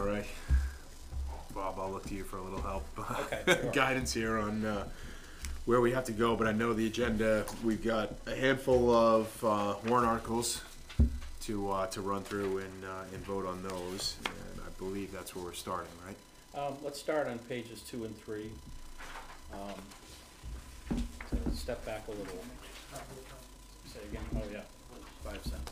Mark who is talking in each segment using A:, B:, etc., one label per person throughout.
A: All right. Bob, I'll look to you for a little help.
B: Okay, sure.
A: Guidance here on where we have to go, but I know the agenda, we've got a handful of warrant articles to run through and vote on those, and I believe that's where we're starting, right?
B: Let's start on pages 2 and 3. To step back a little. Say again? Oh, yeah. 5 cents.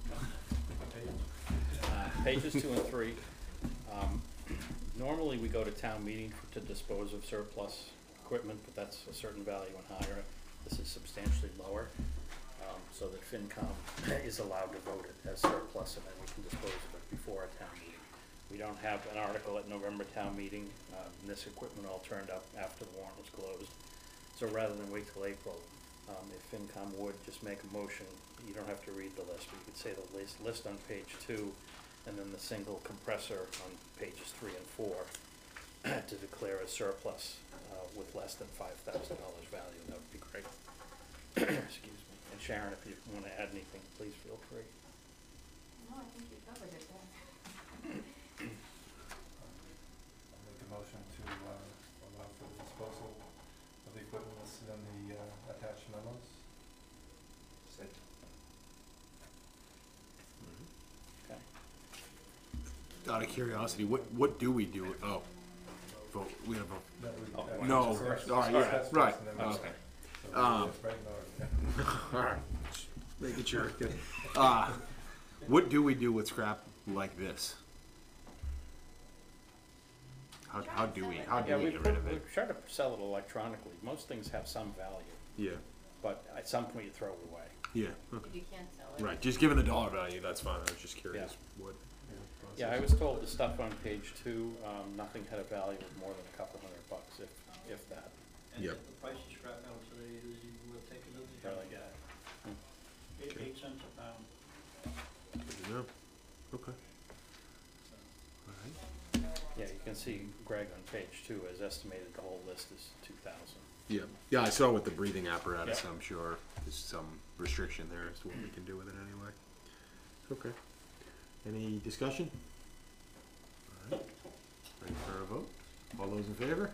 B: Pages 2 and 3. Normally we go to town meeting to dispose of surplus equipment, but that's a certain value and higher. This is substantially lower, so that FinCom is allowed to vote it as surplus, and then we can dispose of it before a town meeting. We don't have an article at November town meeting. And this equipment all turned up after the warrant was closed. So rather than wait till April, if FinCom would just make a motion, you don't have to read the list, but you could say the list on page 2, and then the single compressor on pages 3 and 4 to declare a surplus with less than $5,000 value. That would be great. Excuse me. And Sharon, if you want to add anything, please feel free.
C: No, I think you covered it there.
D: I'll make a motion to allow for the disposal of the equipment listed in the attached memos.
E: Second.
B: Okay.
A: Out of curiosity, what do we do? Oh, vote. We have a vote. No. All right. Yeah. Right. Okay. All right. Just making sure. What do we do with scrap like this? How do we get rid of it?
B: We've tried to sell it electronically. Most things have some value,
A: Yeah.
B: but at some point you throw it away.
A: Yeah. Okay.
C: If you can't sell it.
A: Right. Just given the dollar value, that's fine. I was just curious.
B: Yeah.
A: What?
B: Yeah, I was told the stuff on page 2, nothing had a value of more than a couple $100, if that.
E: And
A: Yep.
E: the price of scrap metal today is you will take it to the
B: Really?
E: junkyard.
A: Okay.
E: 8 cents a pound.
A: Good to know. Okay. All right.
B: Yeah, you can see Greg on page 2 has estimated the whole list is 2,000.
A: Yeah. Yeah. I saw with the breathing apparatus.
B: Yeah.
A: I'm sure there's some restriction there as to what we can do with it anyway. Okay. Any discussion? All right. Ready for a vote? All those in favor?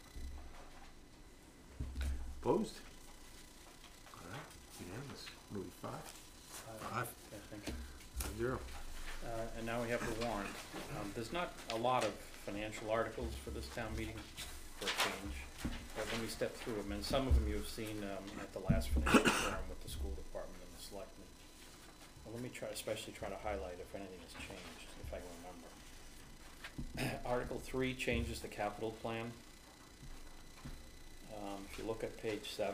A: Opposed? All right. Unanimous. Moving 5. 5.
B: I think.
A: 0.
B: And now we have the warrant. There's not a lot of financial articles for this town meeting for a change, but let me step through them. And some of them you've seen at the last financial forum with the school department and the selectmen. Well, let me especially try to highlight if anything has changed, if I can remember. Article 3 changes the capital plan. If you look at page 7,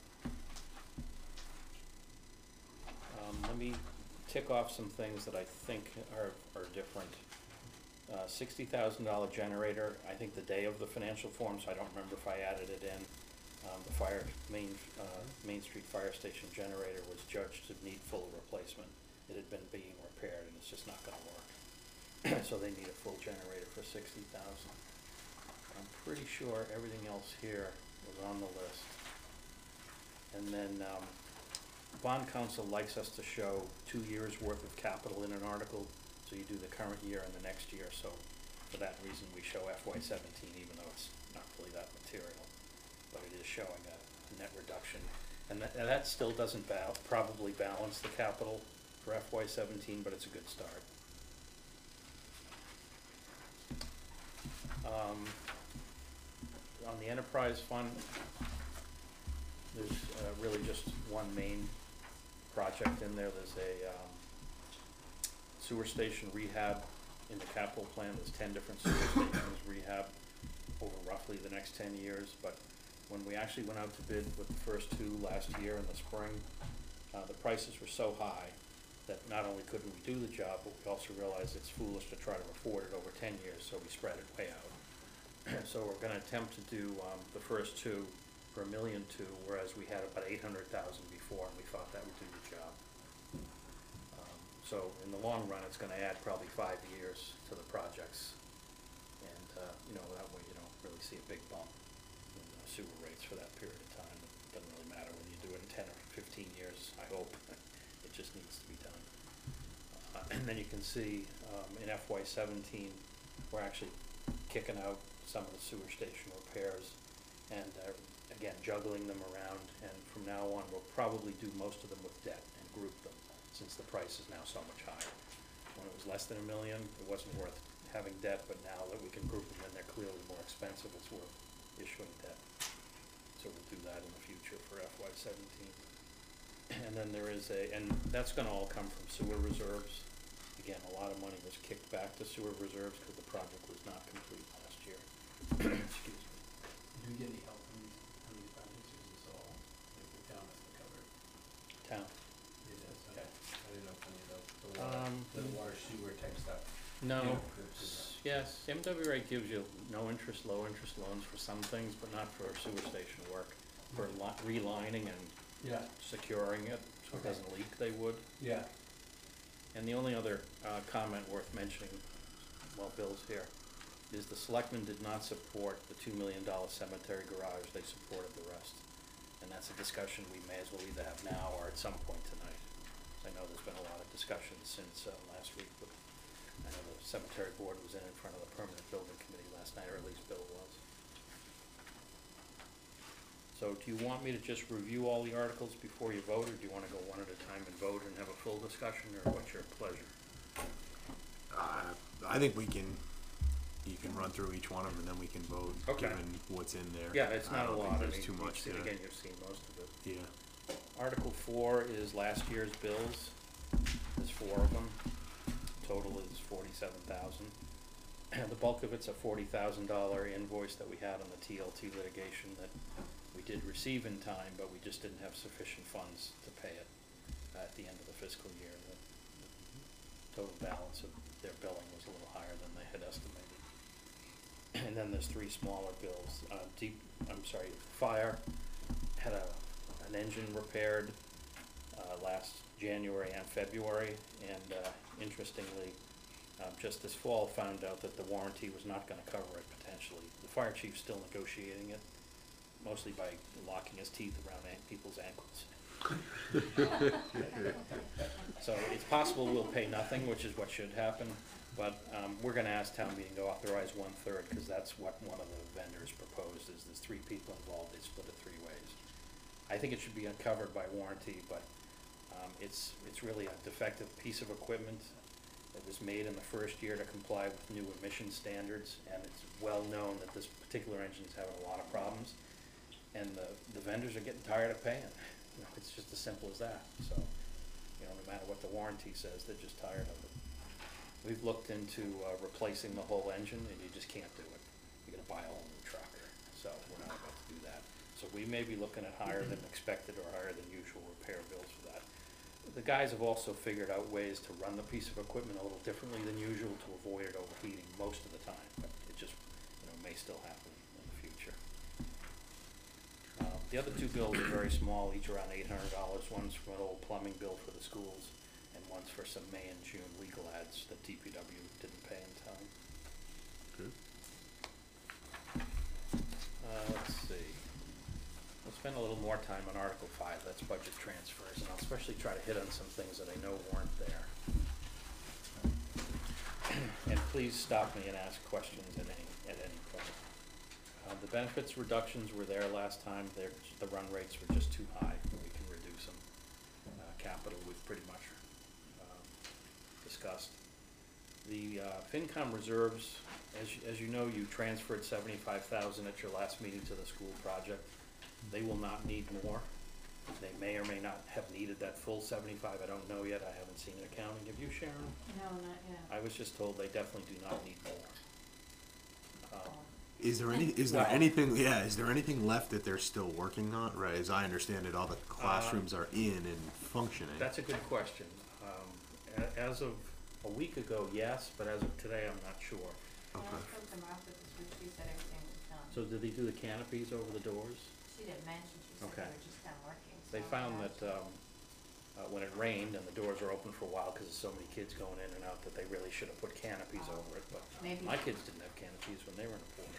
B: let me tick off some things that I think are different. $60,000 generator, I think the day of the financial forum, so I don't remember if I added it in. The Main Street Fire Station generator was judged to need full replacement. It had been being repaired and it's just not gonna work. So they need a full generator for $60,000. I'm pretty sure everything else here was on the list. And then, bond council likes us to show 2 years worth of capital in an article, so you do the current year and the next year, so for that reason we show FY17 even though it's not really that material, but it is showing a net reduction. And that still doesn't probably balance the capital for FY17, but it's a good start. On the enterprise fund, there's really just one main project in there. There's a sewer station rehab in the capital plan. There's 10 different sewer stations rehab over roughly the next 10 years. But when we actually went out to bid with the first 2 last year in the spring, the prices were so high that not only couldn't we do the job, but we also realized it's foolish to try to afford it over 10 years, so we spread it way out. So we're going to attempt to do the first 2 for $1.2 million, whereas we had about $800,000 before, and we thought that would do the job. So in the long run, it's going to add probably 5 years to the projects, and that way you don't really see a big bump in sewer rates for that period of time. It doesn't really matter whether you do it in 10 or 15 years. I hope it just needs to be done. And then you can see in FY17 we're actually kicking out some of the sewer station repairs and, again, juggling them around, and from now on, we'll probably do most of them with debt and group them, since the price is now so much higher. When it was less than $1 million, it wasn't worth having debt, but now that we can group them and they're clearly more expensive, it's worth issuing debt. So we'll do that in the future for FY17. And then there is and that's gonna all come from sewer reserves. Again, a lot of money was kicked back to sewer reserves because the project was not complete last year. Excuse me.
E: Do you get any help from these projects, or is this all, like, the town has to cover it?
B: Town.
E: It is,
B: Okay.
E: I didn't know if any of
B: The
E: water sewer type stuff.
B: No,
E: Yeah, good.
B: yes, MWA gives you no interest, low interest loans for some things, but not for sewer station work. For relining and
E: Yeah,
B: securing it, so it
E: Okay.
B: doesn't leak, they would.
E: yeah.
B: And the only other comment worth mentioning while Bill's here is the selectmen did not support the $2 million cemetery garage, they supported the rest. And that's a discussion we may as well either have now or at some point tonight. I know there's been a lot of discussion since last week, but I know the cemetery board was in front of the permanent building committee last night, or at least Bill was. So do you want me to just review all the articles before you vote, or do you wanna go one at a time and vote and have a full discussion, or what's your pleasure?
A: I think you can run through each one of them and then we can vote,
B: Okay.
A: given what's in there.
B: Yeah, it's
A: I
B: not a
A: don't
B: lot,
A: think
B: I
A: there's
B: mean,
A: too much there.
B: again, you've seen most of it.
A: Yeah.
B: Article 4 is last year's bills, there's 4 of them, total is $47,000. The bulk of it's a $40,000 invoice that we had on the TLT litigation that we did receive in time, but we just didn't have sufficient funds to pay it at the end of the fiscal year. The total balance of their billing was a little higher than they had estimated. And then there's 3 smaller bills. Fire had an engine repaired last January and February, and interestingly, just this fall found out that the warranty was not gonna cover it potentially. The fire chief's still negotiating it, mostly by locking his teeth around people's ankles. So it's possible we'll pay nothing, which is what should happen, but we're gonna ask town meeting to authorize 1/3, because that's what one of the vendors proposed, is there's 3 people involved, they split it 3 ways. I think it should be uncovered by warranty, but it's really a defective piece of equipment. It was made in the first year to comply with new emission standards, and it's well known that this particular engine is having a lot of problems, and the vendors are getting tired of paying. You know, it's just as simple as that. So, you know, no matter what the warranty says, they're just tired of it. We've looked into replacing the whole engine, and you just can't do it. You're gonna buy a whole new truck, so we're not about to do that. So we may be looking at higher than expected or higher than usual repair bills for that. The guys have also figured out ways to run the piece of equipment a little differently than usual to avoid it overheating most of the time, but it just, you know, may still happen in the future. The other 2 bills are very small, each around $800. One's from an old plumbing bill for the schools, and one's for some May and June legal ads that DPW didn't pay in time.
A: Good.
B: Let's see. We'll spend a little more time on Article 5, that's budget transfers, and I'll especially try to hit on some things that I know weren't there. And please stop me and ask questions at any point. The benefits reductions were there last time, the run rates were just too high, we can reduce them. Capital we've pretty much discussed. The FinCom reserves, as you know, you transferred $75,000 at your last meeting to the school project. They will not need more. They may or may not have needed that full 75, I don't know yet, I haven't seen an accounting. Have you, Sharon?
C: No, not yet.
B: I was just told they definitely do not need more.
A: Is there anything left that they're still working on? Right, as I understand it, all the classrooms are in and functioning.
B: That's a good question. As of a week ago, yes, but as of today, I'm not sure.
C: When I spoke to Martha this week, she said everything was done.
B: So did they do the canopies over the doors?
C: She didn't mention, she said they
B: Okay.
C: were just done working.
B: They
C: so
B: found
C: yeah.
B: that when it rained and the doors were open for a while because there's so many kids going in and out that they really should have put canopies over it, but
C: Maybe.
B: my kids didn't have canopies when they were in the pool.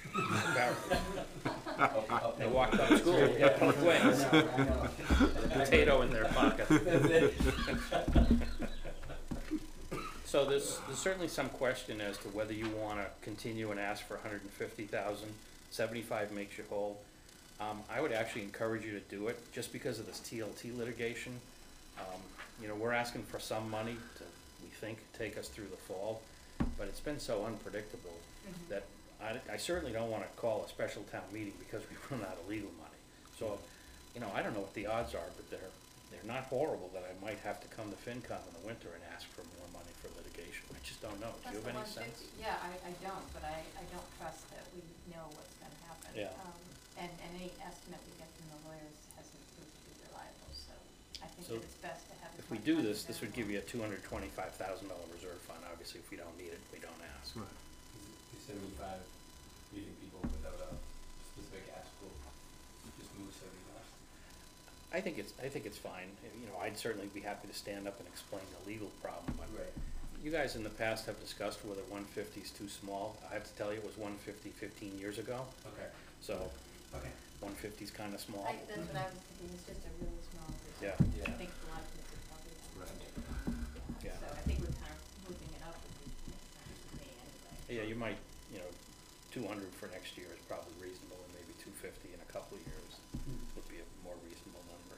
B: They walked up to school, yeah, both ways. Potato in their pocket. So So there's certainly some question as to whether you wanna continue and ask for 150,000. 75 makes you whole. I would actually encourage you to do it, just because of this TLT litigation. You know, we're asking for some money to, we think, take us through the fall, but it's been so unpredictable that I certainly don't wanna call a special town meeting because we run out of legal money. So, you know, I don't know what the odds are, but they're not horrible that I might have to come to FinCom in the winter and ask for more money for litigation. I just don't know. Do you have any sense?
C: Yeah, I don't, but I don't trust that we know what's gonna happen.
B: Yeah.
C: And any estimate we get from the lawyers hasn't proved to be reliable, so I think
B: So
C: that it's best to have as
B: If we
C: much
B: do
C: money
B: this would give
C: available.
B: you a $225,000 reserve fund. Obviously, if we don't need it, we don't ask.
A: Right.
E: Is 75 meeting people without a specific ask will just move 75?
B: I think it's fine. You know, I'd certainly be happy to stand up and explain the legal problem, but
E: Right.
B: you guys in the past have discussed whether 150 is too small. I have to tell you, it was 150 15 years ago,
E: Okay.
B: so
E: Okay.
B: 150 is kinda small.
C: That's what I was thinking, it's just a really small group.
B: Yeah.
C: I
E: Yeah.
C: think a lot of kids would probably have.
A: Right.
B: Yeah.
C: So I think we're kind of moving it up would make sense to me anyway.
B: Yeah, you might, you know, 200 for next year is probably reasonable, and maybe 250 in a couple of years would be a more reasonable number.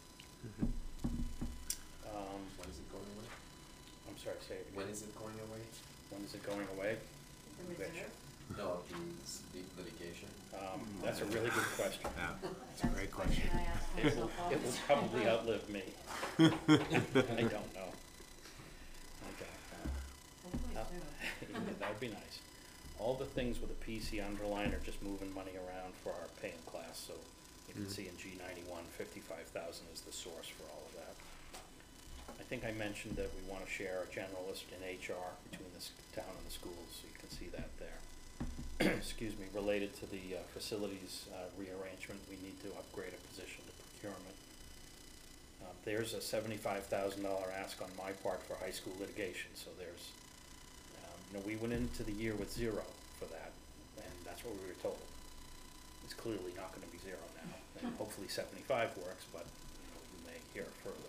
F: When is it going away?
B: I'm sorry, say it again.
F: When is it going away?
B: When is it going away?
C: The
B: Betcha.
C: reserve?
F: No, the litigation.
B: That's a really good question.
A: Yeah,
C: That's
A: a great question.
C: I ask
B: It will,
C: myself all
B: it
C: the
B: will
C: time.
B: probably outlive me. I don't know. Okay.
C: Hopefully
B: Uh,
C: soon.
B: That would be nice. All the things with a PC underline are just moving money around for our paying class, so you can see in G91, 55,000 is the source for all of that. I think I mentioned that we wanna share a generalist in HR between this town and the schools, so you can see that there. Excuse me, related to the facilities rearrangement, we need to upgrade a position to procurement. There's a $75,000 ask on my part for high school litigation, so there's, you know, we went into the year with 0 for that, and that's what we were told. It's clearly not gonna be 0 now, and hopefully 75 works, but, you know, we may hear further.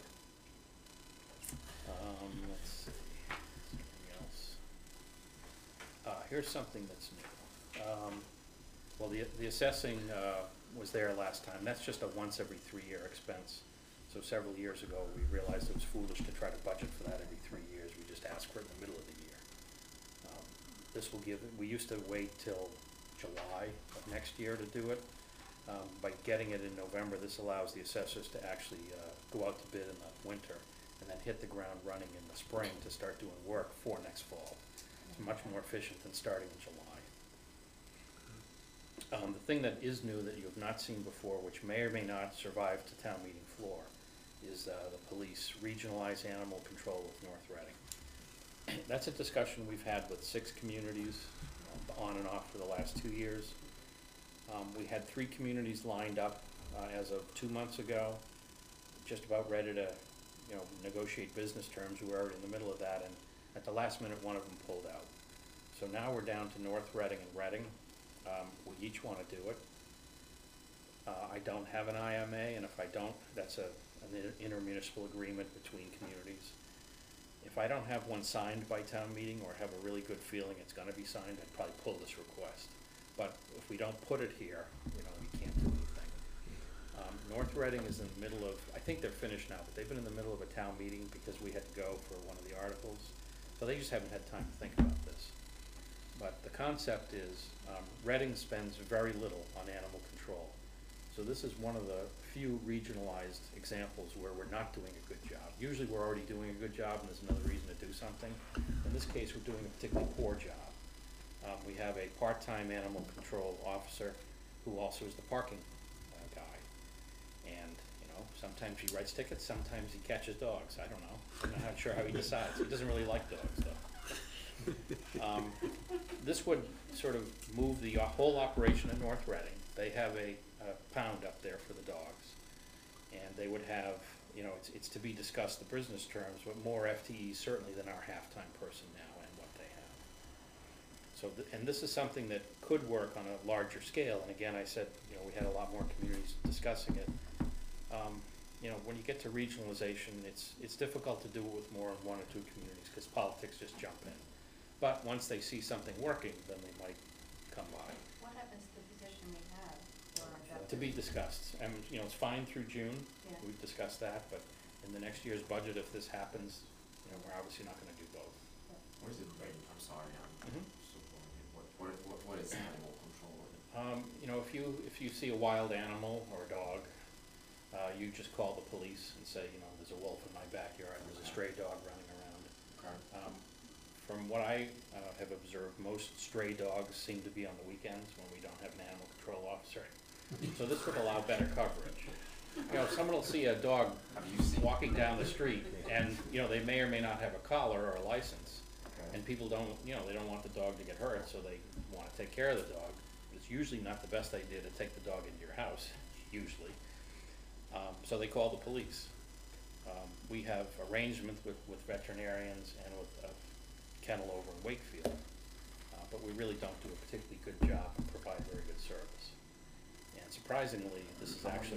B: Let's see, anything else? Here's something that's new. Well, the assessing, was there last time. That's just a once every 3-year expense. So several years ago, we realized it was foolish to try to budget for that every 3 years. We just asked for it in the middle of the year. This will give, we used to wait till July of next year to do it. By getting it in November, this allows the assessors to actually, go out to bid in the winter and then hit the ground running in the spring to start doing work for next fall. It's much more efficient than starting in July. The thing that is new that you have not seen before, which may or may not survive to town meeting floor, is the police regionalized animal control with North Reading. That's a discussion we've had with 6 communities, on and off for the last 2 years. We had 3 communities lined up as of 2 months ago, just about ready to, you know, negotiate business terms. We were already in the middle of that, and at the last minute, one of them pulled out. So now we're down to North Reading and Reading. We each want to do it. I don't have an IMA, and if I don't, that's an intermunicipal agreement between communities. If I don't have one signed by town meeting or have a really good feeling it's gonna be signed, I'd probably pull this request. But if we don't put it here, you know, we can't do anything. North Reading is in the middle of, I think they're finished now, but they've been in the middle of a town meeting because we had to go for one of the articles. So they just haven't had time to think about this. But the concept is, Reading spends very little on animal control. So this is one of the few regionalized examples where we're not doing a good job. Usually we're already doing a good job and there's another reason to do something. In this case, we're doing a particularly poor job. We have a part-time animal control officer who also is the parking guy. And, you know, sometimes he writes tickets, sometimes he catches dogs. I don't know. I'm not sure how he decides. He doesn't really like dogs, though. This would sort of move the whole operation at North Reading. They have a pound up there for the dogs. And they would have, you know, it's to be discussed, the business terms, but more FTEs certainly than our half-time person now and what they have. So, and this is something that could work on a larger scale. And again, I said, you know, we had a lot more communities discussing it. you know, when you get to regionalization, it's difficult to do it with more than one or two communities, because politics just jump in. But once they see something working, then they might come by.
C: What happens to the position we have for our
B: To be discussed, and, you know, it's fine through June,
C: Yeah.
B: we've discussed that, but in the next year's budget, if this happens, you know, we're obviously not gonna do both.
F: What is it, I'm sorry,
B: Mhm.
F: so what is animal control?
B: You know, if you see a wild animal or a dog, you just call the police and say, you know, there's a wolf in my backyard, there's a stray dog running around.
F: Okay.
B: From what I have observed, most stray dogs seem to be on the weekends when we don't have an animal control officer. So this would allow better coverage. You know, someone will see a dog
F: Have you seen?
B: walking down the street and, you know, they may or may not have a collar or a license.
F: Okay.
B: And people don't, you know, they don't want the dog to get hurt, so they wanna take care of the dog. It's usually not the best idea to take the dog into your house, usually. So they call the police. We have arrangements with veterinarians and with a kennel over in Wakefield, but we really don't do a particularly good job and provide very good service. And surprisingly, this is actually,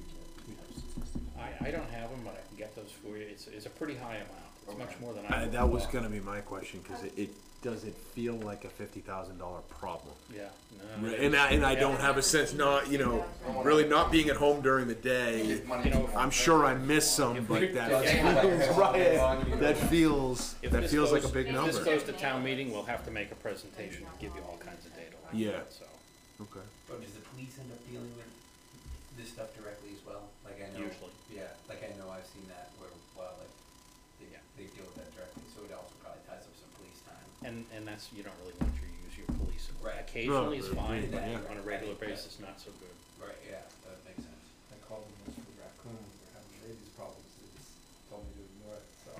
B: I don't have them, but I can get those for you. It's a pretty high amount. It's much more than I would
A: That was
B: want.
A: gonna be my question, cause it does it feel like a $50,000 problem?
B: Yeah. No,
A: And I don't have a sense, not, you know, really not being at home during the day.
B: You know,
A: I'm sure I miss some, but that feels right. That feels
B: If
A: that
B: this
A: feels like a
B: goes-
A: big
B: If
A: number.
B: this goes to town meeting, we'll have to make a presentation and give you all kinds of data on
A: Yeah.
B: that, so,
A: Okay.
E: Or does the police end up dealing with this stuff directly as well? Like I know.
B: usually.
E: Yeah, like I know I've seen that where wildlife,
B: Yeah.
E: they deal with that directly, so it also probably ties up some police time.
B: And that's, you don't really want to use your police.
E: Right.
B: Occasionally is
A: No,
B: fine, but
E: yeah.
B: on a regular basis, not so good.
E: Right, yeah, that makes sense.
D: I called them once for raccoons, we're having rabies problems, they just told me to ignore it, so.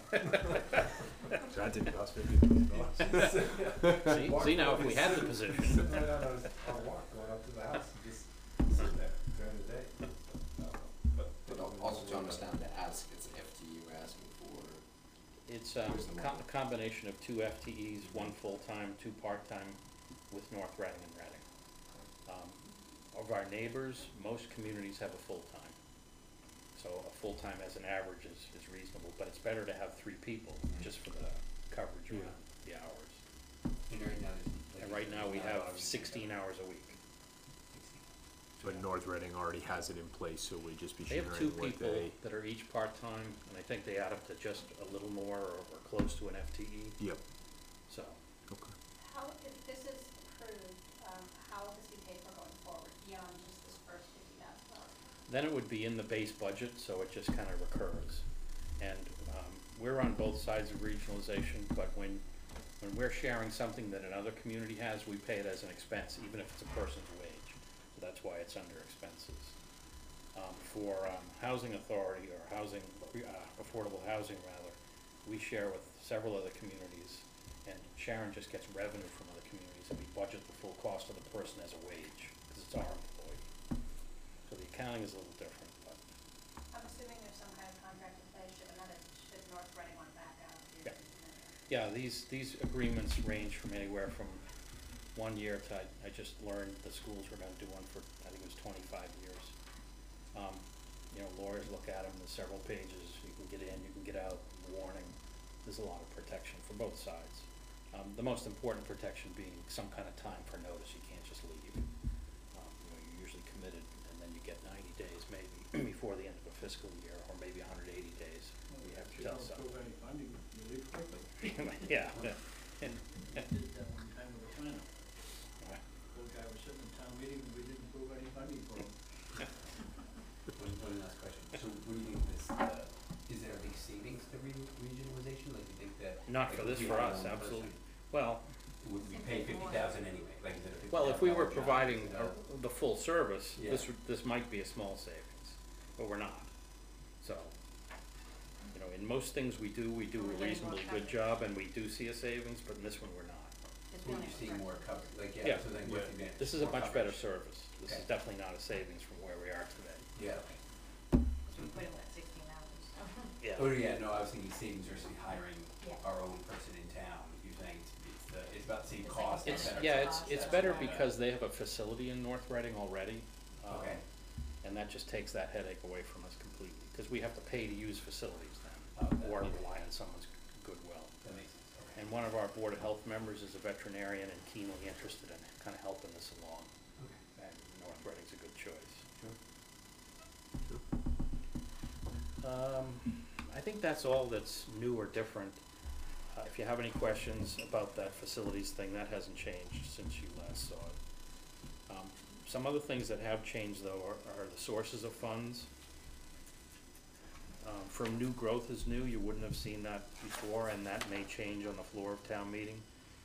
A: So that didn't cost $50,000.
B: See now, if we had the position,
D: Sitting right on our walk, going up to the house and just sitting there during the day.
F: But also to understand the ask, it's FTE we're asking for.
B: it's a combination of 2 FTEs, 1 full-time, 2 part-time with North Reading and Reading. Of our neighbors, most communities have a full-time. So a full-time as an average is reasonable, but it's better to have 3 people just for the coverage around the hours.
E: And right now, there's.
B: And right now, we have 16 hours a week.
A: But North Reading already has it in place, so we just be
B: They
A: sharing
B: have 2
A: what
B: people
A: they.
B: that are each part-time, and I think they add up to just a little more or close to an FTE,
A: Yep.
B: so.
A: Okay.
C: How, if this is approved, how will this be paid for going forward beyond just this first $50,000?
B: Then it would be in the base budget, so it just kind of recurs. And we're on both sides of regionalization, but when we're sharing something that another community has, we pay it as an expense, even if it's a person's wage. So that's why it's under expenses. For housing authority or housing, affordable housing rather, we share with several other communities, and Sharon just gets revenue from other communities, and we budget the full cost of the person as a wage, because it's our employee. So the accounting is a little different, but
C: I'm assuming there's some kind of contract in place, should North Reading want back out here?
B: yeah, these agreements range from anywhere from 1 year to, I just learned the schools were gonna do one for, I think it was 25 years. You know, lawyers look at them, there's several pages, you can get in, you can get out, warning, there's a lot of protection for both sides. The most important protection being some kind of time for notice, you can't just leave. You know, you're usually committed, and then you get 90 days maybe before the end of a fiscal year, or maybe 180 days, you have to tell something.
G: Any funding, you leave quickly.
B: Yeah, and,
G: We did that one time with a planner.
B: Right.
G: Old guy was sitting in town meeting and we didn't approve any funding for him.
E: One last question. So what do you think this, is there a big savings to regionalization? Like, do you think that?
B: not
E: like,
B: for
E: if
B: this,
E: we
B: for
E: had
B: us,
E: one
B: absolutely.
E: person,
B: Well,
E: would we pay 50,000 anyway? Like, is it a $50,000
B: well, if we were
E: job?
B: providing
E: Is it a-
B: the full service,
E: Yeah.
B: this might be a small savings, but we're not. So, you know, in most things we do
C: We're
B: a
C: getting more
B: reasonably good
C: coverage.
B: job, and we do see a savings, but in this one, we're not.
C: Because
E: So
C: we
E: would
C: only
E: you see
C: have-
E: more coverage? Like,
B: Yeah.
E: yeah, so then what's the advantage?
B: This is a
E: More
B: much better
E: coverage.
B: service. This is
E: Okay.
B: definitely not a savings from where we are today.
E: Yeah, okay.
C: So we put in what, 16 hours?
B: Yeah.
E: Oh, yeah, no, I was thinking savings versus hiring
C: Yeah.
E: our own person in town. You're saying it's about the same
C: It's like a
E: cost. but
B: It's,
C: better
E: better
B: yeah,
E: cost.
B: it's
E: That's
B: better
E: why.
B: because they have a facility in North Reading already.
E: Okay.
B: And that just takes that headache away from us completely, because we have to pay to use facilities then, or rely on someone's goodwill.
E: That makes sense, okay.
B: And one of our Board of Health members is a veterinarian and keenly interested in kind of helping us along.
E: Okay.
B: And North Reading's a good choice.
E: Sure.
B: I think that's all that's new or different. If you have any questions about that facilities thing, that hasn't changed since you last saw it. Some other things that have changed though are the sources of funds. From new growth is new, you wouldn't have seen that before, and that may change on the floor of town meeting.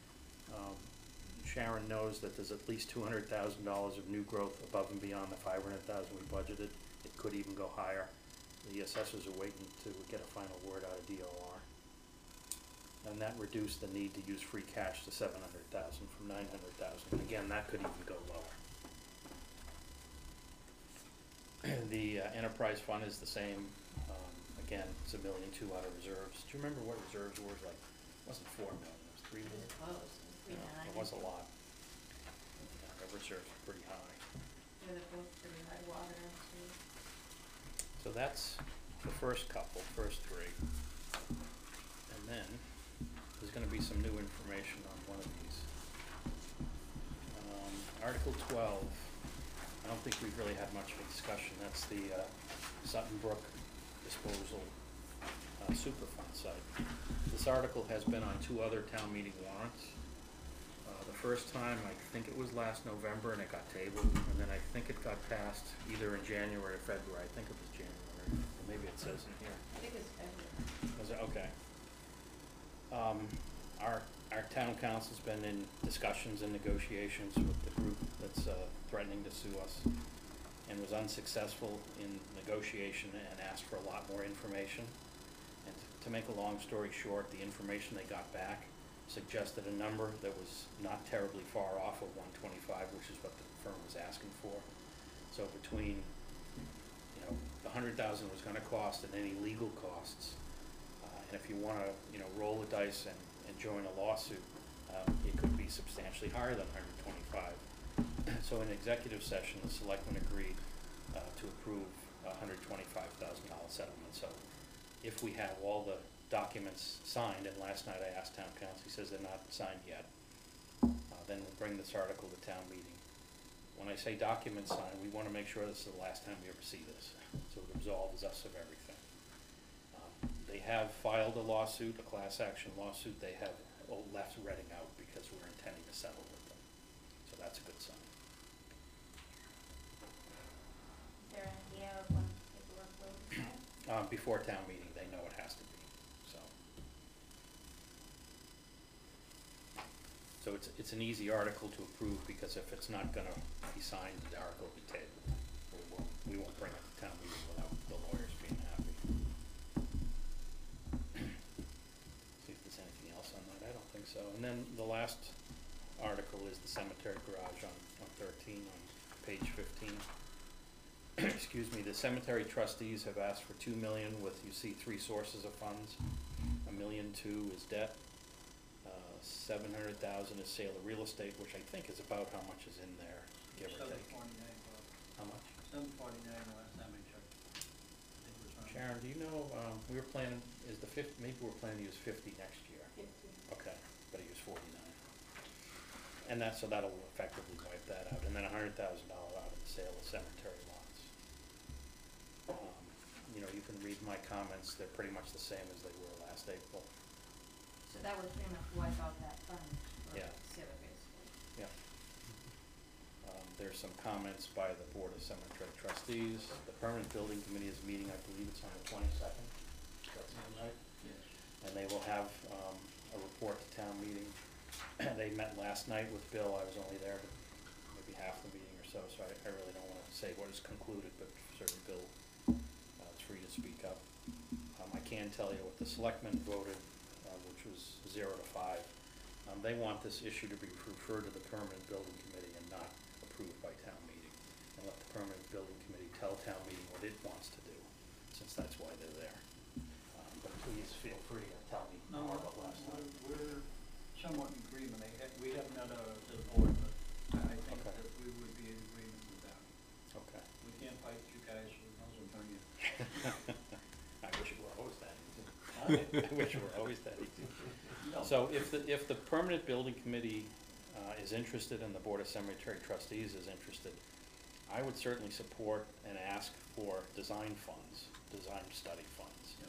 B: Sharon knows that there's at least $200,000 of new growth above and beyond the $500,000 we budgeted. It could even go higher. The assessors are waiting to get a final word out of DOR. And that reduced the need to use free cash to $700,000 from $900,000. And again, that could even go lower. The enterprise fund is the same. Again, it's $1.2 million out of reserves. Do you remember what reserves were? Like, it wasn't $4 million, it was $3 million.
H: Close,
B: It was a lot. The reserves are pretty high.
H: yeah, they're both pretty high water too.
B: So that's the first three. And then, there's gonna be some new information on one of these. Article 12, I don't think we've really had much of a discussion. That's the Sutton Brook Disposal Superfund site. This article has been on 2 other town meeting warrants. The first time, I think it was last November, and it got tabled, and then I think it got passed either in January or February. I think it was January, or maybe it says in here.
H: I think it's February.
B: Was it? Okay. Our town council's been in discussions and negotiations with the group that's threatening to sue us, and was unsuccessful in negotiation and asked for a lot more information. And to make a long story short, the information they got back suggested a number that was not terribly far off of 125, which is what the firm was asking for. So between, the $100,000 was gonna cost and any legal costs, and if you wanna, roll the dice and join a lawsuit, it could be substantially higher than 125. So in executive session, the selectmen agreed to approve a $125,000 settlement. So if we have all the documents signed, and last night I asked town council, he says they're not signed yet, then we'll bring this article to town meeting. When I say documents signed, we wanna make sure this is the last time we ever see this, so it absolves us of everything. They have filed a lawsuit, a class action lawsuit. They have left Reading out because we're intending to settle with them. So that's a good sign.
H: Is there an idea of when paperwork will be signed?
B: Before town meeting, they know it has to be, so. So it's an easy article to approve, because if it's not gonna be signed, the article will be tabled. We won't bring it to town meeting without the lawyers being happy. See if there's anything else on that. I don't think so. And then the last article is the cemetery garage on 13, on page 15. Excuse me, the cemetery trustees have asked for $2 million with, you see, 3 sources of funds. $1.2 million is debt. 700,000 is sale of real estate, which I think is about how much is in there, give or take.
G: 749,
B: How much?
G: 749 last time I checked. I think it was around.
B: Sharon, do you know, we were planning, maybe we're planning to use 50 next year.
H: 50.
B: Okay, but he used 49. And so that'll effectively wipe that out, and then $100,000 out of the sale of cemetery lots. You can read my comments, they're pretty much the same as they were last April.
H: So that would pretty much wipe out that fund for
B: Yeah.
H: Civic, basically.
B: Yeah. There's some comments by the Board of Cemetery Trustees. The Permanent Building Committee is meeting, I believe it's on the 22nd. Does that sound right?
G: Yes.
B: And they will have a report to town meeting. They met last night with Bill. I was only there maybe half the meeting or so, so I really don't wanna say what is concluded, but certainly Bill is free to speak up. I can tell you what the selectmen voted, which was 0 to 5. They want this issue to be referred to the Permanent Building Committee and not approved by town meeting. And let the Permanent Building Committee tell town meeting what it wants to do, since that's why they're there. But please feel free to tell me
G: No,
B: more about last night.
G: we're somewhat in agreement. We have not the board, but I think
B: Okay.
G: that we would be in agreement with that.
B: Okay.
G: We can't fight you
B: I wish it were always that easy. So if the permanent building committee is interested and the Board of Cemetery Trustees is interested, I would certainly support and ask for design funds, design study funds.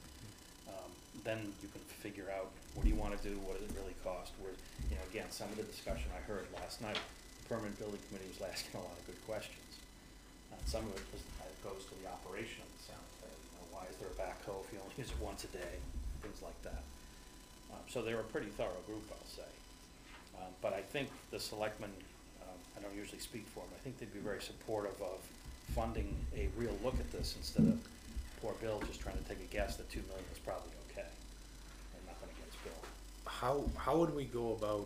B: Then you can figure out, what do you wanna do, what does it really cost, where, you know, again, some of the discussion I heard last night, the permanent building committee was asking a lot of good questions. Some of it goes to the operation of the cemetery, you know, why is there a backhoe if you only use it once a day, things like that. So they're a pretty thorough group, I'll say. But I think the selectmen, I don't usually speak for them, I think they'd be very supportive of funding a real look at this instead of poor Bill just trying to take a guess that $2 million is probably okay, and nothing against Bill.
I: How would we go about,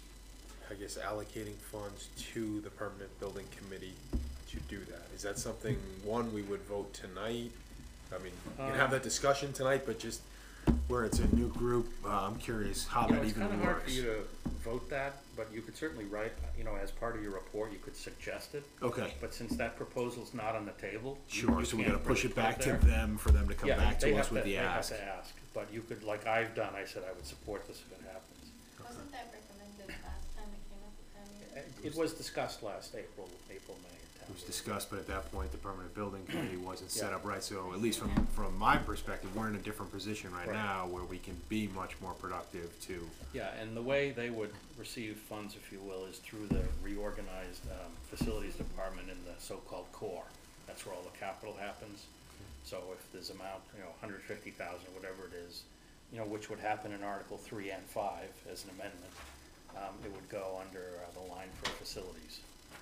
I: I guess, allocating funds to the permanent building committee to do that? Is that something, one, we would vote tonight? I mean, we can have that discussion tonight, but just,
A: Where it's a new group, I'm curious how that even
B: It's kinda hard for
A: works.
B: you to vote that, but you could certainly write, you know, as part of your report, you could suggest it.
A: Okay,
B: But since that proposal's not on the table.
A: sure,
B: you
A: so we
B: can't
A: gotta push
B: really
A: it
B: put
A: back to
B: there.
A: them for them to come
B: Yeah,
A: back
B: they
A: to us
B: have
A: with the
B: they have
A: ask.
B: to ask, but you could, like I've done, I said I would support this if it happens.
C: Wasn't that recommended last time it came up at town meeting?
B: It was discussed last April, May at town
A: It was
B: meeting.
A: discussed, but at that point, the permanent building committee wasn't set
B: Yeah.
A: up right, so at least from my perspective, we're in a different position right
B: Right.
A: now where we can be much more productive to,
B: Yeah, and the way they would receive funds, if you will, is through the reorganized facilities department in the so-called core. That's where all the capital happens. So if there's amount, you know, 150,000, whatever it is, you know, which would happen in Article 3 and 5 as an amendment, it would go under the line for facilities.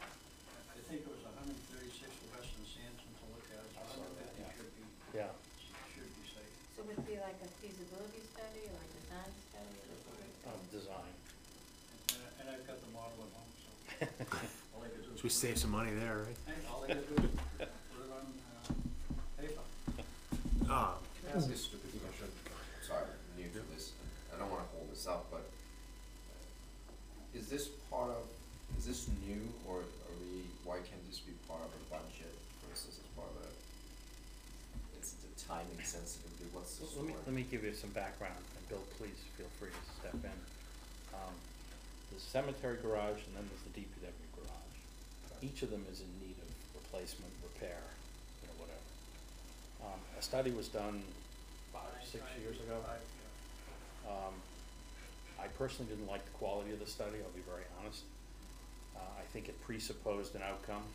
G: I think it was 136 for Weston Sampson to look at, so 150
B: Yeah.
G: should
B: Yeah.
G: be safe.
H: So would it be like a feasibility study or a design study or?
B: Design.
G: And I've got the model at home, so all I could do is.
A: so we save some money there, right?
G: Hey, all I could do is put it on paper.
F: Can I ask a stupid question? Sorry, I'm new to this. I don't wanna hold this up, but is this new, or why can't this be part of a budget, for instance, as part of it's the timing sensitivity, what's the story?
B: Let me give you some background, and Bill, please feel free to step in. The cemetery garage, and then there's the DPW garage. Each of them is in need of replacement, repair, you know, whatever. A study was done 5 or 6 years ago. I personally didn't like the quality of the study, I'll be very honest. I think it presupposed an outcome.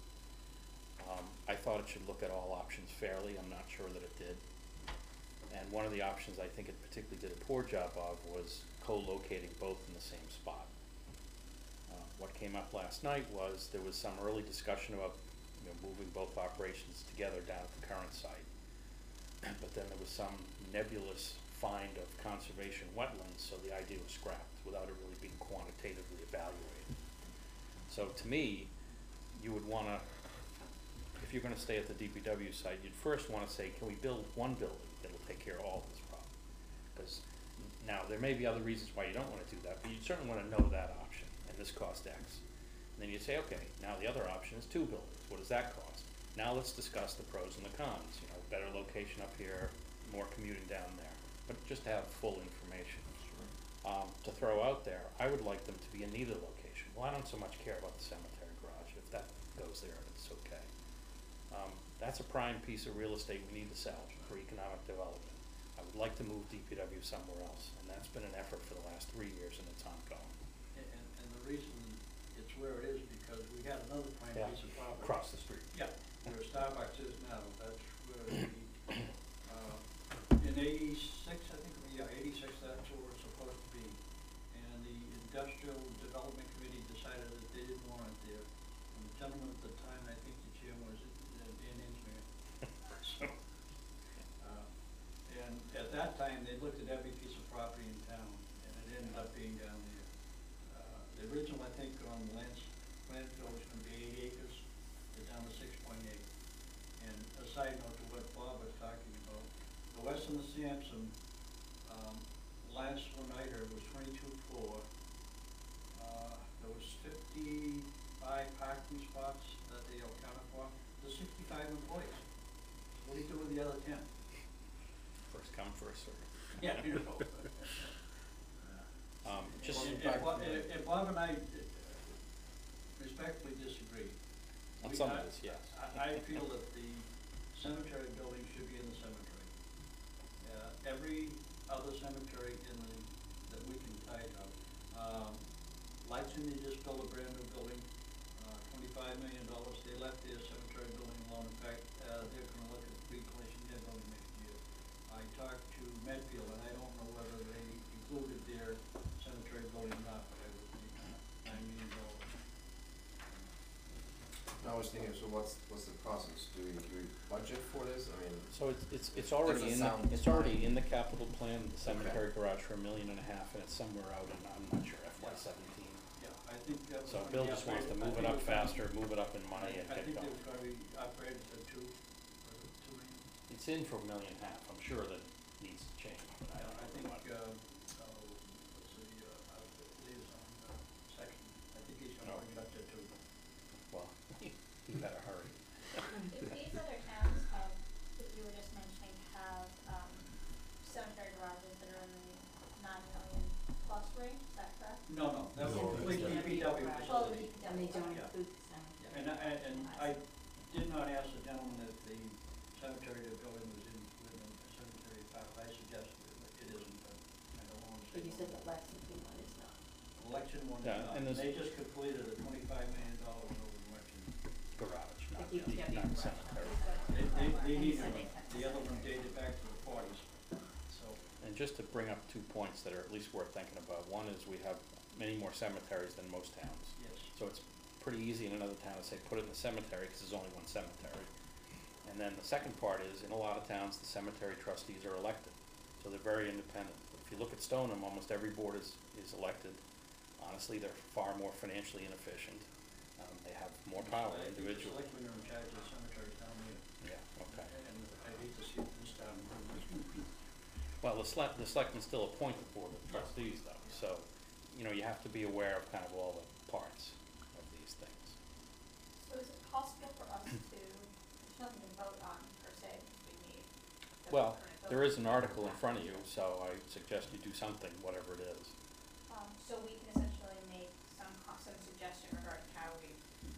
B: I thought it should look at all options fairly, I'm not sure that it did. And one of the options I think it particularly did a poor job of was co-locating both in the same spot. What came up last night was there was some early discussion about, you know, moving both operations together down at the current site. But then there was some nebulous find of conservation wetlands, so the idea was scrapped without it really being quantitatively evaluated. So to me, you would wanna, if you're gonna stay at the DPW site, you'd first wanna say, can we build one building that'll take care of all this problem? Because now, there may be other reasons why you don't wanna do that, but you certainly wanna know that option, and this costs X. And then you say, okay, now the other option is 2 buildings, what does that cost? Now let's discuss the pros and the cons, you know, better location up here, more commuting down there, but just have full information. To throw out there, I would like them to be in neither location. Well, I don't so much care about the cemetery garage, if that goes there, it's okay. That's a prime piece of real estate we need to sell for economic development. I would like to move DPW somewhere else, and that's been an effort for the last 3 years, and it's ongoing.
G: And the reason it's where it is because we had another prime
B: Yeah.
G: piece of property.
B: Across the street.
G: Yeah, where Starbucks is now, that's where the, in 86, I think, 86, that's where it's supposed to be. And the Industrial Development Committee decided that they didn't want it there. And the gentleman at the time, I think the chairman was Dan Engineer. So, and at that time, they looked at every piece of property in town, and it ended up being down there. The original, I think, on landfill was gonna be 8 acres, they're down to 6.8. And a side note to what Bob was talking about, the Weston and Sampson, last one I heard was 22.4. There was 55 parking spots that they accounted for, there's 65 employees. What do you do with the other 10?
B: First come, first served.
G: Yeah, you know.
B: Just,
G: If Bob and I respectfully disagree.
B: on
G: We-
B: some
G: I-
B: of this, yes.
G: I feel that the cemetery building should be in the cemetery. Every other cemetery that we can tide of. Lightson, they just built a brand new building, $25 million. They left their cemetery building alone. In fact, they're gonna look at reclassing their building next year. I talked to Medfield, and I don't know whether they included their cemetery building or not, but it was $9 million.
F: I was thinking, so what's the process? Do we budget for this? I mean,
B: So it's already in
F: Doesn't
B: the,
F: sound
B: it's already
F: fine.
B: in the capital plan, the cemetery garage for $1.5 million, and it's somewhere out in, I'm not sure, FY17.
G: Yeah, I think that was.
B: So
G: gonna
B: Bill
G: be
B: just wants to
G: upgraded.
B: move
G: I
B: it up
G: think was gonna
B: faster, move it up in money and
G: I
B: get
G: think it
B: going.
G: was gonna be upgraded to $2 million.
B: It's in for $1.5 million, I'm sure that needs to change, but I don't
G: I
B: know
G: think,
B: what.
G: what's the, liaison, section, I think he's gonna
B: Oh.
G: bring it up to $2 million.
B: Well, you better hurry.
C: If these other towns have, that you were just mentioning, have, cemetery garages that are in the 9 million plus range, is that correct?
G: No, that was
D: No,
G: complete
D: it's
G: DPW
C: Oh,
G: facility.
C: the
H: And they don't
G: Yeah.
H: include the cemetery.
G: And I did not ask the gentleman if the cemetery they're building was in, within a cemetery file. I suggested it isn't, but I don't want to say.
H: But you said that Lexington one is not.
G: Election one is
B: Yeah,
G: not.
B: and there's-
G: They just completed a $25 million over election.
B: Garage,
H: The
B: not
H: DPW
B: not
H: garage.
B: cemetery.
G: They need
H: And
G: one. The other one dated back to the 40s, so.
B: And just to bring up 2 points that are at least worth thinking about, one is we have many more cemeteries than most towns.
G: Yes.
B: So it's pretty easy in another town to say, put it in the cemetery, because there's only one cemetery. And then the second part is, in a lot of towns, the cemetery trustees are elected, so they're very independent. If you look at Stoneham, almost every board is elected. Honestly, they're far more financially inefficient. They have more power individually.
G: I think the selectmen are in charge of the cemetery down here,
B: Yeah, okay.
G: and I hate to see this town.
B: Well, the selectmen still appoint the board of trustees though, so, you have to be aware of kind of all the parts of these things.
C: So is it possible for us to, there's nothing to vote on per se, because we need. the
B: Well,
C: permit
B: there is
C: building.
B: an article in front of you, so I suggest you do something, whatever it is.
C: So we can essentially make some suggestion regarding how we,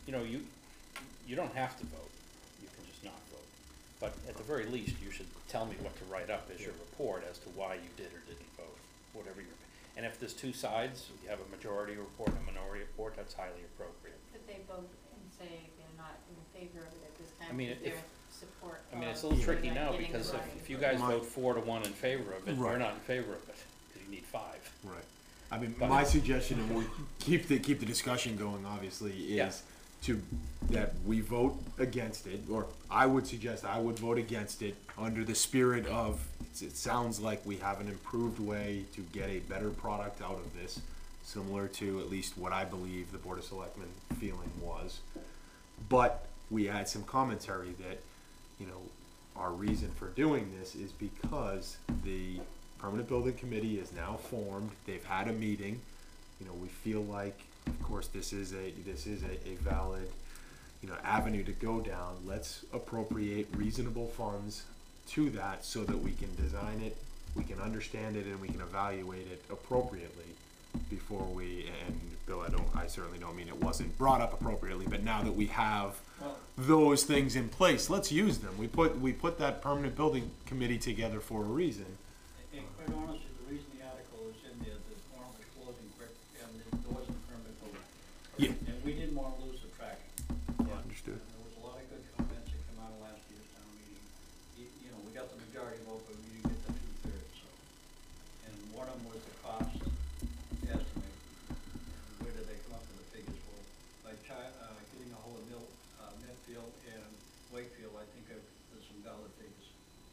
B: You don't have to vote, you can just not vote. But at the very least, you should tell me what to write up as your report as to why you did or didn't vote, whatever your, and if there's 2 sides, you have a majority report, a minority report, that's highly appropriate.
H: Could they vote and say they're not in favor of it at this time?
B: I mean,
H: because
B: if-
H: they're support
B: It's a
H: of
B: little tricky
H: getting
B: now,
H: the
B: because
H: right
B: if you guys
A: My-
B: vote 4-1 in favor of it, you're
A: Right.
B: not in favor of it, because you need 5.
A: Right. I mean,
B: But-
A: my suggestion, and we keep the discussion going, obviously,
B: Yeah.
A: is that we vote against it, or I would suggest I would vote against it under the spirit of, it sounds like we have an improved way to get a better product out of this, similar to at least what I believe the Board of Selectmen feeling was. But we add some commentary that, our reason for doing this is because the Permanent Building Committee is now formed, they've had a meeting, we feel like, of course, this is a valid, avenue to go down. Let's appropriate reasonable funds to that so that we can design it, we can understand it, and we can evaluate it appropriately before and Bill, I certainly don't mean it wasn't brought up appropriately, but now that we have
G: Well,
A: those things in place, let's use them. We put that Permanent Building Committee together for a reason.
G: and quite honestly, the reason the article is in there, that one was closing quick, and there wasn't permit building.
A: Yeah.
G: And we didn't want to lose the track.
A: Understood.
G: There was a lot of good comments that came out of last year's town meeting. We got the majority vote, but we didn't get the 2/3, so. And one of them was the cost estimate. Where did they come up with the figures? Well, by getting a hold of Medfield and Wakefield, I think there's some valid figures.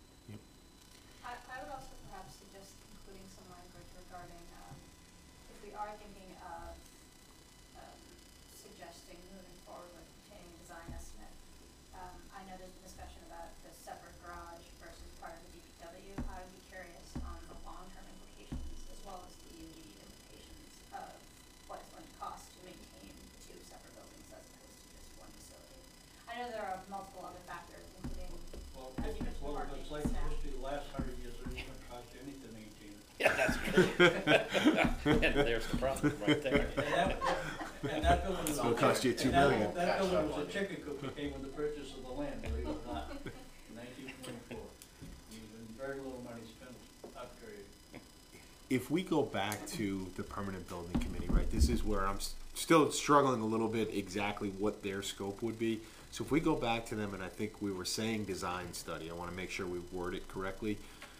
C: I would also perhaps suggest including some language regarding, if we are thinking of, suggesting moving forward with obtaining a design estimate. I know there's been discussion about the separate garage versus part of the DPW. I would be curious on the long-term implications as well as the immediate implications of what it's going to cost to maintain the 2 separate buildings as opposed to just one facility. I know there are multiple other factors, including,
G: Well,
C: as you mentioned,
G: well,
C: parking
G: it's
C: and
G: like
C: staff.
G: history, the last 100 years, it hasn't cost you anything to maintain
B: Yeah, that's true. And there's the problem right there.
G: And that building was.
A: So it'll cost you $2
G: and
A: million.
G: That building was a chicken coop that came with the purchase of the land, believe it or not, in 1924. Very little money spent upgrading.
A: If we go back to the permanent building committee, right, this is where I'm still struggling a little bit exactly what their scope would be. So if we go back to them, and I think we were saying design study, I want to make sure we word it correctly.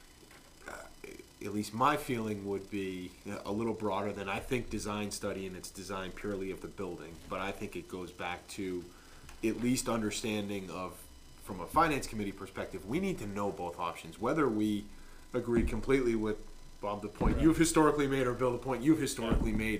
A: At least my feeling would be a little broader than I think design study, and it's design purely of the building. But I think it goes back to at least understanding of, from a finance committee perspective, we need to know both options. Whether we agree completely with Bob, the point you've historically made, or Bill, the point you've historically made,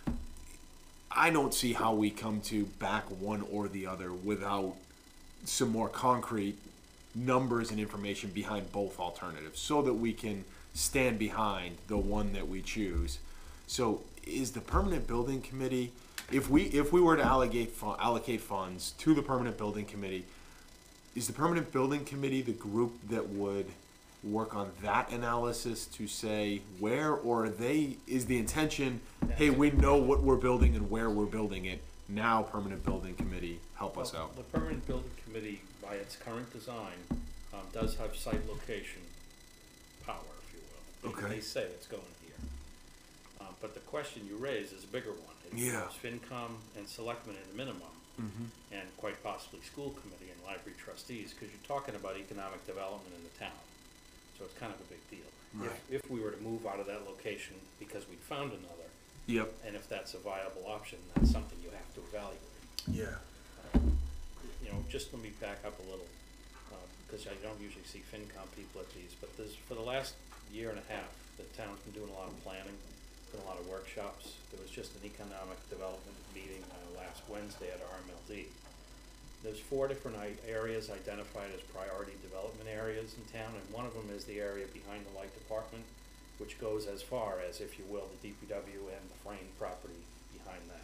A: I don't see how we come to back one or the other without some more concrete numbers and information behind both alternatives, so that we can stand behind the one that we choose. So is the permanent building committee, if we were to allocate funds to the permanent building committee, is the permanent building committee the group that would work on that analysis to say where, or is the intention, hey, we know what we're building and where we're building it, now permanent building committee, help us out?
B: The permanent building committee, by its current design, does have site location power, if you will.
A: Okay.
B: They say it's going here. But the question you raise is a bigger one. It
A: Yeah.
B: involves FinCom and selectmen at a minimum,
A: Mm-hmm.
B: and quite possibly school committee and library trustees, because you're talking about economic development in the town. So it's kind of a big deal.
A: Right.
B: If we were to move out of that location because we found another,
A: Yep.
B: and if that's a viable option, that's something you have to evaluate.
A: Yeah.
B: You know, just let me back up a little, because I don't usually see FinCom people at these, but for the last year and a half, the town's been doing a lot of planning, doing a lot of workshops. There was just an economic development meeting last Wednesday at RMLD. There's 4 different areas identified as priority development areas in town, and one of them is the area behind the light department, which goes as far as, if you will, the DPW and the Frame property behind that.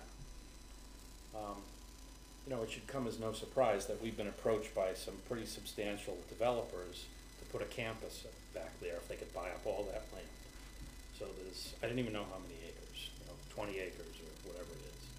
B: You know, it should come as no surprise that we've been approached by some pretty substantial developers to put a campus back there if they could buy up all that land. So I didn't even know how many acres, 20 acres or whatever it is.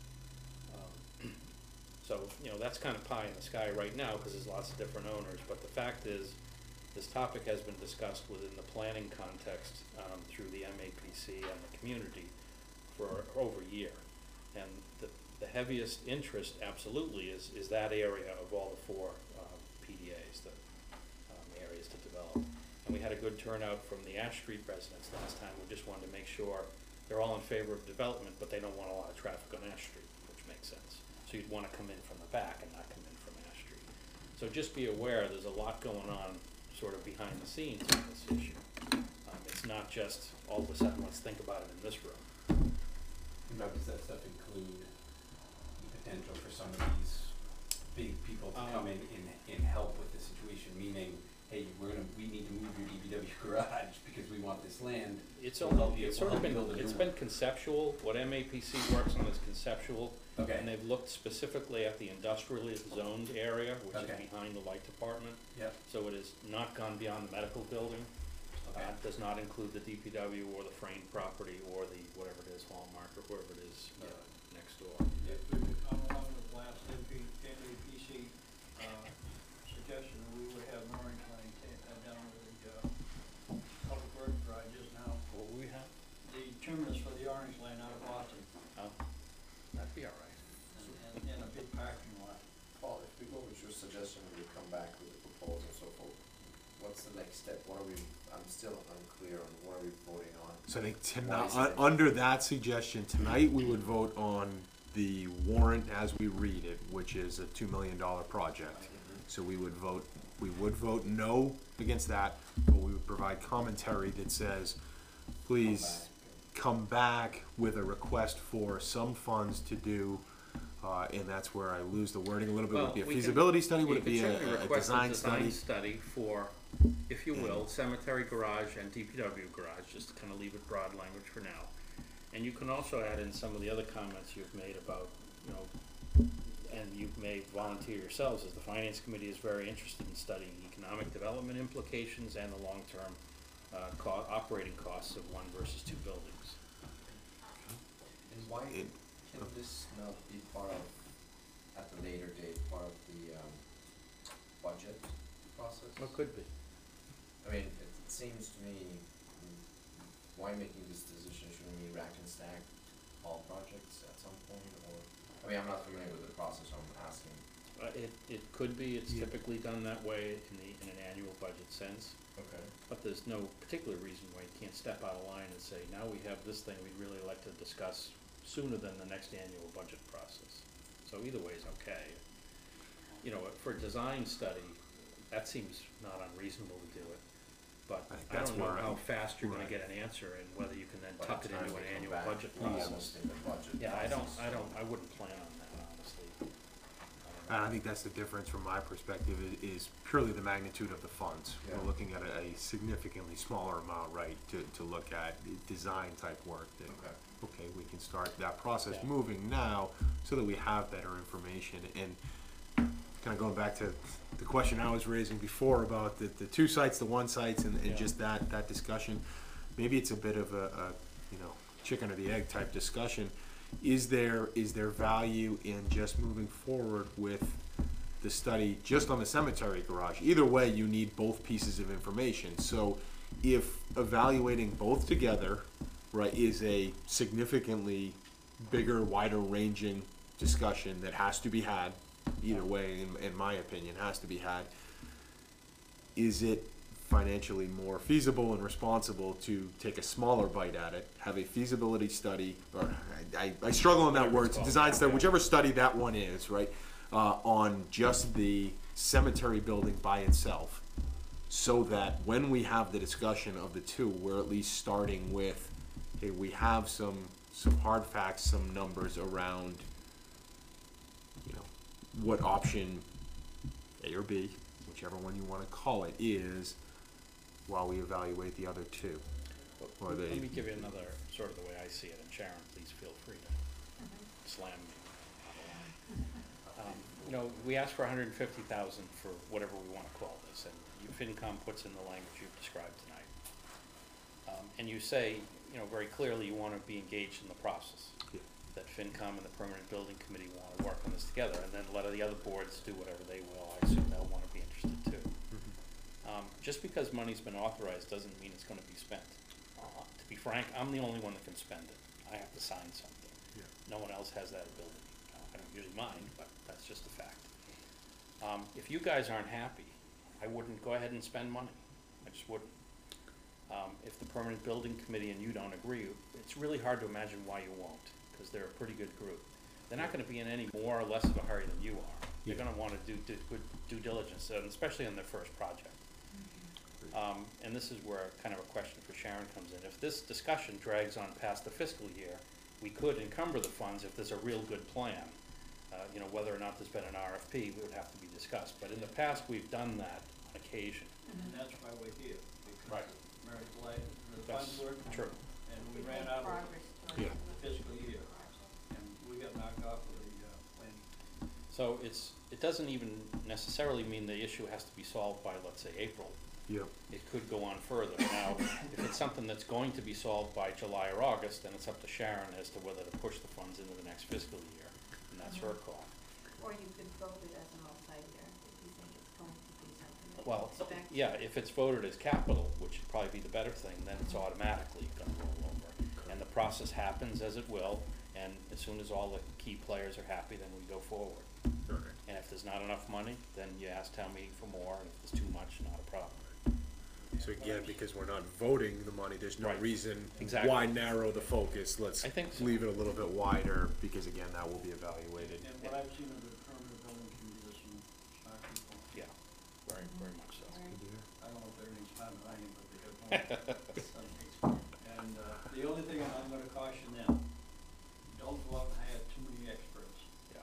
B: So, that's kind of pie in the sky right now because there's lots of different owners. But the fact is, this topic has been discussed within the planning context through the MAPC and the community for over a year. And the heaviest interest absolutely is that area of all the 4 PDAs, the areas to develop. And we had a good turnout from the Ash Street residents last time. We just wanted to make sure they're all in favor of development, but they don't want a lot of traffic on Ash Street, which makes sense. So you'd want to come in from the back and not come in from Ash Street. So just be aware there's a lot going on sort of behind the scenes on this issue. It's not just all of a sudden let's think about it in this room.
E: Now, does that stuff include the potential for some of these big people to come in and help with the situation, meaning, hey, we need to move your DPW garage because we want this land.
B: It's been conceptual. What MAPC works on is conceptual.
E: Okay.
B: And they've looked specifically at the industrially zoned area, which
E: Okay.
B: is behind the light department.
E: Yep.
B: So it has not gone beyond the medical building.
E: Okay.
B: It does not include the DPW or the Frame property or the, whatever it is, Hallmark or whoever it is next door.
E: Yep.
G: I'm along with last MAPC suggestion that we would have an orange line down to the public works garages now.
B: What will we have?
G: The terminus for the orange line out of Boston,
B: Oh, that'd be all right.
G: and a big parking lot.
F: Paul, if we go with your suggestion, we come back with a proposal and so forth, what's the next step? I'm still unclear on what are we voting on?
A: So I think
F: Why is it-
A: under that suggestion, tonight we would vote on the warrant as we read it, which is a $2 million project. So we would vote no against that, but we would provide commentary that says, please come back with a request for some funds to do, and that's where I lose the wording a little bit. Would it be a feasibility study? Would it be a design study?
B: Study for, if you will, cemetery garage and DPW garage, just to kind of leave it broad language for now. And you can also add in some of the other comments you've made about, and you may volunteer yourselves, as the Finance Committee is very interested in studying economic development implications and the long-term operating costs of one versus two buildings.
F: And why can this not be part of, at the later date, part of the, budget process?
B: Well, it could be.
F: I mean, it seems to me, why making this decision, shouldn't we rack and stack all projects at some point, or, I mean, I'm not familiar with the process, so I'm asking.
B: It could be, it's
F: Yeah.
B: typically done that way in an annual budget sense,
F: Okay.
B: but there's no particular reason why you can't step out of line and say, now we have this thing we'd really like to discuss sooner than the next annual budget process. So either way is okay. You know, for a design study, that seems not unreasonable to do it, but
A: I think
B: I
A: that's
B: don't know
A: where
B: how
A: I'm-
B: fast you're gonna
A: right.
B: get an answer and whether you can then
F: By
B: tuck
F: the
B: it
F: time
B: into
F: we
B: an
F: come
B: annual
F: back,
B: budget
F: we
B: process.
F: almost in the budget
B: Yeah,
F: process.
B: I wouldn't plan on that, honestly.
A: And I think that's the difference from my perspective is purely the magnitude of the funds.
F: Yeah.
A: We're looking at a significantly smaller amount, right, to look at design type work that,
F: Okay.
A: okay, we can start that process
B: Yeah.
A: moving now so that we have better information. And kind of going back to the question I was raising before about the two sites, the one sites, and
B: Yeah.
A: just that discussion, maybe it's a bit of a you know, chicken or the egg type discussion. Is there value in just moving forward with the study just on the cemetery garage? Either way, you need both pieces of information. So if evaluating both together, right, is a significantly bigger, wider ranging discussion that has to be had, either way, in my opinion, has to be had, is it financially more feasible and responsible to take a smaller bite at it, have a feasibility study, or I struggle on that
B: Whatever
A: word,
B: it's called.
A: design study,
B: Yeah.
A: whichever study that one is, right, on just the cemetery building by itself, so that when we have the discussion of the two, we're at least starting with, hey, we have some hard facts, some numbers around, you know, what option A or B, whichever one you want to call it, is, while we evaluate the other two. Or
B: Let
A: they,
B: me give you another, sort of the way I see it, and Sharon, please feel free to slam me. You know, we asked for $150,000 for whatever we want to call this, and FinCom puts in the language you've described tonight. And you say, you know, very clearly you want to be engaged in the process.
A: Yeah.
B: That FinCom and the Permanent Building Committee want to work on this together, and then let the other boards do whatever they will. I assume they'll want to be interested too. Just because money's been authorized doesn't mean it's gonna be spent. To be frank, I'm the only one that can spend it. I have to sign something.
A: Yeah.
B: No one else has that ability. I don't usually mind, but that's just a fact. If you guys aren't happy, I wouldn't go ahead and spend money. I just wouldn't. If the Permanent Building Committee and you don't agree, it's really hard to imagine why you won't, because they're a pretty good group. They're not gonna be in any more or less of a hurry than you are. They're
A: Yeah.
B: gonna wanna do good due diligence, and especially on their first project. And this is where kind of a question for Sharon comes in. If this discussion drags on past the fiscal year, we could encumber the funds if there's a real good plan. You know, whether or not there's been an RFP would have to be discussed, but in the past, we've done that on occasion.
G: And that's why we're here, because
B: Right.
G: Mary Blige, the
B: That's
G: funds were,
B: true.
G: and we ran out of
C: Progress towards
A: Yeah.
G: the fiscal year, and we got knocked off of the, plan.
B: So it doesn't even necessarily mean the issue has to be solved by, let's say, April.
A: yeah,
B: It could go on further. Now, if it's something that's going to be solved by July or August, then it's up to Sharon as to whether to push the funds into the next fiscal year, and that's her call.
H: Or you could vote it as a multi-year if you think it's going to be something that
B: Well,
H: you expect.
B: yeah, if it's voted as capital, which would probably be the better thing, then it's automatically gonna roll over. And the process happens as it will, and as soon as all the key players are happy, then we go forward.
A: okay.
B: And if there's not enough money, then you ask town meeting for more, and if there's too much, not a problem.
I: So again, because we're not voting the money, there's no
B: Right.
I: reason
B: Exactly.
I: why narrow the focus. Let's
B: I think so.
A: Leave it a little bit wider, because again, that will be evaluated.
G: And what I've seen of the permanent building committee, there's some smart people.
B: Yeah, very much so.
G: I don't know if they're any smarter than I am, but they got more some experience. And, the only thing I'm gonna caution them, don't go out and hire too many experts.
B: Yeah.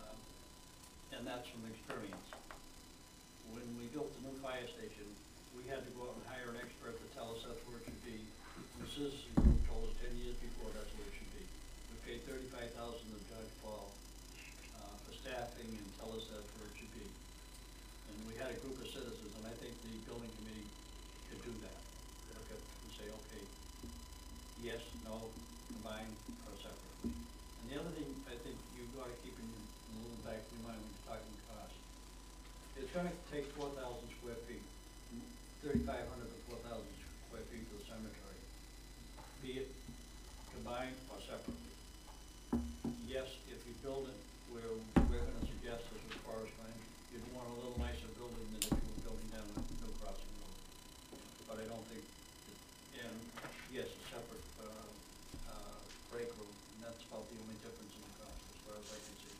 G: And that's from experience. When we built the new fire station, we had to go out and hire an expert to tell us that's where it should be. The citizen group told us 10 years before that's where it should be. We paid $35,000 to Judge Paul, for staffing and tell us that's where it should be. And we had a group of citizens, and I think the building committee could do that, chip and say, okay, yes, no, combine, or separately. And the other thing I think you've got to keep in a little back of your mind when you're talking cost. It's gonna take 4,000 square feet, 3,500 to 4,000 square feet to the cemetery, be it combined or separately. Yes, if you build it where we're gonna suggest as a forest land, you'd want a little nicer building than if you were building down a New Crossing Road. But I don't think, and yes, a separate, break room, and that's about the only difference in the cost as far as I can see.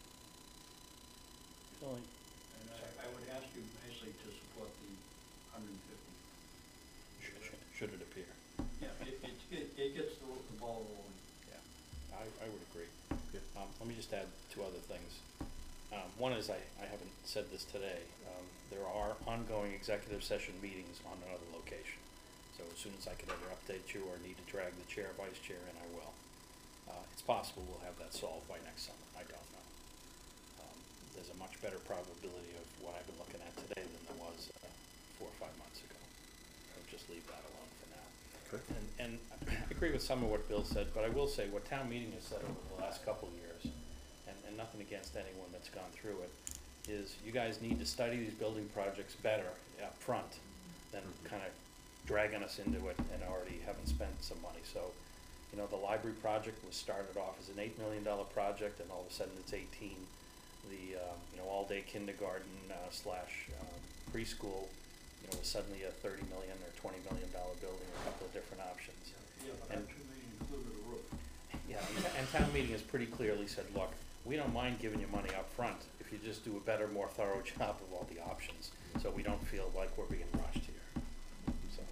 B: Really?
G: And I would ask you nicely to support the 150.
B: Should it appear?
G: Yeah, it gets the ball rolling.
B: Yeah, I would agree. Let me just add two other things. One is, I haven't said this today, there are ongoing executive session meetings on another location. So as soon as I could ever update you or need to drag the chair, vice chair in, I will. It's possible we'll have that solved by next summer, I don't know. There's a much better probability of what I've been looking at today than there was 4 or 5 months ago. I'll just leave that alone for now.
I: Okay.
B: And I agree with some of what Bill said, but I will say what town meeting has said over the last couple of years, and nothing against anyone that's gone through it, is you guys need to study these building projects better up front than kind of dragging us into it and already having spent some money. So, you know, the library project was started off as an $8 million project, and all of a sudden it's 18. The you know, all-day kindergarten slash preschool, you know, was suddenly a $30 million or $20 million building, a couple of different options.
G: Yeah, but
B: And-
G: that should be included a roof.
B: Yeah, and town meeting has pretty clearly said, look, we don't mind giving you money up front if you just do a better, more thorough job of all the options, so we don't feel like we're being rushed here. So,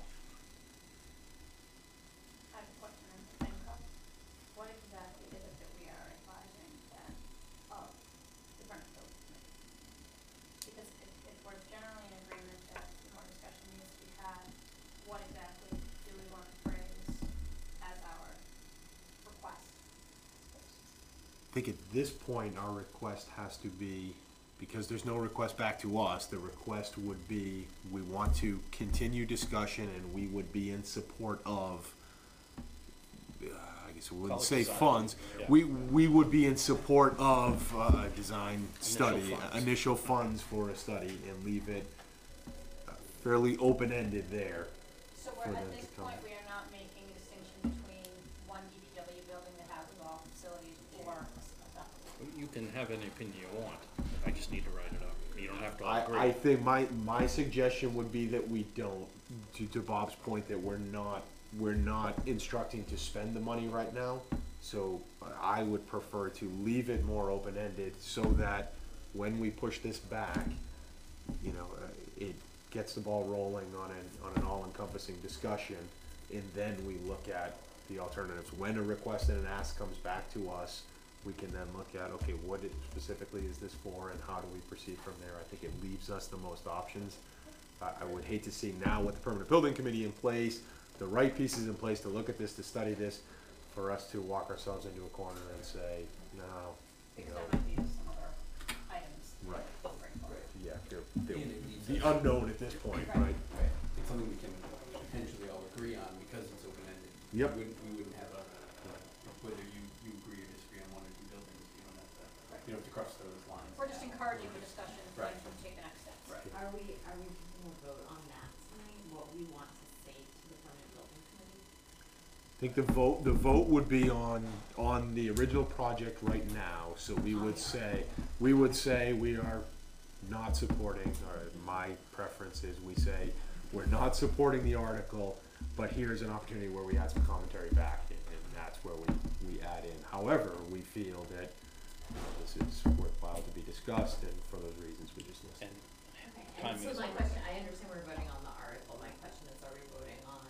C: I have a question on the FinCom. What exactly is it that we are advising that of the Vernon Building Committee? Because if we're generally in agreement that more discussion needs to be had, what exactly do we want to phrase as our request?
A: I think at this point, our request has to be, because there's no request back to us, the request would be, we want to continue discussion and we would be in support of, I guess we wouldn't
B: Call it
A: say
B: design.
A: funds.
B: Yeah.
A: We would be in support of a design study,
B: funds.
A: initial funds for a study, and leave it fairly open-ended there.
C: So
A: For
C: we're,
A: them
C: at
A: to
C: this
A: come.
C: point, we are not making a distinction between one DPW building that houses all facilities or a separate.
B: you can have any opinion you want, I just need to write it up. You don't have to all
A: I
B: agree.
A: think my suggestion would be that we don't, to Bob's point, that we're not instructing to spend the money right now. So I would prefer to leave it more open-ended so that when we push this back, you know, it gets the ball rolling on an all-encompassing discussion, and then we look at the alternatives. When a request and an ask comes back to us, we can then look at, okay, what specifically is this for, and how do we proceed from there? I think it leaves us the most options. I would hate to see now with the permanent building committee in place, the right pieces in place to look at this, to study this, for us to walk ourselves into a corner and say, no, you
C: Because
A: know,
C: there might be some other items.
A: Right.
C: that bring forward.
A: yeah,
E: And it leaves
A: the
E: us-
A: unknown at this point, right?
E: It's something we can potentially all agree on because it's open-ended.
A: Yep.
E: We wouldn't have whether you agree or disagree on one or two buildings, you don't have to, you don't have to cross those lines.
C: We're just encouraging the discussion so
E: Right.
C: that we can take the next steps.
E: Right.
H: Are we taking a vote on that tonight, what we want to say to the permanent building committee?
A: I think the vote would be on the original project right now, so we would say we are not supporting, or my preference is we say, we're not supporting the article, but here's an opportunity where we add some commentary back, and that's where we add in. However, we feel that, you know, this is worthwhile to be discussed, and for those reasons we just listed.
B: And
H: Okay,
B: timing
H: and so
B: is
H: my
B: important.
H: question, I understand we're voting on the article, my question is, are we voting on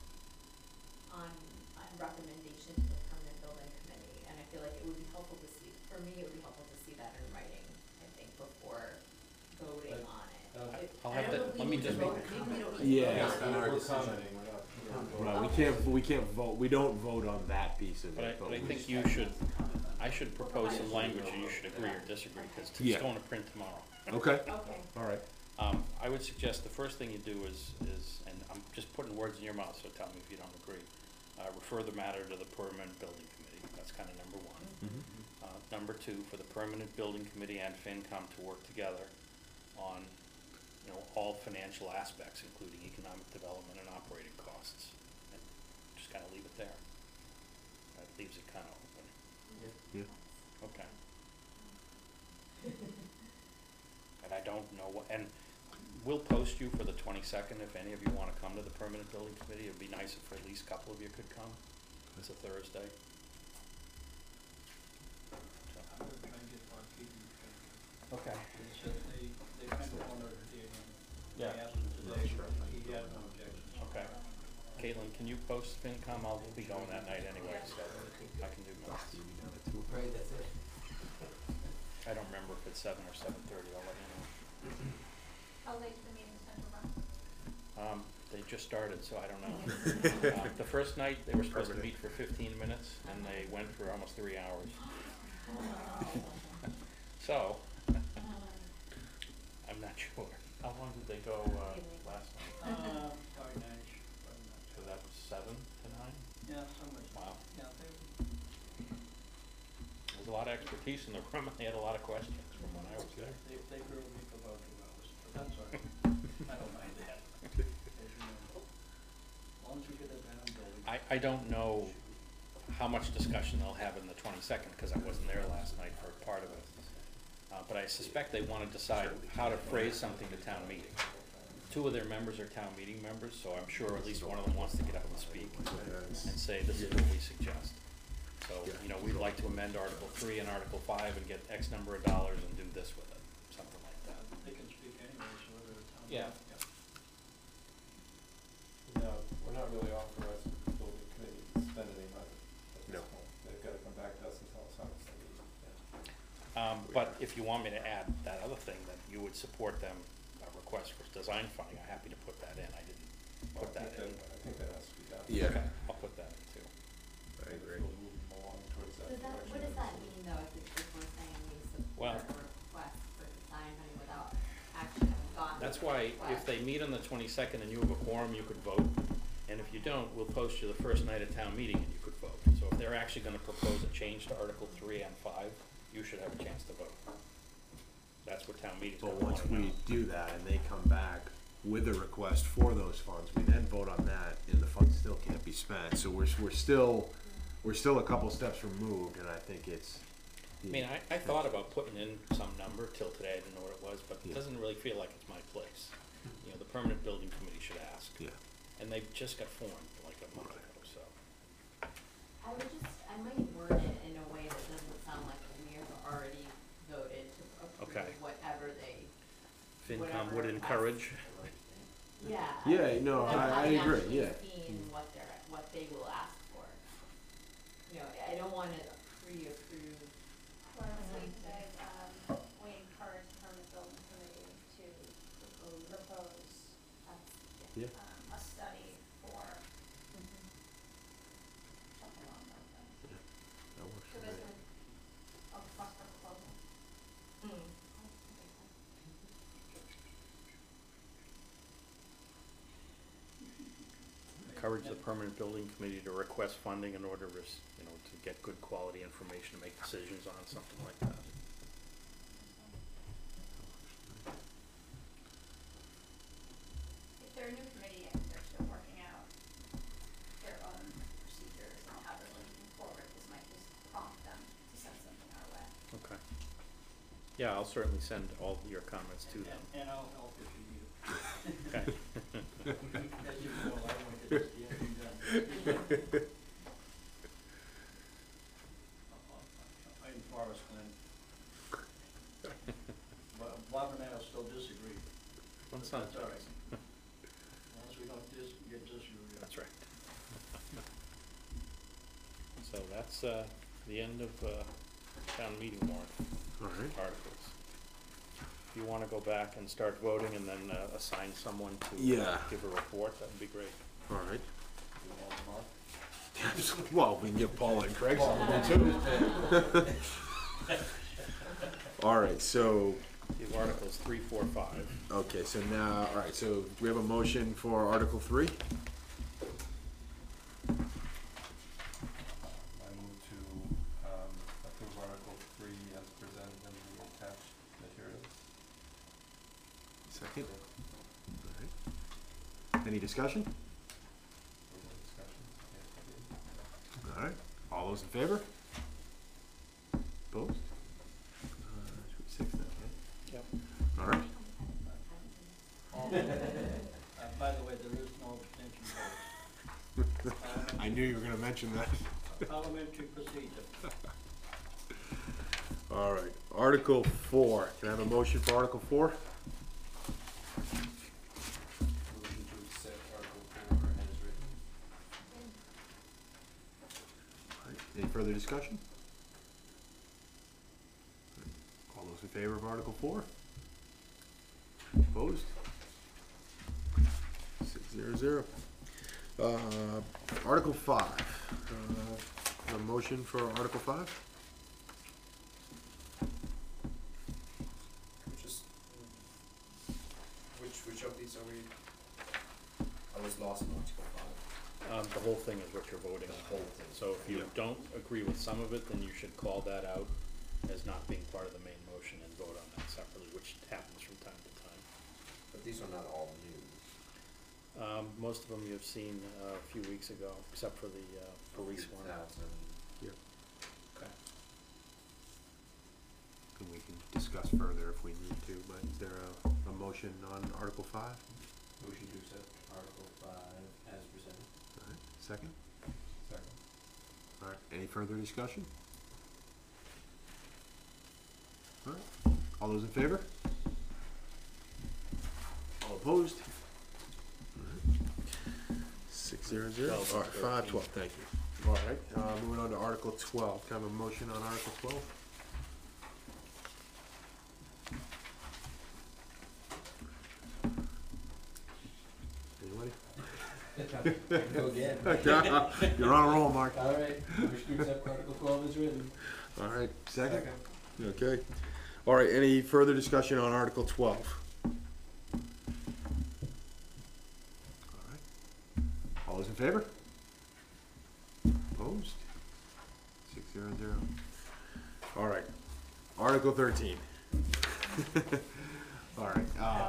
H: recommendation to the permanent building committee? And I feel like it would be helpful to see, for me, it would be helpful to see that in writing, I think, before voting on it.
B: I'll have to, let me just,
A: Yeah.
E: Based on our
D: We're
E: decision.
D: commenting, we're not.
A: Right, we can't vote, we don't vote on that piece of
B: but
A: it,
B: I
A: we
B: think
A: just-
B: you should, I should propose some language and you should agree or disagree, cause
A: Yeah.
B: it's going to print tomorrow.
A: Okay,
H: Okay,
A: all right.
B: I would suggest the first thing you do is, and I'm just putting words in your mouth, so tell me if you don't agree. Refer the matter to the permanent building committee, that's kind of number one. Number two, for the permanent building committee and FinCom to work together on, all financial aspects, including economic development and operating costs. And just kind of leave it there. That leaves it kind of open.
A: Yeah.
B: Okay. And I don't know what, and we'll post you for the 22nd if any of you want to come to the permanent building committee. It'd be nice if at least a couple of you could come. It's a Thursday.
G: I'm gonna try and get Bob Keaton to come.
B: Okay.
G: They said they kind of wanted to hear him. They
B: Yeah.
G: asked him today, he had no objections.
B: Okay. Caitlin, can you post FinCom? I'll be going that night anyway, so I can do most.
E: Right, that's it.
B: I don't remember if it's 7 or 7:30. I'll let you know.
C: How late do the meetings tend to run?
B: They just started, so I don't know. The first night, they were supposed to meet for 15 minutes, and they went for almost 3 hours. So, I'm not sure. How long did they go last night?
G: Probably nine-ish, probably not.
B: So that was 7 to 9?
G: Yeah, so much.
B: Wow.
G: Yeah,
B: There's a lot of expertise in the room, and they had a lot of questions from when I was there.
G: they grilled me for about 2 hours, but that's all right. I don't mind that. As you know. As long as we get it down, Billy.
B: I don't know how much discussion they'll have in the 22nd, because I wasn't there last night for part of it. But I suspect they want to decide how to phrase something to town meeting. 2 of their members are town meeting members, so I'm sure at least one of them wants to get up and speak and say, this is what we suggest. So, we'd like to amend Article 3 and Article 5 and get X number of dollars and do this with it, something like that.
G: They can speak anyway, so whether it's on.
B: Yeah.
D: No, we're not really authorized for the building committee to spend any money at this
A: No.
D: point. They've got to come back to us and tell us how much they need.
B: But if you want me to add that other thing, that you would support them, request for design funding, I'm happy to put that in. I didn't put that in.
D: I think that has to be done.
A: Yeah.
B: Okay, I'll put that in too.
A: I agree.
D: We'll move along towards that direction.
H: What does that mean though, if we're saying we
B: Well-
H: support a request for design funding without actually having gotten
B: That's
H: the
B: why if
H: request?
B: they meet on the 22nd and you have a quorum, you could vote. And if you don't, we'll post you the first night of town meeting and you could vote. So if they're actually gonna propose a change to Article 3 and 5, you should have a chance to vote. That's what town meeting's gonna
A: But once
B: wanna know.
A: we do that and they come back with a request for those funds, we then vote on that and the funds still can't be spent. So we're still a couple steps removed, and I think it's.
B: I mean, I thought about putting in some number till today, I didn't know what it was, but it
A: Yeah.
B: doesn't really feel like it's my place. The permanent building committee should ask.
A: Yeah.
B: And they just got formed like a month ago, so.
H: I might word it in a way that doesn't sound like we have already voted to
B: Okay.
H: approve whatever they,
B: FinCom
H: whatever
B: would
H: request.
B: encourage.
H: Yeah.
A: Yeah, no,
H: Without
A: I
H: having
A: agree,
H: actually
A: yeah.
H: seen what they will ask for. I don't wanna pre-approve.
C: Or as we say, we encourage the permanent building committee to propose
A: Yeah.
C: a study for something along those lines.
A: That works
C: So
A: for me.
C: basically, a request for proposal.
B: Encourage the permanent building committee to request funding in order to, to get good quality information to make decisions on something like that.
C: If they're a new committee and they're still working out their own procedures and how they're moving forward, this might just prompt them to send something our way.
B: Okay. Yeah, I'll certainly send all your comments to them.
G: And I'll help if you need it.
B: Okay.
G: As you know, I want to get everything done. I'm Forrest Glen. Bob and I will still disagree.
B: That's not,
G: That's all right. As long as we don't get disagreed.
B: that's right. So that's, the end of, town meeting warrant
A: All right.
B: articles. If you wanna go back and start voting and then, assign someone to
A: Yeah.
B: give a report, that'd be great.
A: All right.
D: Do you want tomorrow?
A: Well, we can get Paula and Craig something too. All right, so
B: You have Articles 3, 4, 5.
I: Okay, so now, all right, so do we have a motion for Article 3?
D: I move to approve Article 3 as presented in the attached materials.
I: Second. All right. Any discussion?
D: Further discussion? Yes, I did.
I: All right, all those in favor? Opposed? Should we six that,
B: Yep.
I: right? All right.
G: By the way, there is no abstention vote.
I: I knew you were gonna mention that.
G: Parliamentary procedure.
I: All right, Article 4, can I have a motion for Article 4?
E: Motion to accept Article 4 as written.
I: All right, any further discussion? All those in favor of Article 4? Opposed? 6-0-0. Article 5, a motion for Article 5?
F: Which of these are we? I was lost in Article 5.
B: The whole thing is what you're voting on.
F: The whole thing.
B: So if you
I: Yeah.
B: don't agree with some of it, then you should call that out as not being part of the main motion and vote on that separately, which happens from time to time.
F: But these are not all new.
B: Most of them you've seen a few weeks ago, except for the police one.
F: 2000.
I: Yep.
B: Okay.
I: And we can discuss further if we need to, but is there a motion on Article 5?
E: Motion to accept Article 5 as presented.
I: All right, second?
D: Second.
I: All right, any further discussion? All right, all those in favor? All opposed? 6-0-0.
B: 12
I: All right, 5,
B: 13.
I: 12, thank you. All right, moving on to Article 12. Can I have a motion on Article 12? Anybody?
E: Go again.
I: You're on a roll, Mark.
E: All right, motion to accept Article 12 as written.
I: All right, second? Okay. All right, any further discussion on Article 12? All right. All those in favor? Opposed? 6-0-0. All right, Article 13. All right,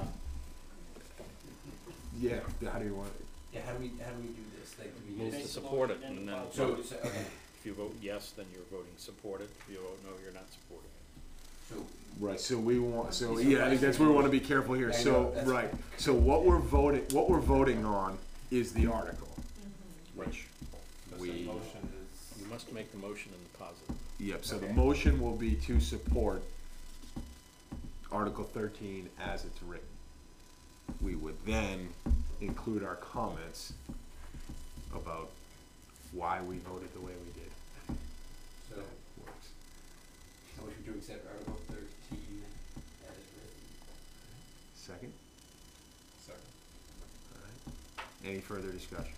I: yeah, how do you want it?
E: Yeah, how do we do this? Like, do we
B: Move
E: just?
B: to support it, and then,
E: So, okay,
B: if you vote yes, then you're voting support it. If you vote no, you're not supporting it.
E: so,
I: Right, so we want, so,
E: These are
I: yeah,
E: questions.
I: that's where we wanna be careful here,
E: I know,
I: so,
E: that's
I: right,
E: fine.
I: so what we're voting on is the article, which
D: So
I: we,
D: the motion is.
B: You must make the motion in the positive.
I: yep, so the
E: Okay.
I: motion will be to support Article 13 as it's written. We would then include our comments about why we voted the way we did.
E: so,
I: That works.
E: motion to accept Article 13 as written.
I: Second?
D: Second.
I: All right. Any further discussion?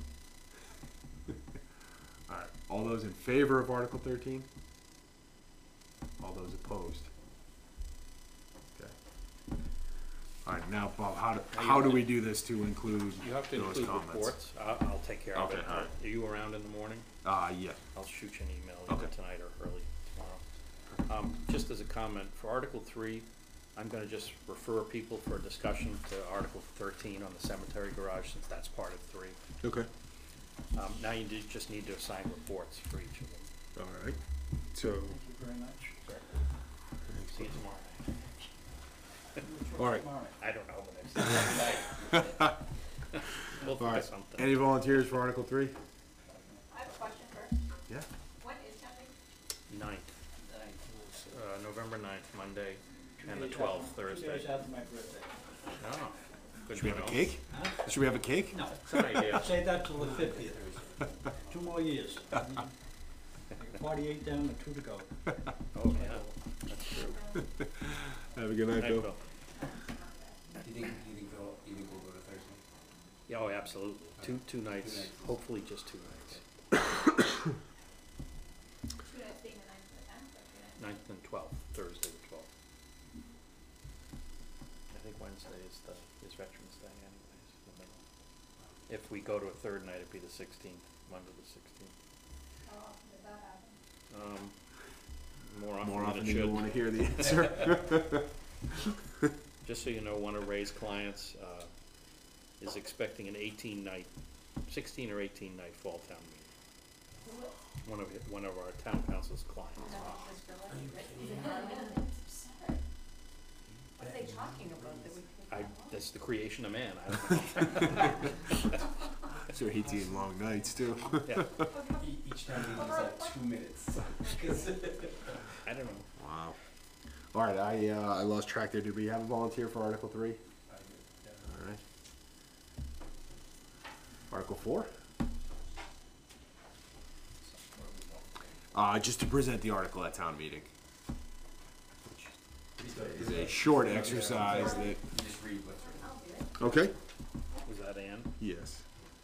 I: All right, all those in favor of Article 13? All those opposed? Okay. All right, now, Bob, how do we do this to include
B: You have to
I: those
B: include
I: comments?
B: reports. I'll take care of
I: Okay,
B: it.
I: all right.
B: Are you around in the morning?
I: Yeah,
B: I'll shoot you an email
I: Okay.
B: either tonight or early tomorrow. Just as a comment, for Article 3, I'm gonna just refer people for discussion to Article 13 on the cemetery garage, since that's part of 3.
I: okay,
B: Now you just need to assign reports for each of them.
I: all right, so,
G: Thank you very much.
B: See you tomorrow night.
I: all right,
G: Tomorrow.
B: I don't know the next time. We'll
I: all
B: think
I: right.
B: of something.
I: Any volunteers for Article 3?
C: I have a question first.
I: Yeah.
C: When is town meeting?
B: 9th, November 9th, Monday, and the 12th,
G: 2 days
B: Thursday.
G: after my birthday.
B: Oh, good
I: Should we
B: to
I: have a
B: know.
I: cake?
G: Huh?
I: Should we have a cake?
G: No,
B: It's an idea.
G: say that till the 50th. 2 more years. 48 down and 2 to go.
B: Oh, yeah, that's true.
I: Have a good night,
B: Night,
I: Bill.
B: Bill.
E: Do you think we'll go to Thursday?
B: Yeah, oh, absolutely. Two nights,
E: nights.
B: hopefully just 2 nights.
C: 2 nights being the 9th and the 10th, or 2 nights?
B: 9th and 12th, Thursday the 12th. Wednesday is Veterans Day anyways, the middle. If we go to a third night, it'd be the 16th, Monday the 16th.
C: How often does that happen?
B: More often
A: than
B: than it
A: you
B: should.
A: wanna hear the answer.
B: Just so you know, one of Ray's clients, is expecting an 16 or 18 night fall town meeting. One of our town council's clients.
C: Is that like this for like, is it Harmon? It's absurd. What are they talking about that we could that long?
B: That's the creation of man, I don't know.
A: So 18 long nights too.
B: Yeah,
E: Each time we use like 2 minutes.
B: I don't know.
A: Wow. All right, I lost track there. Did we have a volunteer for Article 3?
D: I did, yeah.
A: All right. Article 4? Just to present the article at town meeting. It's a short exercise that.
E: You just read what's written.
C: I'll do it.
A: Okay.
B: Was that Ann?
A: Yes.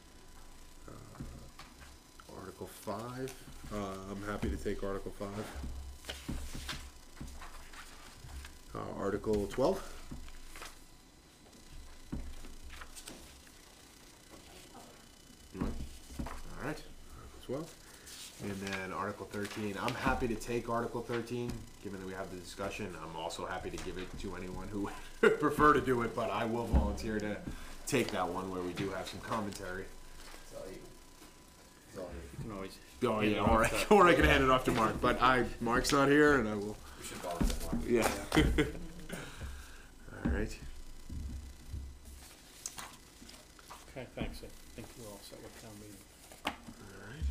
A: Article 5. I'm happy to take Article 5. Article 12. All right. Article 12. And then Article 13. I'm happy to take Article 13, given that we have the discussion. I'm also happy to give it to anyone who would prefer to do it, but I will volunteer to take that one where we do have some commentary.
E: It's all you. It's all you.
B: You can always.
A: Oh
B: hand it
A: yeah,
B: off
A: or I,
B: to-
A: or I can hand it off to Mark, but Mark's not here, and I will.
E: We should volunteer more.
A: Yeah. All right.
B: Okay, thanks. I think we're all set with town meeting.
A: All right.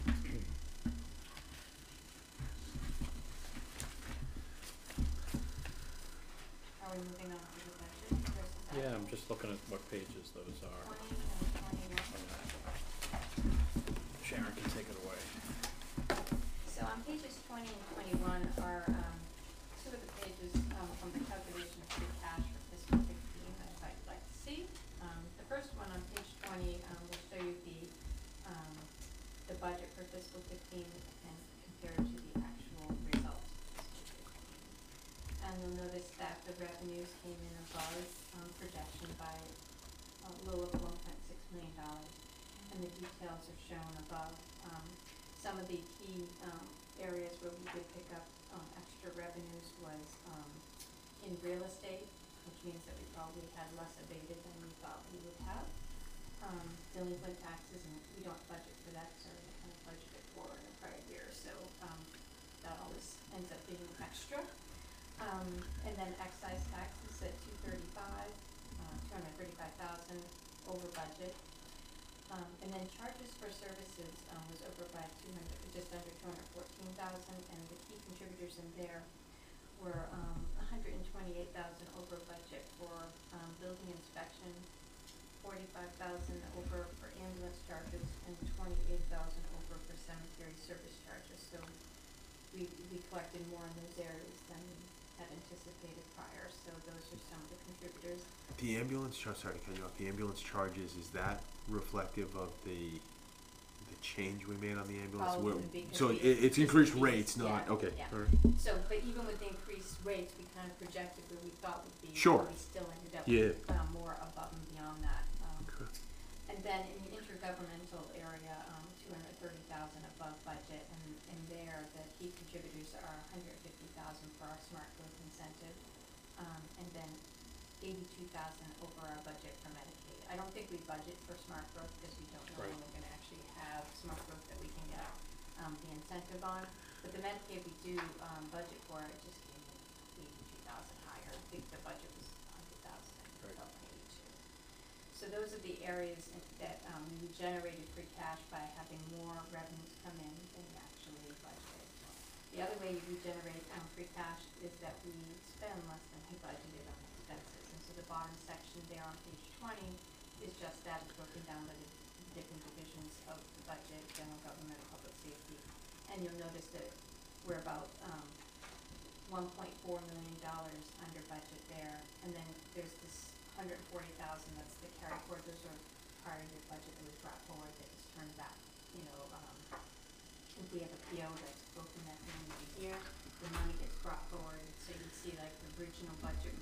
C: Are we moving on to the budget versus that?
B: Yeah, I'm just looking at what pages those are.
C: 20 and 21.
B: Sharon can take it away.
C: So on pages 20 and 21 are two of the pages from the calculation of free cash for fiscal 16 that I'd like to see. The first one on page 20 will show you the budget for fiscal 15 and compare it to the actual results for fiscal 15. And you'll notice that the revenues came in above projection by a little over $1.6 million. And the details are shown above. Some of the key areas where we did pick up extra revenues was in real estate, which means that we probably had less abated than we thought we would have. Delinquent taxes, and we don't budget for that, so we kind of budgeted for in the prior year, so that always ends up being extra. And then excise taxes at 235,000 over budget. And then charges for services was over by just under 214,000, and the key contributors in there were 128,000 over budget for building inspection, 45,000 over for ambulance charges, and 28,000 over for cemetery service charges. So we collected more in those areas than we had anticipated prior. So those are some of the contributors.
A: The ambulance charge. Sorry to cut you off. The ambulance charges, is that reflective of the change we made on the ambulance?
C: Oh,
A: Where-
C: the big
A: so
C: increase.
A: it's increased
C: Yeah,
A: rates, not okay.
C: yeah.
A: All right.
C: So, but even with the increased rates, we kind of projected where we thought would be.
A: Sure.
C: We still ended up
A: Yeah.
C: more above and beyond that.
A: Okay.
C: And then in the intergovernmental area, 230,000 above budget, and there the key contributors are 150,000 for our smart growth incentive, and then 82,000 over our budget for Medicaid. I don't think we budget for smart growth because we don't know when
B: Right.
C: we're going to actually have smart growth that we can get the incentive on. But the Medicaid we do budget for, it just came in 82,000 higher. I think the budget was 100,000 and we felt like 82. So those are the areas that we generated free cash by having more revenues come in than we actually budgeted. The other way we generate free cash is that we spend less than we budgeted on expenses. And so the bottom section there on page 20 is just that. It's broken down by the different divisions of the budget, general government, public safety. And you'll notice that we're about $1.4 million under budget there. And then there's this 140,000 that's the carry forward. Those are prior year budget that was brought forward that was turned back. You know, if we have a PO that's broken at the end of the year, the money gets brought forward. So you can see like the original budget, which is at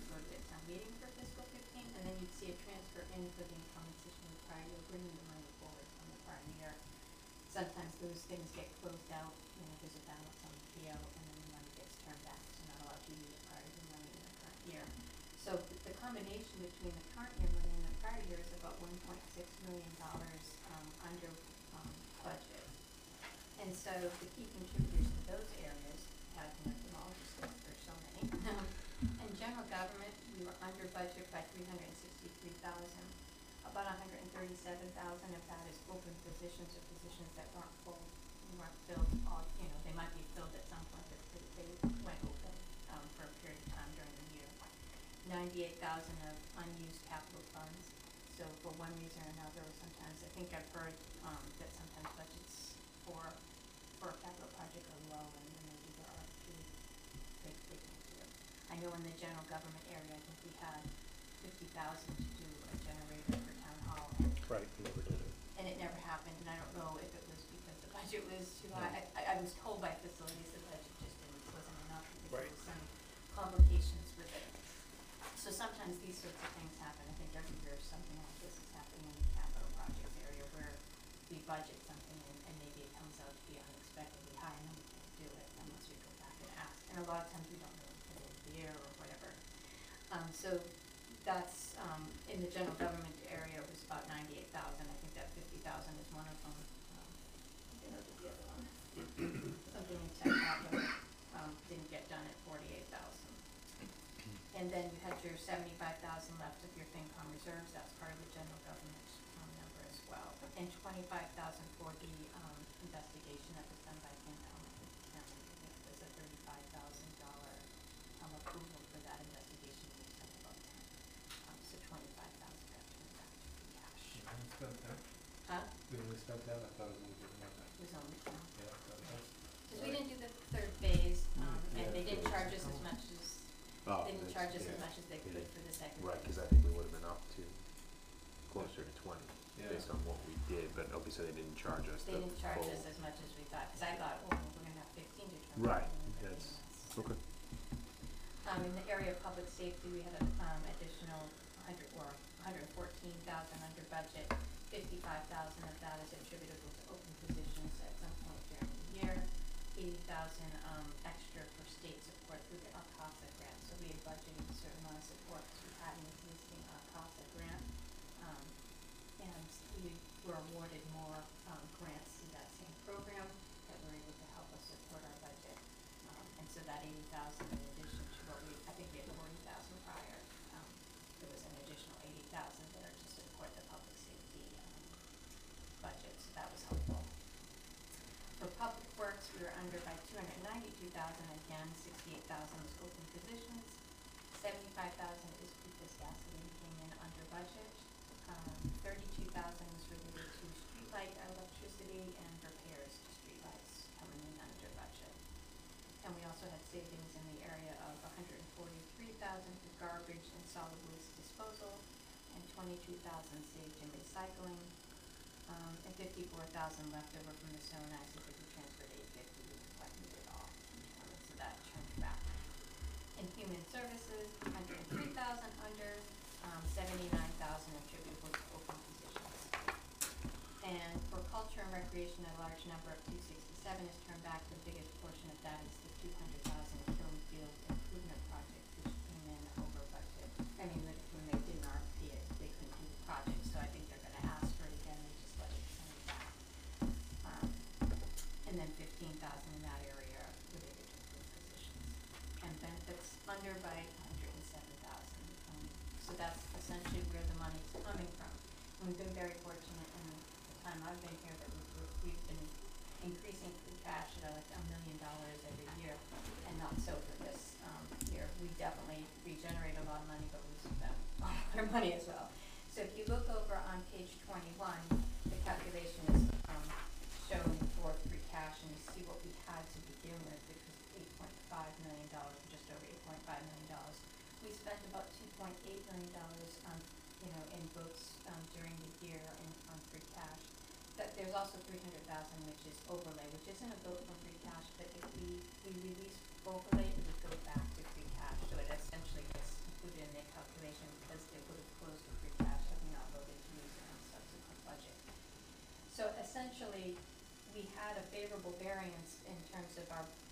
C: voted at town meeting for fiscal 15, and then you'd see a transfer in for the income position of the prior year, bringing the money forward from the prior year. Sometimes those things get closed out, you know, there's a balance on the PO, and then the money gets turned back, so not allowed to use the prior year money in the current year. So the combination between the current year money and the prior year is about $1.6 million under budget. And so the key contributors to those areas have, you know, them all just listed, there's so many. In general government, we were under budget by $363,000. About $137,000 of that is open positions or positions that weren't filled. All, you know, they might be filled at some point, but they went open for a period of time during the year. $98,000 of unused capital funds. So for one reason or another, or sometimes I think I've heard that sometimes budgets for a capital project are low, and when they do the RFP, they can't do it. I know in the general government area, I think we had $50,000 to do a generator for town hall, and
I: Right, we never did it.
C: it never happened, and I don't know if it was because the budget was too high. I was told by facilities the budget just wasn't enough because there
I: Right.
C: was some complications with it. So sometimes these sorts of things happen. I think every year something like this is happening in the capital projects area where we budget something and maybe it comes out to be unexpectedly high and then we can't do it unless we go back and ask. And a lot of times we don't know until the end of the year or whatever. So that's in the general government area, it was about $98,000. I think that $50,000 is one of them. I don't know the other one. Something in tech capital didn't get done at $48,000. And then you had your $75,000 left of your FinCom reserves. That's part of the general government number as well. And $25,000 for the investigation that was done by FinCom. I think it was a $35,000 approval for that investigation. We spent about 10. So $25,000 got turned back to free cash.
D: We only spent that?
C: Huh?
D: We only spent that? I thought it was a little bit more than that.
C: It was only 10.
D: Yeah,
C: Because we didn't do the third phase, and
D: Yeah,
C: they didn't
D: phase
C: charge
D: is
C: us as
D: cool.
C: much as,
A: Oh,
C: they didn't
A: that's-
C: charge us
A: yeah.
C: as much as they could for the second phase.
I: Right, cause I think we would've been up to closer to 20,
D: Yeah.
I: based on what we did, but okay, so they didn't charge us
C: They
I: the
C: didn't charge
I: full-
C: us as much as we thought, because I thought, oh, we're gonna have 15 to turn.
I: Right,
C: around, and then
I: that's-
C: less.
I: okay.
C: In the area of public safety, we had an additional 114,000 under budget. 55,000 of that is attributable to open positions at some point during the year. 80,000 extra for state support through the ARPASA grant. So we had budgeted a certain amount of support because we had an existing ARPASA grant. And we were awarded more grants through that same program that were able to help us support our budget. And so that 80,000 in addition to what I think we had 40,000 prior, there was an additional 80,000 there to support the public safety budget, so that was helpful. For public works, we were under by 292,000 again, 68,000 was open positions. 75,000 is because gasoline came in under budget. 32,000 was related to streetlight electricity and repairs to streetlights coming in under budget. And we also had savings in the area of 143,000 for garbage and solid waste disposal, and 22,000 saved in recycling, and 54,000 left over from the zone as if we transferred 850, we collected it all, so that turned back. In human services, 103,000 under, 79,000 attributable to open positions. And for culture and recreation, a large number of 267 is turned back. The biggest portion of that is the 200,000 film field improvement project, which came in over budget. I mean, when they did an RFP, they couldn't do the project, so I think they're gonna ask for it again, they just let it send it back. And then 15,000 in that area related to approved positions. And benefits under by 107,000. So that's essentially where the money's coming from. And we've been very fortunate in the time I've been here that we've been increasing free cash at like $1 million every year, and not so for this year. We definitely regenerate a lot of money, but we spend a lot of our money as well. So if you look over on page 21, the calculation is shown for free cash, and you see what we had to begin with, which was $8.5 million, just over $8.5 million. We spent about $2.8 million in votes during the year on free cash. That there's also $300,000 which is overlay, which isn't a vote from free cash, but if we release overlay, it would go back to free cash, so it essentially gets included in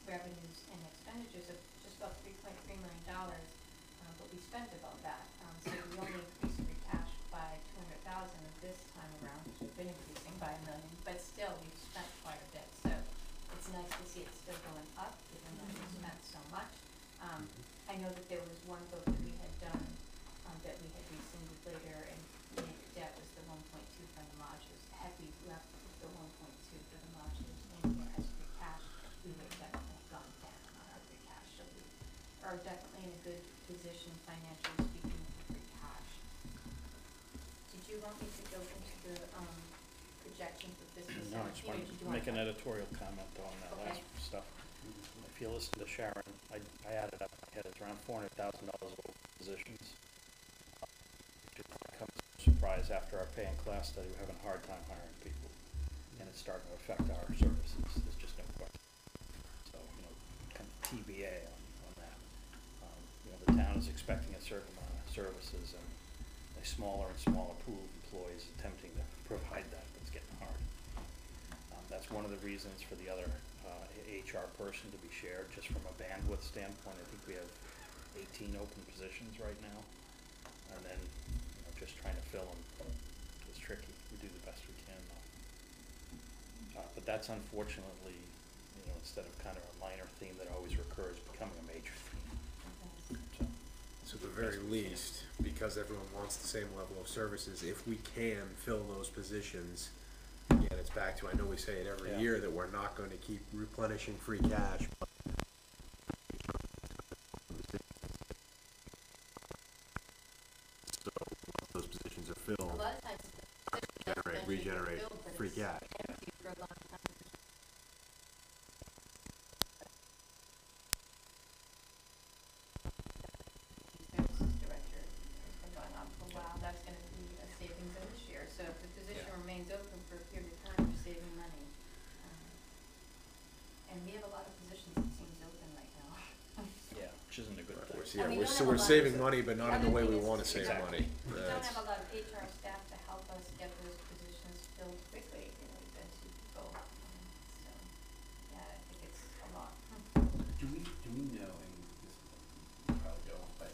C: revenues and expenditures of just about $3.3 million, but we spent about that. So we only increased free cash by $200,000 this time around, which we've been increasing by $1 million, but still we've spent quite a bit. So it's nice to see it still going up, given that we spent so much. I know that there was one vote that we had done, that we had rescinded later, and made the debt was the 1.2 from the modules. Had we left the 1.2 for the modules in here as free cash, we would have definitely gone down on our free cash. So we are definitely in a good position financially speaking for free cash. Did you want me to go into the projections for fiscal 17,
B: No, I just
C: or
B: wanted
C: did you
B: to
C: want
B: make an editorial comment on that
C: Okay.
B: last stuff. If you listen to Sharon, I added up, I had it's around $400,000 of open positions. Which comes as a surprise after our pay and class study, we're having a hard time hiring people. And it's starting to affect our services, there's just no question. So, kind of TBA on that. The town is expecting a certain amount of services, and a smaller and smaller pool of employees attempting to provide that, but it's getting hard. That's one of the reasons for the other HR person to be shared, just from a bandwidth standpoint. I think we have 18 open positions right now, and then just trying to fill them is tricky. We do the best we can though. But that's unfortunately, instead of kind of a minor theme that always recurs, becoming a major theme.
I: So at the very least, because everyone wants the same level of services, if we can fill those positions, again, it's back to, I know we say it every
B: Yeah.
I: year, that we're not going to keep replenishing free cash. But so once those positions are
C: a
I: filled,
C: lot of times
I: regenerate free cash.
C: empty for a long time. Services director has been going on for a while. That's going to be a savings in this year. So if the position remains open for a period of time, we're saving money. And we have a lot of positions that seems open right now.
B: Yeah, which isn't a good thing.
I: Yeah,
C: And we don't
I: so
C: have
I: we're
C: a lot
I: saving
C: of-
I: money, but not in the way we want to save
B: Exactly.
I: money.
C: We don't
I: That's-
C: have a lot of HR staff to help us get those positions filled quickly. We've been two people. So, yeah, I think it's a lot.
E: Do we know, and this you probably don't, but,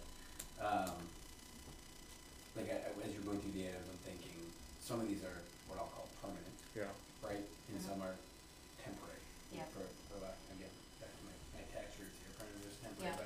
E: like, as you're going through the items, I'm thinking, some of these are what I'll call permanent,
B: Yeah.
E: right? And
C: Mhm.
E: some are temporary.
C: Yeah.
E: For again, back to my tax roots here, permanent versus temporary,
C: Yeah.
E: but,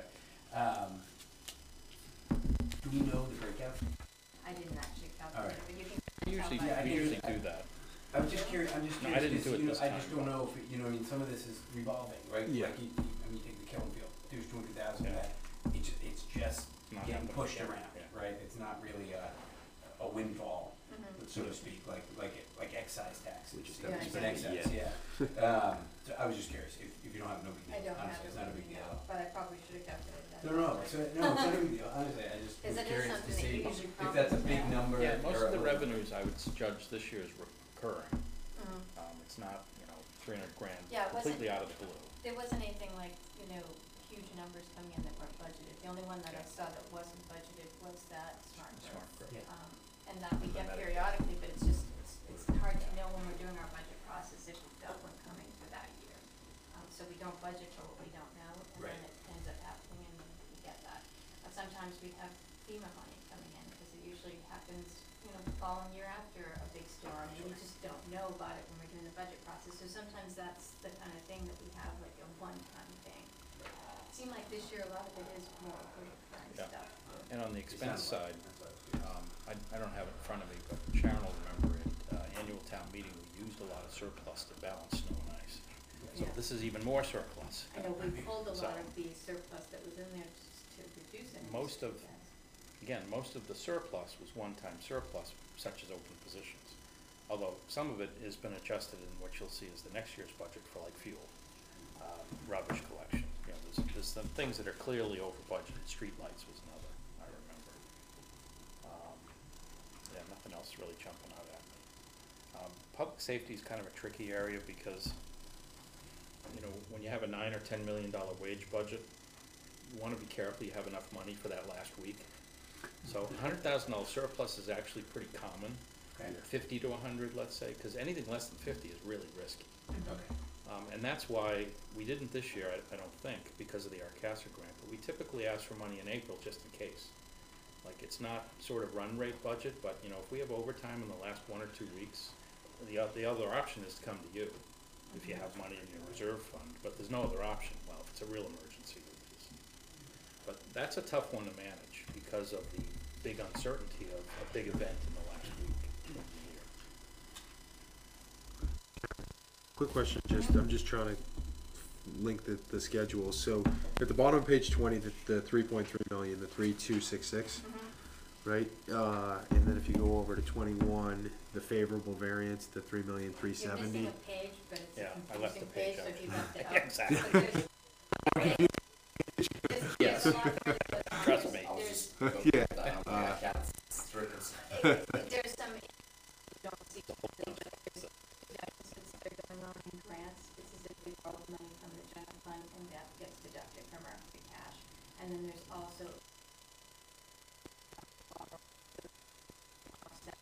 E: do we know the breakout?
C: I didn't actually calculate it, but you can
B: We usually,
C: tell by.
B: we usually do that.
E: I'm just curious,
B: No, I didn't
E: because,
B: do it this
E: I just
B: time,
E: don't
B: but-
E: know if, some of this is revolving, right?
I: Yeah.
E: Like, you take the Killen Field, there's 200,000
B: Yeah.
E: of that, it's just
B: Not
E: getting
B: happening.
E: pushed
B: Yeah.
E: around,
B: Yeah.
E: right? It's not really a windfall,
C: Mhm.
E: so to speak, like excise taxes.
I: We just
C: Yeah,
E: It's an
C: exactly.
E: excise, yeah. So I was just curious, if you don't have, no big
C: I
E: deal,
C: don't have
E: honestly,
C: it
E: it's not a
C: with
E: big
C: me
E: deal.
C: now, but I probably should have calculated that.
E: No, it's not a big deal, honestly, I just
C: Because
E: was
C: it is
E: curious to
C: something that
E: see
C: you usually
E: if that's a big
C: probably
E: number.
B: Yeah, most
E: or
B: of the
E: a-
B: revenues I would judge this year is recurring.
C: Mhm.
B: It's not, 300 grand
C: Yeah, it wasn't-
B: completely out of the blue.
C: There wasn't anything like, huge numbers coming in that weren't budgeted. The only one that I saw that wasn't budgeted was that smart
B: Smart
C: growth.
B: growth.
E: Yeah.
C: And that we
B: The
C: get
B: Medicaid.
C: periodically, but it's just, it's hard to know when we're doing our budget process if we've got one coming for that year. So we don't budget for what we don't know, and then
E: Right.
C: it ends up happening and we get that. Sometimes we have FEMA money coming in, because it usually happens, the following year after a big storm, and we just don't know about it when we're doing the budget process. So sometimes that's the kind of thing that we have, like a one-time thing. It seemed like this year a lot of it is more recurring
B: Yeah.
C: stuff.
B: And on the expense
E: Sounds like
B: side,
E: it, that's what I was curious.
B: I don't have it in front of me, but Sharon will remember at annual town meeting, we used a lot of surplus to balance snow and ice. So
C: Yeah.
B: this is even more surplus.
C: I know we pulled a
B: So-
C: lot of the surplus that was in there just to reduce it.
B: Most of- Again, most of the surplus was one-time surplus, such as open positions. Although some of it has been adjusted in what you'll see is the next year's budget for like fuel, rubbish collection. There's some things that are clearly over budgeted. Streetlights was another, I remember. Yeah, nothing else really jumping out at me. Public safety is kind of a tricky area because, when you have a $9 or $10 million wage budget, you want to be careful you have enough money for that last week. So $100,000 surplus is actually pretty common.
E: Okay.
B: 50 to 100, let's say, because anything less than 50 is really risky.
E: Okay.
B: And that's why we didn't this year, I don't think, because of the Arcasser grant, but we typically ask for money in April just in case. Like, it's not sort of run rate budget, but, you know, if we have overtime in the last 1 or 2 weeks, the other option is to come to you if you have money in your reserve fund, but there's no other option. Well, if it's a real emergency, there is. But that's a tough one to manage because of the big uncertainty of a big event in the last week of the year.
I: Quick question, I'm just trying to link the schedule. So at the bottom of page 20, the 3.3 million, the 3,266, right? And then if you go over to 21, the favorable variance, the 3,370.
C: You're missing a page, but it's
B: Yeah,
C: a
B: I left the
C: confusing
B: page
C: page, so
B: out.
C: if you left it out.
B: Exactly. Yes. Trust me.
I: Yeah.
C: There's some, you don't see, there's deficits that are going on in grants. This is if we borrow money from the general fund and that gets deducted from our free cash. And then there's also offset.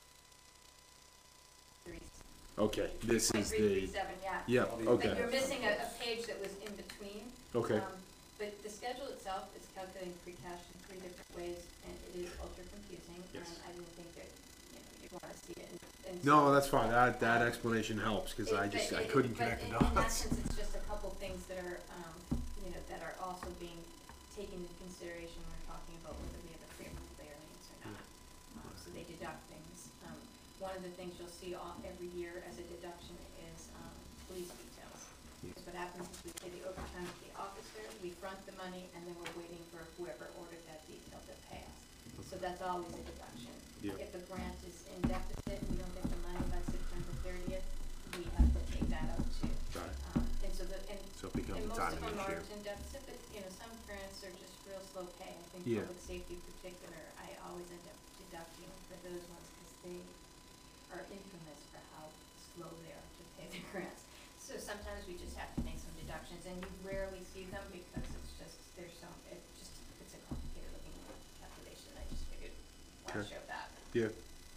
I: Okay, this is the,
C: 3.37, yeah.
I: yeah,
C: But
I: okay,
C: you're missing a page that was in between.
I: okay,
C: But the schedule itself is calculating free cash in 3 different ways, and it is ultra confusing.
I: Yes.
C: And I didn't think that, you know, you'd wanna see it, and
I: no,
C: so-
I: that's fine, that explanation helps, cause I couldn't connect the
C: But in
I: dots.
C: essence, it's just a couple things that are, you know, that are also being taken into consideration when we're talking about whether we have a favorable variance or not. So they deduct things. One of the things you'll see every year as a deduction is, police details. Because what happens is we pay the overtime to the officer, we front the money, and then we're waiting for whoever ordered that detail to pay us. So that's always a deduction.
I: Yeah.
C: If the grant is in deficit, and we don't get the money by September 30th, we have to take that out too.
I: Got it.
C: And so
I: So it becomes
C: and
I: a
C: most of
I: timing
C: them
I: issue.
C: aren't in deficit, but, you know, some grants are just real slow pay. I think
I: Yeah.
C: public safety in particular, I always end up deducting for those ones because they are infamous for how slow they are to pay the grants. So sometimes we just have to make some deductions, and you rarely see them because it's just, it's a complicated looking calculation. I just figured, why
I: Okay.
C: show that?
I: Yeah,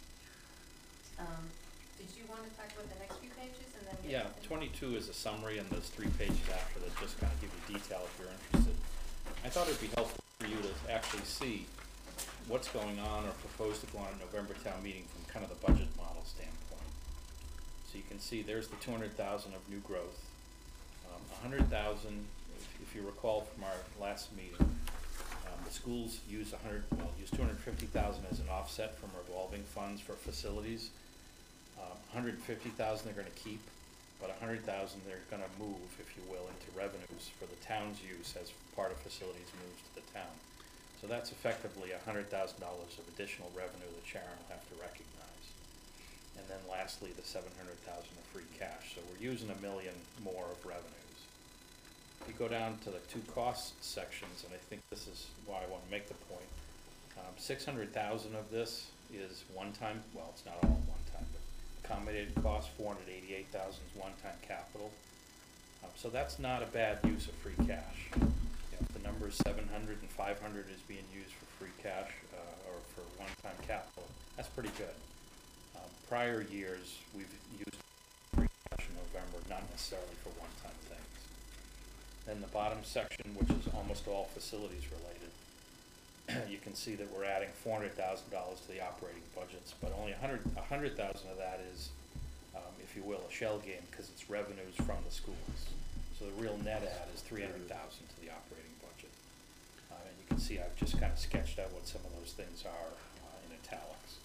C: Did you wanna talk about the next few pages and then get?
B: Yeah, 22 is a summary, and there's 3 pages after that just kind of give you detail if you're interested. I thought it'd be helpful for you to actually see what's going on or proposed to go on at November town meeting from kind of the budget model standpoint. So you can see there's the 200,000 of new growth. 100,000, if you recall from our last meeting, the schools use 250,000 as an offset from revolving funds for facilities. 150,000 they're gonna keep, but 100,000 they're gonna move, if you will, into revenues for the town's use as part of facilities moves to the town. So that's effectively $100,000 of additional revenue that Sharon will have to recognize. And then lastly, the 700,000 of free cash, so we're using $1 million more of revenues. If you go down to the 2 cost sections, and I think this is why I wanna make the point, 600,000 of this is one-time, well, it's not all one-time, but accommodated cost, 488,000 is one-time capital. So that's not a bad use of free cash. You know, if the number is 700 and 500 is being used for free cash, or for one-time capital, that's pretty good. Prior years, we've used free cash in November, not necessarily for one-time things. Then the bottom section, which is almost all facilities related, you can see that we're adding $400,000 to the operating budgets, but only 100,000 of that is, if you will, a shell game, because it's revenues from the schools. So the real net add is 300,000 to the operating budget. And you can see I've just kind of sketched out what some of those things are in italics.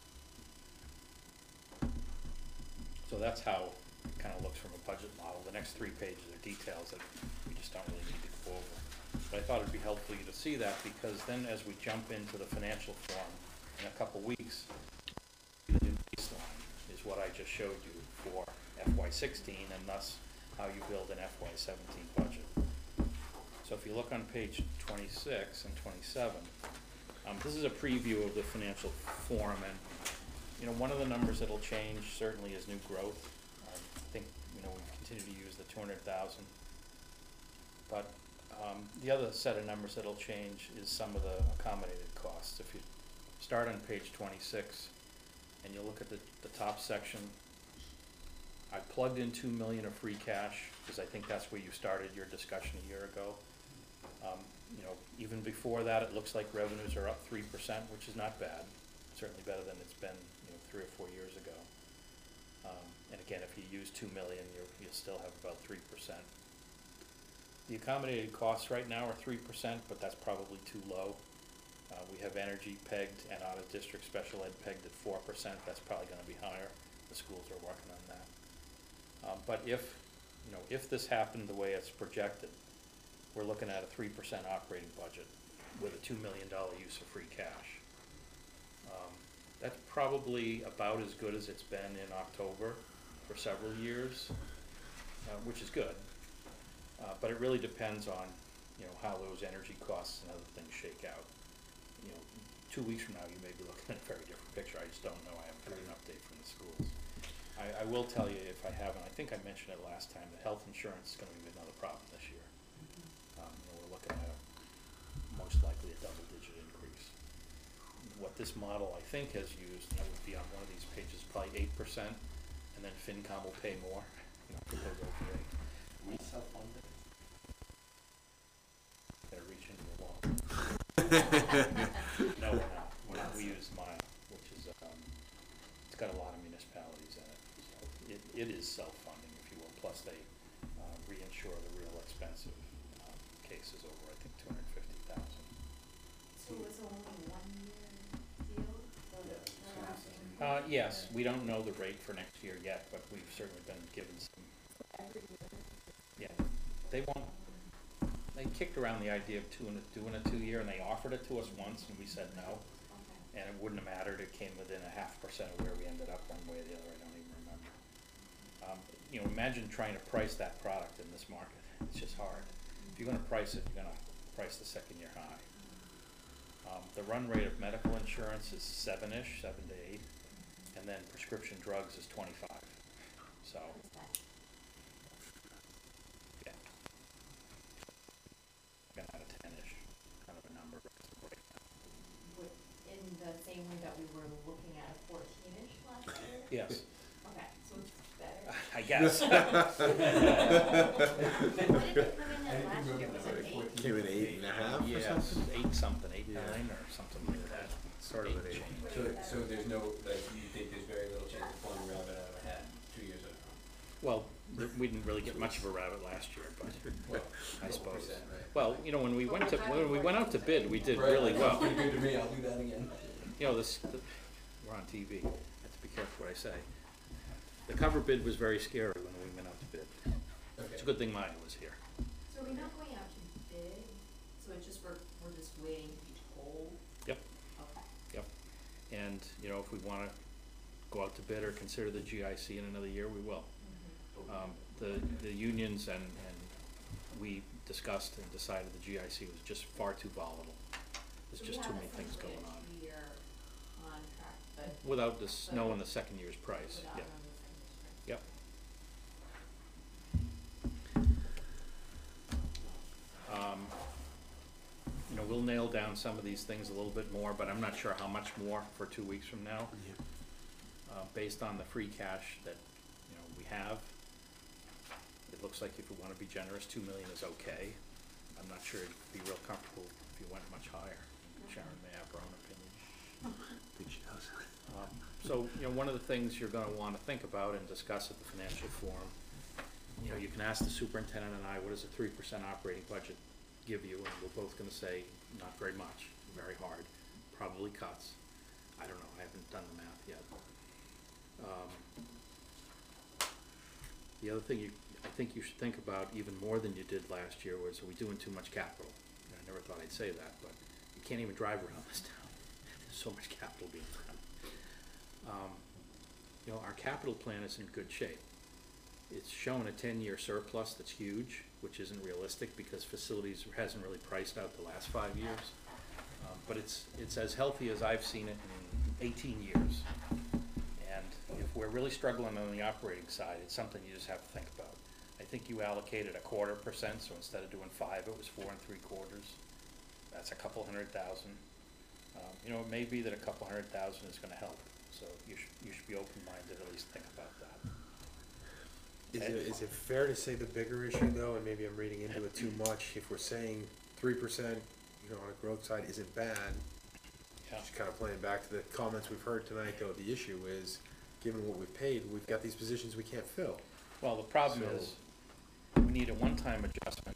B: So that's how it kind of looks from a budget model. The next 3 pages are details that we just don't really need to go over. But I thought it'd be helpful for you to see that, because then as we jump into the financial form in a couple weeks, the new baseline is what I just showed you for FY16, and thus how you build an FY17 budget. So if you look on page 26 and 27, this is a preview of the financial form, and you know, one of the numbers that'll change certainly is new growth. I think, you know, we continue to use the 200,000, but the other set of numbers that'll change is some of the accommodated costs. If you start on page 26 and you look at the top section, I plugged in 2 million of free cash, because I think that's where you started your discussion a year ago. You know, even before that, it looks like revenues are up 3%, which is not bad, certainly better than it's been, you know, 3 or 4 years ago. And again, if you use 2 million, you'll still have about 3%. The accommodated costs right now are 3%, but that's probably too low. We have energy pegged and out-of-district special ed pegged at 4%. That's probably gonna be higher. The schools are working on that. But if, you know, if this happened the way it's projected, we're looking at a 3% operating budget with a $2 million use of free cash. That's probably about as good as it's been in October for several years, which is good. But it really depends on, you know, how those energy costs and other things shake out. You know, 2 weeks from now, you may be looking at a very different picture. I just don't know. I haven't got an update from the schools. I will tell you, if I haven't, I think I mentioned it last time, that health insurance is gonna be another problem this year. You know, we're looking at most likely a double-digit increase. What this model, I think, has used, and it would be on one of these pages, probably 8%, and then FinCom will pay more, you know, because of the rate.
E: We self-funded.
B: They're reaching the wall. No, we're not. We use Mile, which is, it's got a lot of municipalities in it. So it is self-funding, if you will, plus they reinsure the real expensive cases over, I think, 250,000.
H: So it was only 1 year deal?
B: Yes, we don't know the rate for next year yet, but we've certainly been given some.
H: Every year?
B: Yeah, they won't. They kicked around the idea of doing a 2-year, and they offered it to us once, and we said no.
H: Okay.
B: And it wouldn't have mattered. It came within 0.5% of where we ended up, one way or the other. I don't even remember. You know, imagine trying to price that product in this market. It's just hard. If you're going to price it, you're going to price the second-year high. The run rate of medical insurance is 7-ish, 7 to 8, and then prescription drugs is 25. So, yeah, got out of 10-ish, kind of a number right now.
H: In the same way that we were looking at a 14-ish last year?
B: Yes,
H: Okay, so it's better.
B: I guess.
H: What did it come in at last year? Was it 8?
I: Came in 8.5 or
B: Yes,
I: something?
B: 8 something, 8,
I: Yeah.
B: 9 or something like that.
I: Sort of an 8.
B: change.
E: So there's no, like, you think there's very little chance of pulling a rabbit out of a hat 2 years ago?
B: Well, we didn't really get much of a rabbit last year, but
E: Well,
B: I
E: couple
B: suppose.
E: percent, right?
B: Well, you know, when we went out to bid, we did
E: Right,
B: really
E: that
B: well.
E: sounds pretty good to me, I'll do that again.
B: You know, we're on TV. I have to be careful what I say. The cover bid was very scary when we went out to bid. It's a good thing Maya was here.
H: So we're not going out to bid, so it's just, we're just waiting to be told?
B: Yep.
H: Okay.
B: Yep. And, you know, if we wanna go out to bid or consider the GIC in another year, we will. The unions and we discussed and decided the GIC was just far too volatile. There's just too many things going on.
H: So we have essentially a 2-year contract, but
B: Without this, knowing the second year's price,
H: without
B: yeah.
H: knowing the second year's price.
B: Yep. You know, we'll nail down some of these things a little bit more, but I'm not sure how much more for 2 weeks from now. Based on the free cash that, you know, we have, it looks like if we wanna be generous, 2 million is okay. I'm not sure it'd be real comfortable if you went much higher. Sharon may have her own opinion.
I: I think she does.
B: So, you know, one of the things you're gonna wanna think about and discuss at the financial forum, you know, you can ask the superintendent and I, what does a 3% operating budget give you? And we're both gonna say, not very much, very hard, probably cuts. I don't know, I haven't done the math yet. The other thing I think you should think about even more than you did last year was, are we doing too much capital? And I never thought I'd say that, but you can't even drive around this town. There's so much capital being done. You know, our capital plan is in good shape. It's shown a 10-year surplus that's huge, which isn't realistic because facilities hasn't really priced out the last 5 years. But it's as healthy as I've seen it in 18 years. And if we're really struggling on the operating side, it's something you just have to think about. I think you allocated 0.25%, so instead of doing 5, it was 4 3/4. That's a couple $100,000. You know, it may be that a couple $100,000 is gonna help, so you should be open-minded, at least think about that.
I: Is it fair to say the bigger issue though, and maybe I'm reading into it too much, if we're saying 3%, you know, on a growth side isn't bad,
B: Yeah.
I: just kind of playing back to the comments we've heard tonight though, the issue is, given what we've paid, we've got these positions we can't fill.
B: Well, the problem
I: So-
B: is, we need a one-time adjustment,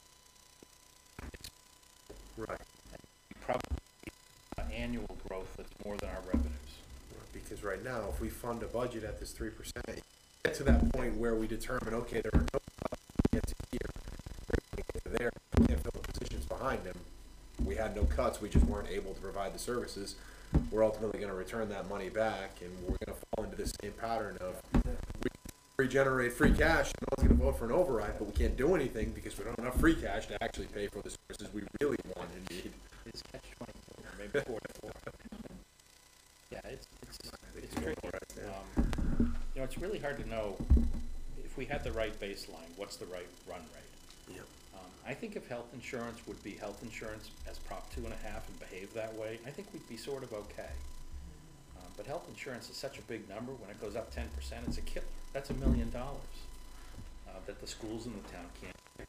I: Right.
B: probably annual growth that's more than our revenues.
I: Because right now, if we fund a budget at this 3%, get to that point where we determine, okay, there are no cuts, we get to here, we get to there, we can't fill the positions behind them. We had no cuts, we just weren't able to provide the services. We're ultimately gonna return that money back, and we're gonna fall into the same pattern of we regenerate free cash, and no one's gonna vote for an override, but we can't do anything because we don't have enough free cash to actually pay for the services we really want and need.
B: It's catch 24, or maybe 44. Yeah, it's tricky. You know, it's really hard to know if we had the right baseline, what's the right run rate?
I: Yep.
B: I think if health insurance would be health insurance as Prop 2.5 and behave that way, I think we'd be sort of okay. But health insurance is such a big number, when it goes up 10%, it's a killer. That's $1 million that the schools in the town can't bear.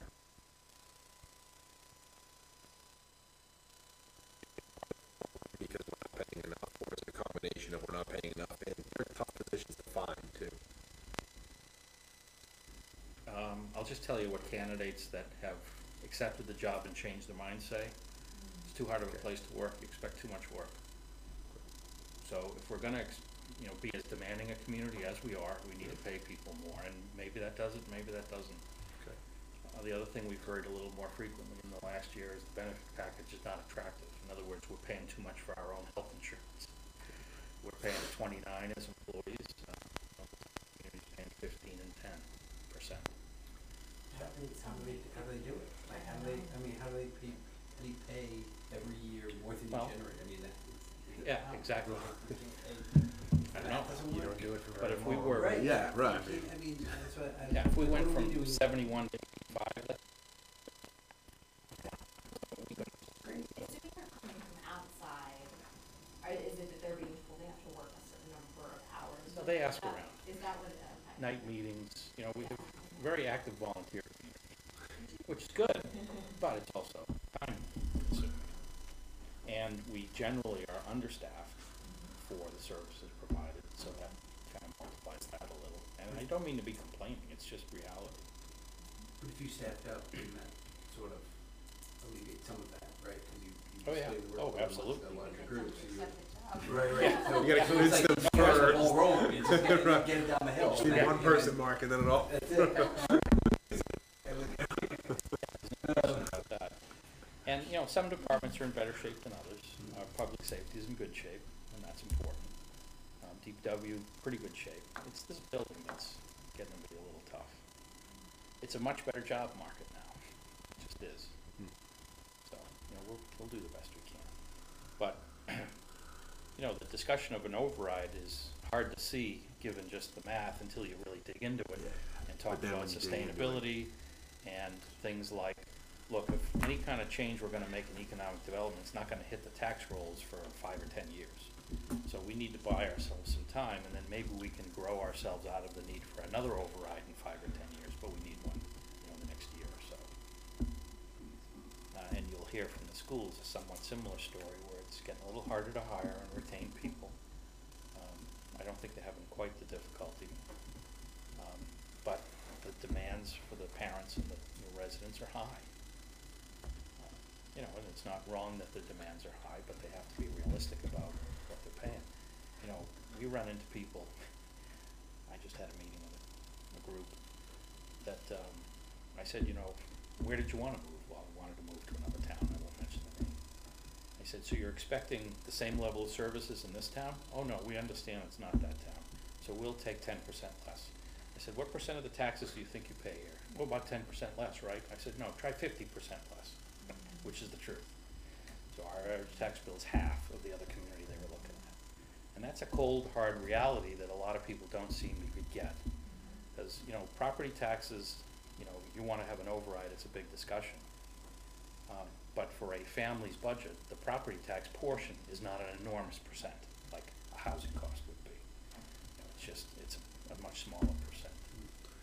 I: Because we're not paying enough, or it's a combination of we're not paying enough, and they're tough positions to find too.
B: I'll just tell you what candidates that have accepted the job and changed their mind say. It's too hard of a place to work, you expect too much work. So if we're gonna, you know, be as demanding a community as we are, we need to pay people more, and maybe that does it, maybe that doesn't.
I: Okay.
B: The other thing we've heard a little more frequently in the last year is the benefit package is not attractive. In other words, we're paying too much for our own health insurance. We're paying 29 as employees, community's paying 15 and 10%.
E: How do they do it? Like, how do they pay every year more than you
B: Well,
E: generate? I mean,
B: Yeah, exactly. I don't know.
I: You don't do it for
B: But
I: very
B: if we
I: long.
B: were,
E: Right.
A: Yeah, right.
E: I mean, that's what I.
B: yeah, if we went
E: what are
B: from
E: doing?
B: 71 to 85, that's
H: Assuming they're coming from outside, is it that they're being told they have to work a certain number of hours?
B: No, they ask
H: Is that-
B: around.
H: Is that what it is? Okay.
B: night meetings, you know, we have very active volunteer community, which is good, but it's also time consuming. And we generally are understaffed for the services provided, so that kind of multiplies that a little. And I don't mean to be complaining, it's just reality.
E: But if you staffed up, then that sort of alleviate some of that, right? Because you
B: Oh, yeah.
E: say the
B: Oh,
E: workload amongst
B: absolutely.
E: a larger
H: They
E: group,
H: have
E: so
H: to
E: you.
H: accept the job.
E: Right, right.
B: Yeah.
E: So
I: You gotta
E: so
I: convince
E: it's like
I: them
E: you start the
I: first.
E: whole road, you just get
I: Right.
E: it down the hill.
I: Just need one person, Mark, and then it all.
E: That's it.
B: About that. And, you know, some departments are in better shape than others. Public safety is in good shape, and that's important. DPW, pretty good shape. It's this building that's getting to be a little tough. It's a much better job market now, it just is. So, you know, we'll do the best we can. But, you know, the discussion of an override is hard to see, given just the math, until you really dig into it and talk
A: But then
B: about
A: when you dig into it-
B: sustainability and things like, look, if any kind of change we're gonna make in economic development, it's not gonna hit the tax rolls for 5 or 10 years. So we need to buy ourselves some time, and then maybe we can grow ourselves out of the need for another override in 5 or 10 years, but we need one, you know, the next year or so. And you'll hear from the schools a somewhat similar story, where it's getting a little harder to hire and retain people. I don't think they're having quite the difficulty, but the demands for the parents and the residents are high. You know, and it's not wrong that the demands are high, but they have to be realistic about what they're paying. You know, we run into people, I just had a meeting with a group that, I said, you know, where did you wanna move? Well, I wanted to move to another town, I won't mention the name. I said, so you're expecting the same level of services in this town? Oh, no, we understand it's not that town, so we'll take 10% less. I said, what percent of the taxes do you think you pay here? Well, about 10% less, right? I said, no, try 50% less, which is the truth. So our average tax bill is half of the other community they were looking at. And that's a cold, hard reality that a lot of people don't seem to get. Because, you know, property taxes, you know, you wanna have an override, it's a big discussion. But for a family's budget, the property tax portion is not an enormous percent, like a housing cost would be. You know, it's just, it's a much smaller percent.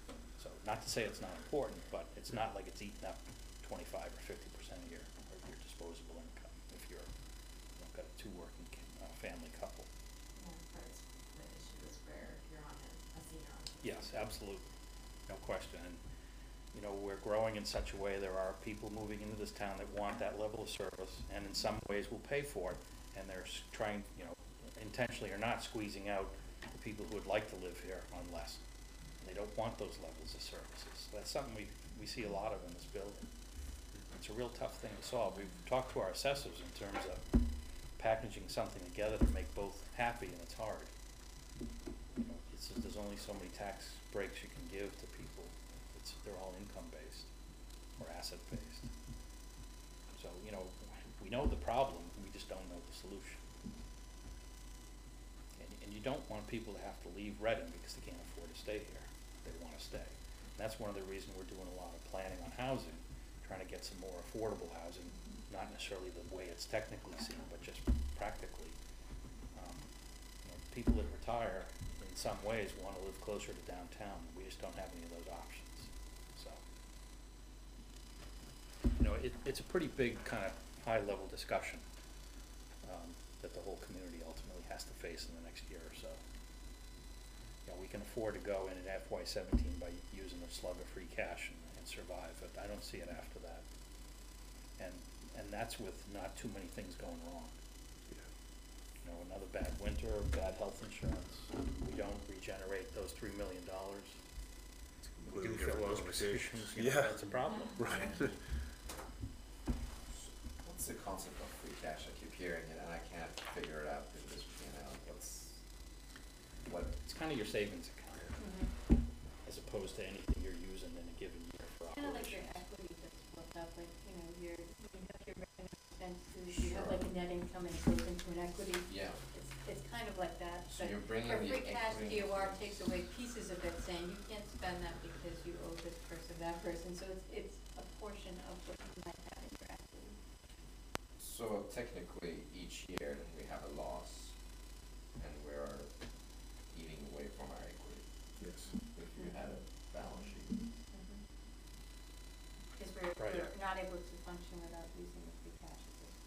B: So, not to say it's not important, but it's not like it's eating up 25 or 50% of your disposable income if you're, got a family couple.
H: Yeah, part of the issue is where you're on a senior on.
B: Yes, absolutely, no question. And, we're growing in such a way, there are people moving into this town that want that level of service, and in some ways will pay for it, and they're trying, intentionally or not, squeezing out the people who would like to live here on less. They don't want those levels of services. That's something we see a lot of in this building. It's a real tough thing to solve. We've talked to our assessors in terms of packaging something together to make both happy, and it's hard. There's only so many tax breaks you can give to people. They're all income-based or asset-based. So, we know the problem, we just don't know the solution. And you don't want people to have to leave Reading because they can't afford to stay here. They want to stay. And that's one of the reasons we're doing a lot of planning on housing, trying to get some more affordable housing, not necessarily the way it's technically seen, but just practically. People that retire, in some ways, want to live closer to downtown. We just don't have any of those options. So, it's a pretty big kind of high-level discussion that the whole community ultimately has to face in the next year or so. We can afford to go in at FY17 by using a slug of free cash and survive, but I don't see it after that. And that's with not too many things going wrong. Another bad winter, bad health insurance, we don't regenerate those $3 million. We do fill those positions, that's a problem.
I: Right.
F: What's the concept of free cash? I keep hearing it and I can't figure it out in this, what?
B: It's kind of your savings account, as opposed to anything you're using in a given year for
C: Kind of like your
B: operations.
C: equity that's split up, like, you have your revenue expenses, you have like a net income and it goes into an equity.
F: Yeah.
C: It's kind of like that,
F: So
C: but
F: you're bringing
C: for
F: the
C: free cash,
F: equity-
C: DOR takes away pieces of it, saying you can't spend that because you owe this person, that person, so it's a portion of what you might have in your equity.
F: So technically, each year we have a loss and we're eating away from our equity.
I: Yes.
F: If you had a balance sheet.
C: Because we're
B: Right.
C: not able to function without using the free cash at this point.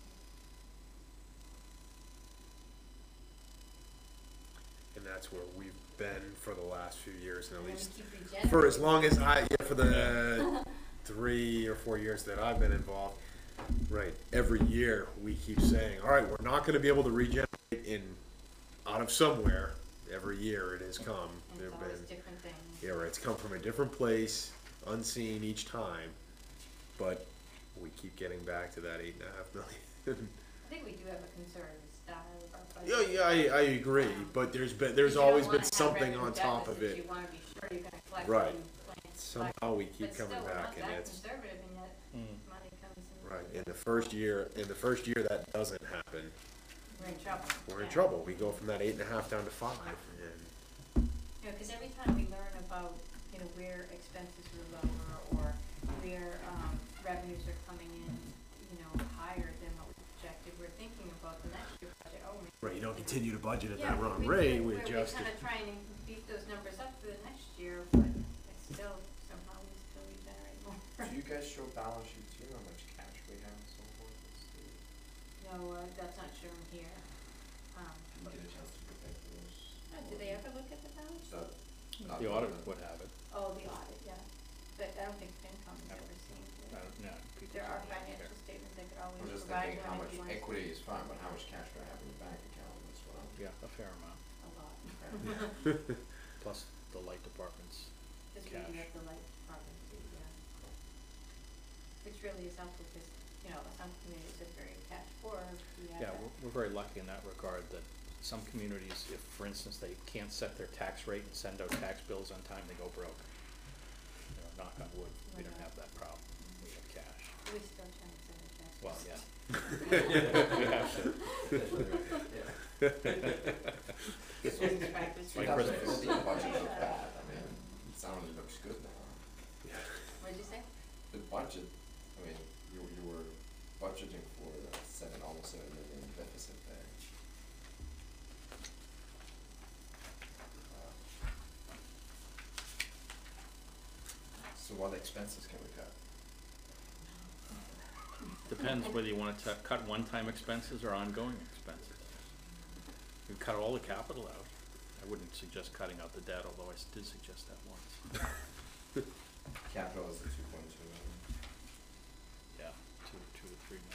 I: And that's where we've been for the last few years, and at
C: And then
I: least
C: we keep regenerating.
I: for as long as for the 3 or 4 years that I've been involved, right, every year we keep saying, all right, we're not going to be able to regenerate out of somewhere. Every year it has come.
C: And
I: There've
C: it's always
I: been,
C: different things.
I: yeah, right, it's come from a different place, unseen each time, but we keep getting back to that 8.5 million.
C: I think we do have a conservative style of our
I: Yeah,
C: budget.
I: I agree, but there's
C: You
I: always
C: don't
I: been
C: wanna have
I: something
C: revenue
I: on top of
C: deficits,
I: it.
C: You wanna be sure you're gonna collect
I: Right.
C: what you plan to collect.
I: Somehow we keep
C: But
I: coming
C: still, we're
I: back,
C: not
I: and
C: that
I: it's
C: conservative, and yet
B: Mm.
C: money comes in.
I: right. In the first year that doesn't happen,
C: We're in trouble.
I: we're in
C: Yeah.
I: trouble. We go from that 8.5 down to 5, and
C: Cause every time we learn about, where expenses are lower, or where, revenues are coming in, higher than what we projected, we're thinking about the next year budget, maybe.
I: right, you don't continue to budget at
C: Yeah,
I: that wrong
C: we
I: rate.
C: could-
I: We
C: we're
I: adjust
C: kinda
I: it.
C: trying to beef those numbers up for the next year, but it's still, somehow we still regenerate more.
F: Do you guys show balance sheets here, how much cash we have and so forth?
C: No, that's not shown here.
F: Did you get a chance to look at those?
C: Do they ever look at the balance?
F: So, not
B: The audit
F: relevant.
B: would have it.
C: Oh, the audit, yeah, but I don't think FinCom has ever seen it.
B: People
C: There are
B: don't have it
C: financial statements they could always
F: I'm just
C: provide
F: thinking how
C: one
F: much
C: if you want
F: equity is fine, but how much cash do I have in the bank account, that's what I'm.
B: here. Yeah, a fair amount,
C: a lot.
B: plus the light department's
C: Just
B: cash.
C: reading up the light department too, yeah. Which really is helpful, because, some communities are very cash poor, we have
B: Yeah,
C: that.
B: we're very lucky in that regard that some communities, if, for instance, they can't set their tax rate and send out tax bills on time, they go broke. Knock on wood, we don't have that problem, we have cash.
C: We still try and send it back.
B: Well, yeah. We have to.
C: Business practice.
B: Like Christmas.
F: 2015 budget looked bad, I mean, it sounded looks good now.
C: What'd you say?
F: The budget, I mean, you were budgeting for almost 7 million deficit there. So what expenses can we cut?
B: Depends whether you wanna cut one-time expenses or ongoing expenses. You cut all the capital out. I wouldn't suggest cutting out the debt, although I did suggest that once.
F: Capital is the 2.2 million.
B: Yeah, 2 to 3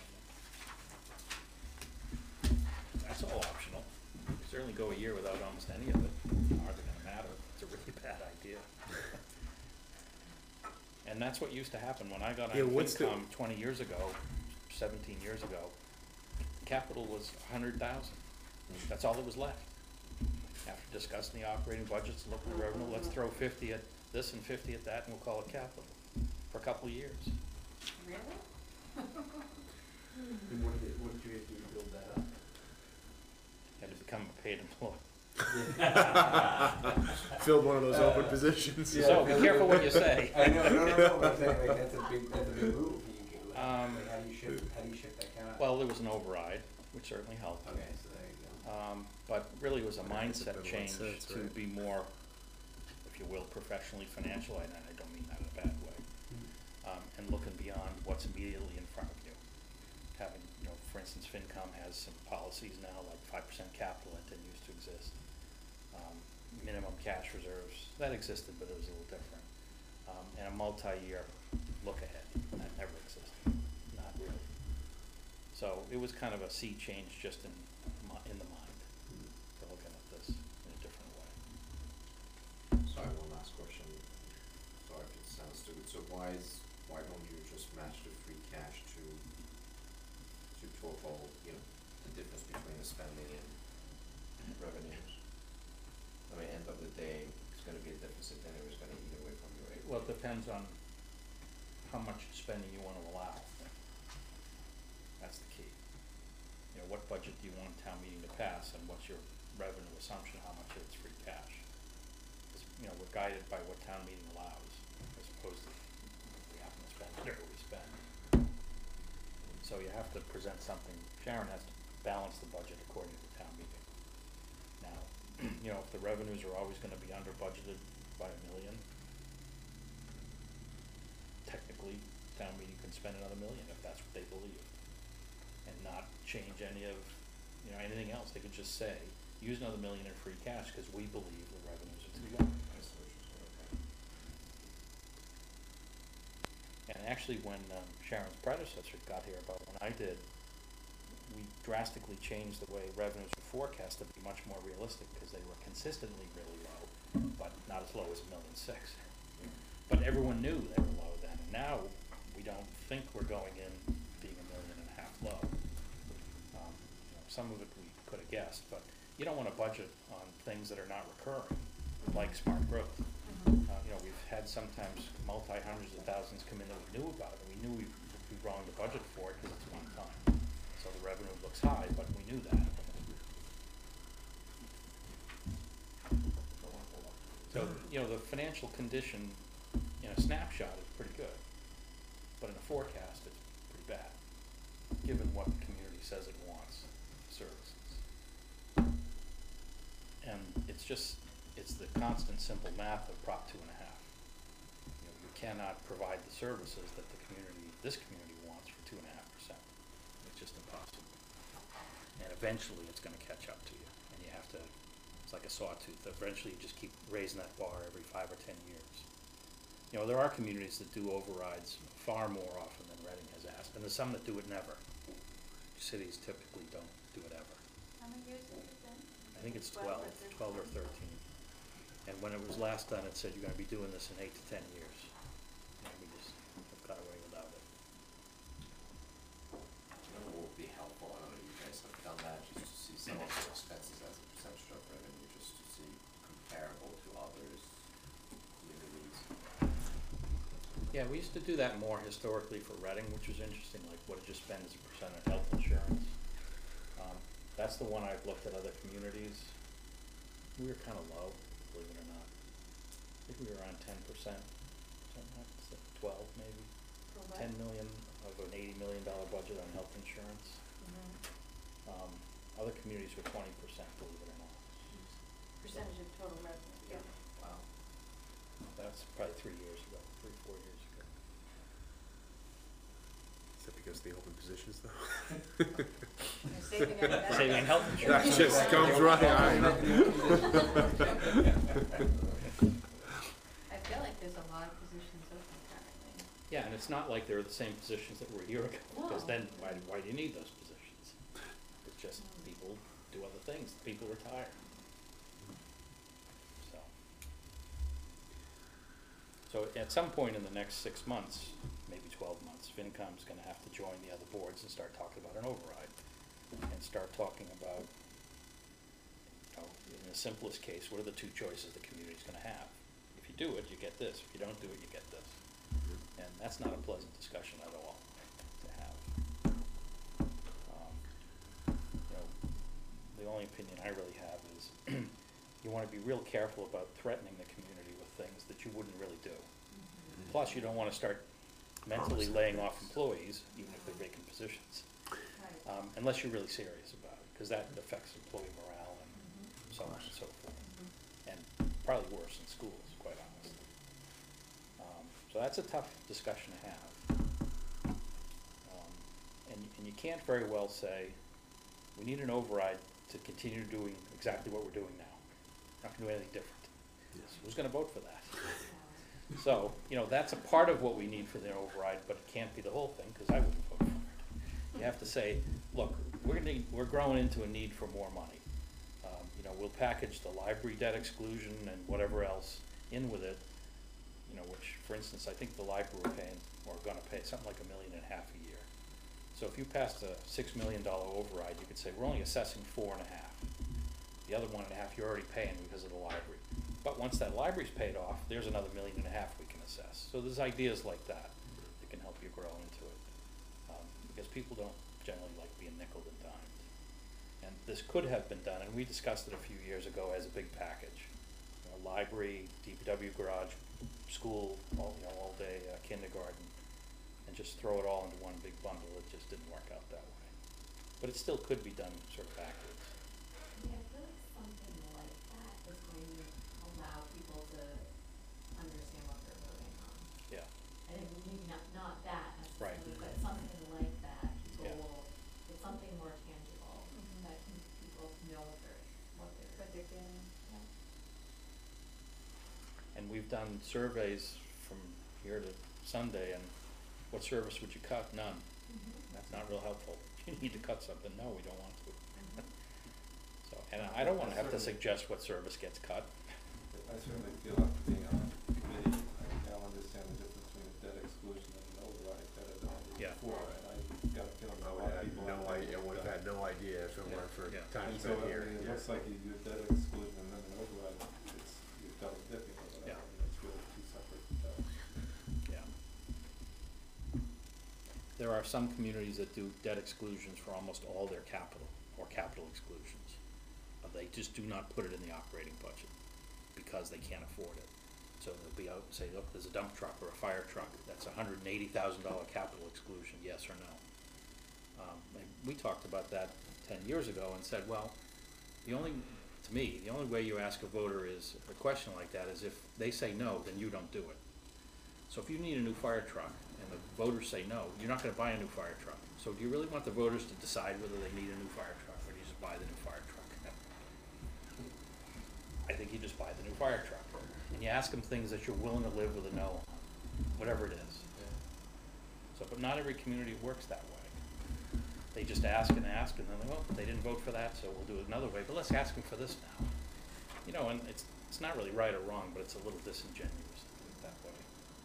B: million. That's all optional. You certainly go a year without almost any of it. Hardly gonna matter. It's a really bad idea. And that's what used to happen when I got on
I: Yeah, what's the-
B: FinCom 20 years ago, 17 years ago. Capital was 100,000. That's all that was left. After discussing the operating budgets, looking at revenue, let's throw 50 at this and 50 at that, and we'll call it capital for a couple of years.
C: Really?
E: And what did you do to build that up?
B: Had to become a paid employee.
I: Filled one of those open positions.
E: Yeah.
B: So be careful what you say.
E: I know, no, but I'm saying, like, that's a big move. Like, how do you shift that kind of?
B: Well, there was an override, which certainly helped.
E: Okay, so there you go.
B: But really it was a
I: It's
B: mindset
I: been
B: change
I: 1 cent,
B: to
I: right?
B: be more, if you will, professionally financial, and I don't mean that in a bad way. And looking beyond what's immediately in front of you. Having, for instance, FinCom has some policies now, like 5% capital that didn't used to exist. Minimum cash reserves, that existed, but it was a little different. And a multi-year look ahead, that never existed, not really. So it was kind of a sea change just in the mind, for looking at this in a different way.
F: Sorry, one last question. Sorry if it sounds stupid. So why don't you just match the free cash to total, the difference between the spending and revenues? I mean, end of the day, it's gonna be a deficit anyway, it's gonna eat away from your equity.
B: Well, it depends on how much spending you wanna allow. That's the key. What budget do you want town meeting to pass, and what's your revenue assumption, how much of it's free cash? 'Cause, we're guided by what town meeting allows, as opposed to we happen to spend whatever we spend. So you have to present something, Sharon has to balance the budget according to the town meeting. Now, if the revenues are always gonna be under budgeted by $1 million, technically, town meeting can spend another $1 million if that's what they believe. And not change any of, anything else. They could just say, use another $1 million in free cash, cause we believe the revenues are too low.
F: I see what you're saying, okay.
B: And actually, when Sharon's predecessor got here, about when I did, we drastically changed the way revenues were forecast to be much more realistic, because they were consistently really low, but not as low as $1.6 million. But everyone knew they were low then, and now we don't think we're going in being $1.5 million low. Some of it we could have guessed, but you don't want to budget on things that are not recurring, like smart growth. We've had sometimes multi-hundreds of thousands come in that we knew about, and we knew we'd be wrong to budget for it because it's one time. So the revenue looks high, but we knew that. So, the financial condition in a snapshot is pretty good, but in a forecast, it's pretty bad, given what the community says it wants, services. And it's the constant simple math of Prop 2.5. You cannot provide the services that this community wants for 2.5%. It's just impossible. And eventually it's gonna catch up to you, and you have to, it's like a sawtooth, eventually you just keep raising that bar every 5 or 10 years. There are communities that do overrides far more often than Reading has asked, and there's some that do it never. Cities typically don't do it ever.
C: How many years has it been?
B: I think it's
C: 12
B: 12 or 13. And when it was last done, it said you're gonna be doing this in 8 to 10 years. And we just have got away without it.
F: What would be helpful, I don't know if you guys have done that, just to see some of the expenses as a percentage of revenue, just to see comparable to others, communities.
B: Yeah, we used to do that more historically for Reading, which was interesting, like what did you spend as a percent of health insurance? That's the one I've looked at other communities. We were kinda low, believe it or not. I think we were around 10%, something like that, 12 maybe.
H: For what?
B: 10 million of an $80 million budget on health insurance. Other communities were 20%, believe it or not.
H: Percentage of total revenue, yeah.
B: Wow. That's That's probably 3 years ago, 4 years ago.
I: Is that because of the open positions though?
C: You're saving it.
B: Saving health
I: That
B: insurance.
I: just comes right, I know.
H: I feel like there's a lot of positions open currently.
B: Yeah, and it's not like they're the same positions that were a year ago, because
H: No.
B: then why do you need those positions? It's just people do other things, people retire. So at some point in the next 6 months, maybe 12 months, FinCom's gonna have to join the other boards and start talking about an override. And start talking about, you know, in the simplest case, what are the 2 choices the community's gonna have? If you do it, you get this. If you don't do it, you get this. And that's not a pleasant discussion at all to have. You know, the only opinion I really have is you wanna be real careful about threatening the community with things that you wouldn't really do. Plus, you don't wanna start mentally laying off employees, even if they're vacant positions,
H: Right.
B: unless you're really serious about it, cause that affects employee morale and so on and so forth. And probably worse in schools, quite honestly. So that's a tough discussion to have. And you can't very well say, we need an override to continue doing exactly what we're doing now. Not gonna do anything different. Who's gonna vote for that? So, you know, that's a part of what we need for the override, but it can't be the whole thing, cause I wouldn't vote for it. You have to say, look, we're growing into a need for more money. You know, we'll package the library debt exclusion and whatever else in with it, you know, which, for instance, I think the library are paying, or gonna pay something like $1.5 million a year. So if you passed a $6 million override, you could say, we're only assessing 4.5. The other 1.5 you're already paying because of the library. But once that library's paid off, there's another $1.5 million we can assess. So there's ideas like that that can help you grow into it. Because people don't generally like being nickeled and dimed. And this could have been done, and we discussed it a few years ago as a big package. You know, library, DPW garage, school, all day kindergarten, and just throw it all into one big bundle. It just didn't work out that way. But it still could be done sort of backwards.
H: Yeah, I feel like something like that is going to allow people to understand what they're voting on.
B: Yeah.
H: And maybe not that
B: Right.
H: necessarily, but something like that, people
B: Yeah.
H: will, it's something more tangible, that people know what they're getting. Yeah.
B: And we've done surveys from here to Sunday, and what service would you cut? None. That's not real helpful. You need to cut something. No, we don't want to. So, and I don't wanna have to suggest what service gets cut.
D: I certainly feel after being on a committee, I now understand the difference between a debt exclusion and an override better than I did
B: Yeah.
D: before, and I got a feeling
I: I
D: a
I: would
D: lot of
I: have
D: people.
I: no
D: out there
I: idea, would have had no idea if it
D: Yeah.
I: weren't for
B: Yeah.
I: time
D: And so,
I: spent
D: I
I: here.
D: mean, it
I: Yeah.
D: looks like you do a debt exclusion and then an override, you're double dipping or whatever,
B: Yeah.
D: and it's really 2 separate,
B: Yeah. There are some communities that do debt exclusions for almost all their capital, or capital exclusions. They just do not put it in the operating budget, because they can't afford it. So they'll be out and say, look, there's a dump truck or a fire truck, that's $180,000 capital exclusion, yes or no? And we talked about that 10 years ago and said, well, to me, the only way you ask a voter is, a question like that is if they say no, then you don't do it. So if you need a new fire truck and the voters say no, you're not gonna buy a new fire truck. So do you really want the voters to decide whether they need a new fire truck, or do you just buy the new fire truck? I think you just buy the new fire truck, and you ask them things that you're willing to live with a no on, whatever it is. So, but not every community works that way. They just ask, and then well, they didn't vote for that, so we'll do it another way, but let's ask them for this now. You know, and it's not really right or wrong, but it's a little disingenuous to do it that way.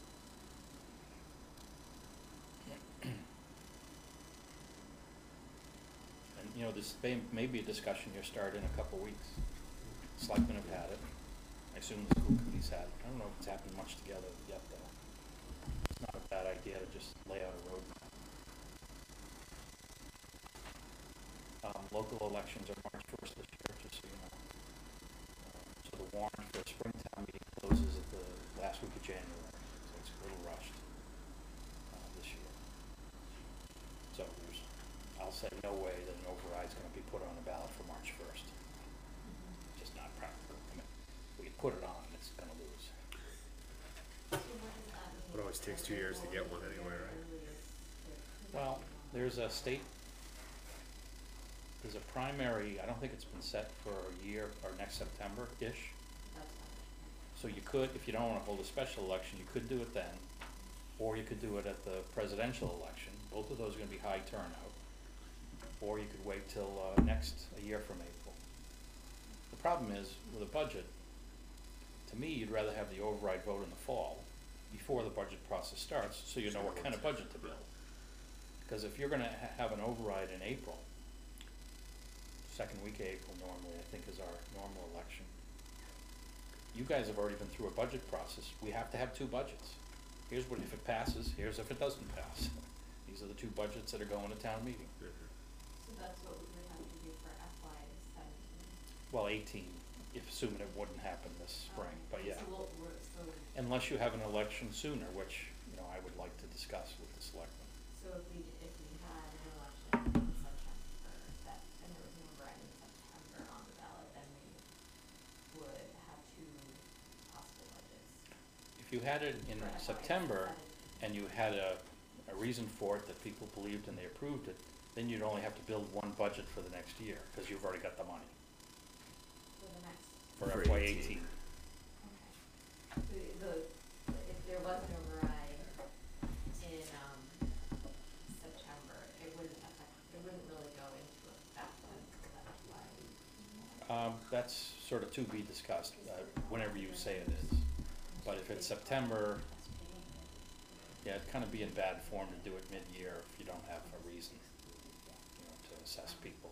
B: And, you know, this may be a discussion you'll start in a couple weeks. Selectmen have had it. I assume the school committee's had it. I don't know if it's happened much together yet, though. It's not a bad idea to just lay out a roadmap. Local elections are March 1st this year, just so you know. So the warrant for the Springtown meeting closes at the last week of January, so it's a little rushed this year. So I'll say no way that an override's gonna be put on the ballot for March 1st. Just not practical. I mean, we can put it on, it's gonna lose.
I: takes 2 years to get one anyway, right?
B: Well, there's a primary, I don't think it's been set for a year or next September-ish. So you could, if you don't wanna hold a special election, you could do it then, or you could do it at the presidential election. Both of those are gonna be high turnout. Or you could wait till, a year from April. The problem is, with a budget, to me, you'd rather have the override vote in the fall, before the budget process starts, so you know what kind of budget to build. Because if you're gonna have an override in April, second week of April normally, I think, is our normal election. You guys have already been through a budget process. We have to have two budgets. Here's what, if it passes, here's if it doesn't pass. These are the two budgets that are going to town meeting.
H: So that's what we would have to do for FY 17.
B: Well, 18, if assuming it wouldn't happen this spring, but yeah.
H: So
B: Unless you have an election sooner, which, you know, I would like to discuss with the selectmen.
H: so if we had an election in September, and there was no override in September on the ballot, then we would have two possible budgets.
B: If you had it in
H: for FY
B: September,
H: 17.
B: and you had a reason for it that people believed and they approved it, then you'd only have to build one budget for the next year, because you've already got the money
H: For the next.
B: for
I: For
B: FY
I: 18.
B: 18.
H: Okay. If there was an override in, September, it wouldn't really go into effect until that FY.
B: That's sort of to be discussed, whenever you say it is. But if it's September, yeah, it'd kind of be in bad form to do it mid-year if you don't have a reason, you know, to assess people.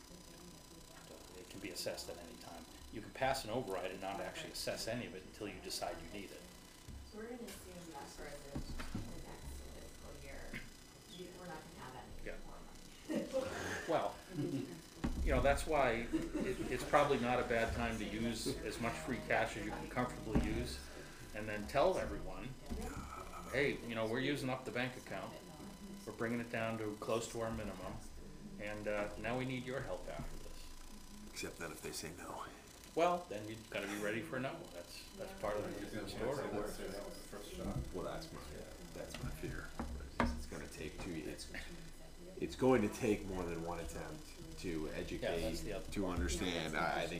B: It can be assessed at any time. You can pass an override and not actually assess any of it until you decide you need it.
H: So we're gonna assume that for the next fiscal year, we're not gonna have any
B: Yeah.
H: more money.
B: Well, you know, that's why it's probably not a bad time to use as much free cash as you can comfortably use, and then tell everyone, hey, you know, we're using up the bank account, we're bringing it down to close to our minimum, and now we need your help after this.
I: Except then if they say no.
B: Well, then you've gotta be ready for a no, that's part of the story.
J: Well, that's my fear. It's gonna take it's going to take more than one attempt to
B: that's
J: educate,
B: the other
J: to understand.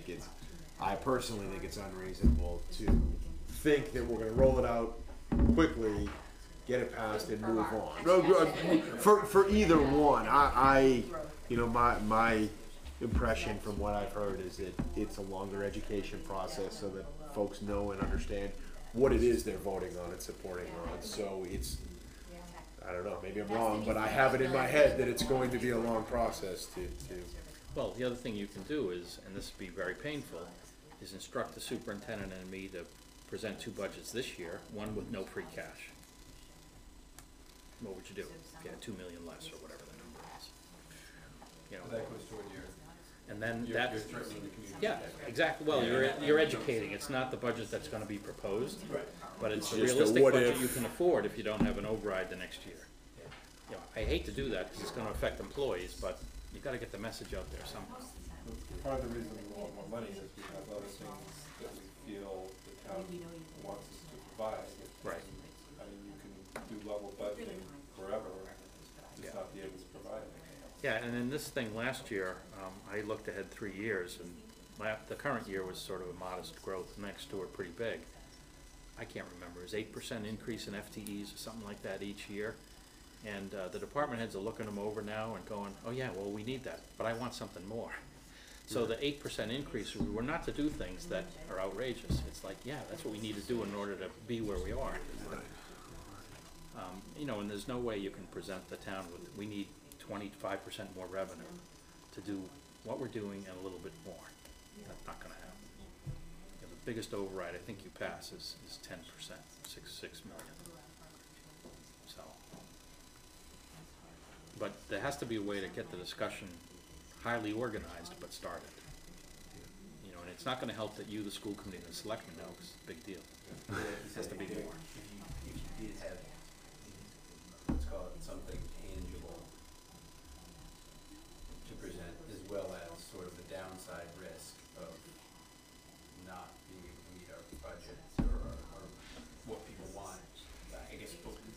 J: I personally think it's unreasonable to think that we're gonna roll it out quickly, get it passed and move on. No, for either one, you know, my impression from what I've heard is that it's a longer education process so that folks know and understand what it is they're voting on and supporting on. So it's, I don't know, maybe I'm wrong, but I have it in my head that it's going to be a long process to.
B: Well, the other thing you can do is, and this would be very painful, is instruct the superintendent and me to present two budgets this year, one with no free cash. What would you do if you had 2 million less or whatever the number is? You know,
D: That goes toward your,
B: and then
D: you're
B: that,
D: threatening the community.
B: yeah, exactly, well, you're educating, it's not the budget that's gonna be proposed, but it's the
J: It's just a
B: realistic
J: what
B: budget
J: if.
B: you can afford if you don't have an override the next year. You know, I hate to do that, cause it's gonna affect employees, but you gotta get the message out there somehow.
D: Part of the reason we want more money is we have other things that we feel the town wants us to provide.
B: Right.
D: I mean, you can do level budgeting forever,
B: Yeah.
D: just not be able to provide it.
B: Yeah, and in this thing last year, I looked ahead 3 years, and the current year was sort of a modest growth, next to it pretty big. I can't remember, it was 8% increase in FTEs or something like that each year. And the department heads are looking them over now and going, oh yeah, well, we need that, but I want something more. So the 8% increase, we were not to do things that are outrageous. It's like, yeah, that's what we need to do in order to be where we are. You know, and there's no way you can present the town with, we need 25% more revenue to do what we're doing and a little bit more. That's not gonna happen. You know, the biggest override I think you pass is 10%, 6 million. So, but there has to be a way to get the discussion highly organized, but started. You know, and it's not gonna help that you, the school committee, and the selectmen know, 'cause it's a big deal. It has to be more.
E: If you did have, let's call it something tangible to present, as well as sort of the downside risk of not being able to meet our budgets or what people want, I guess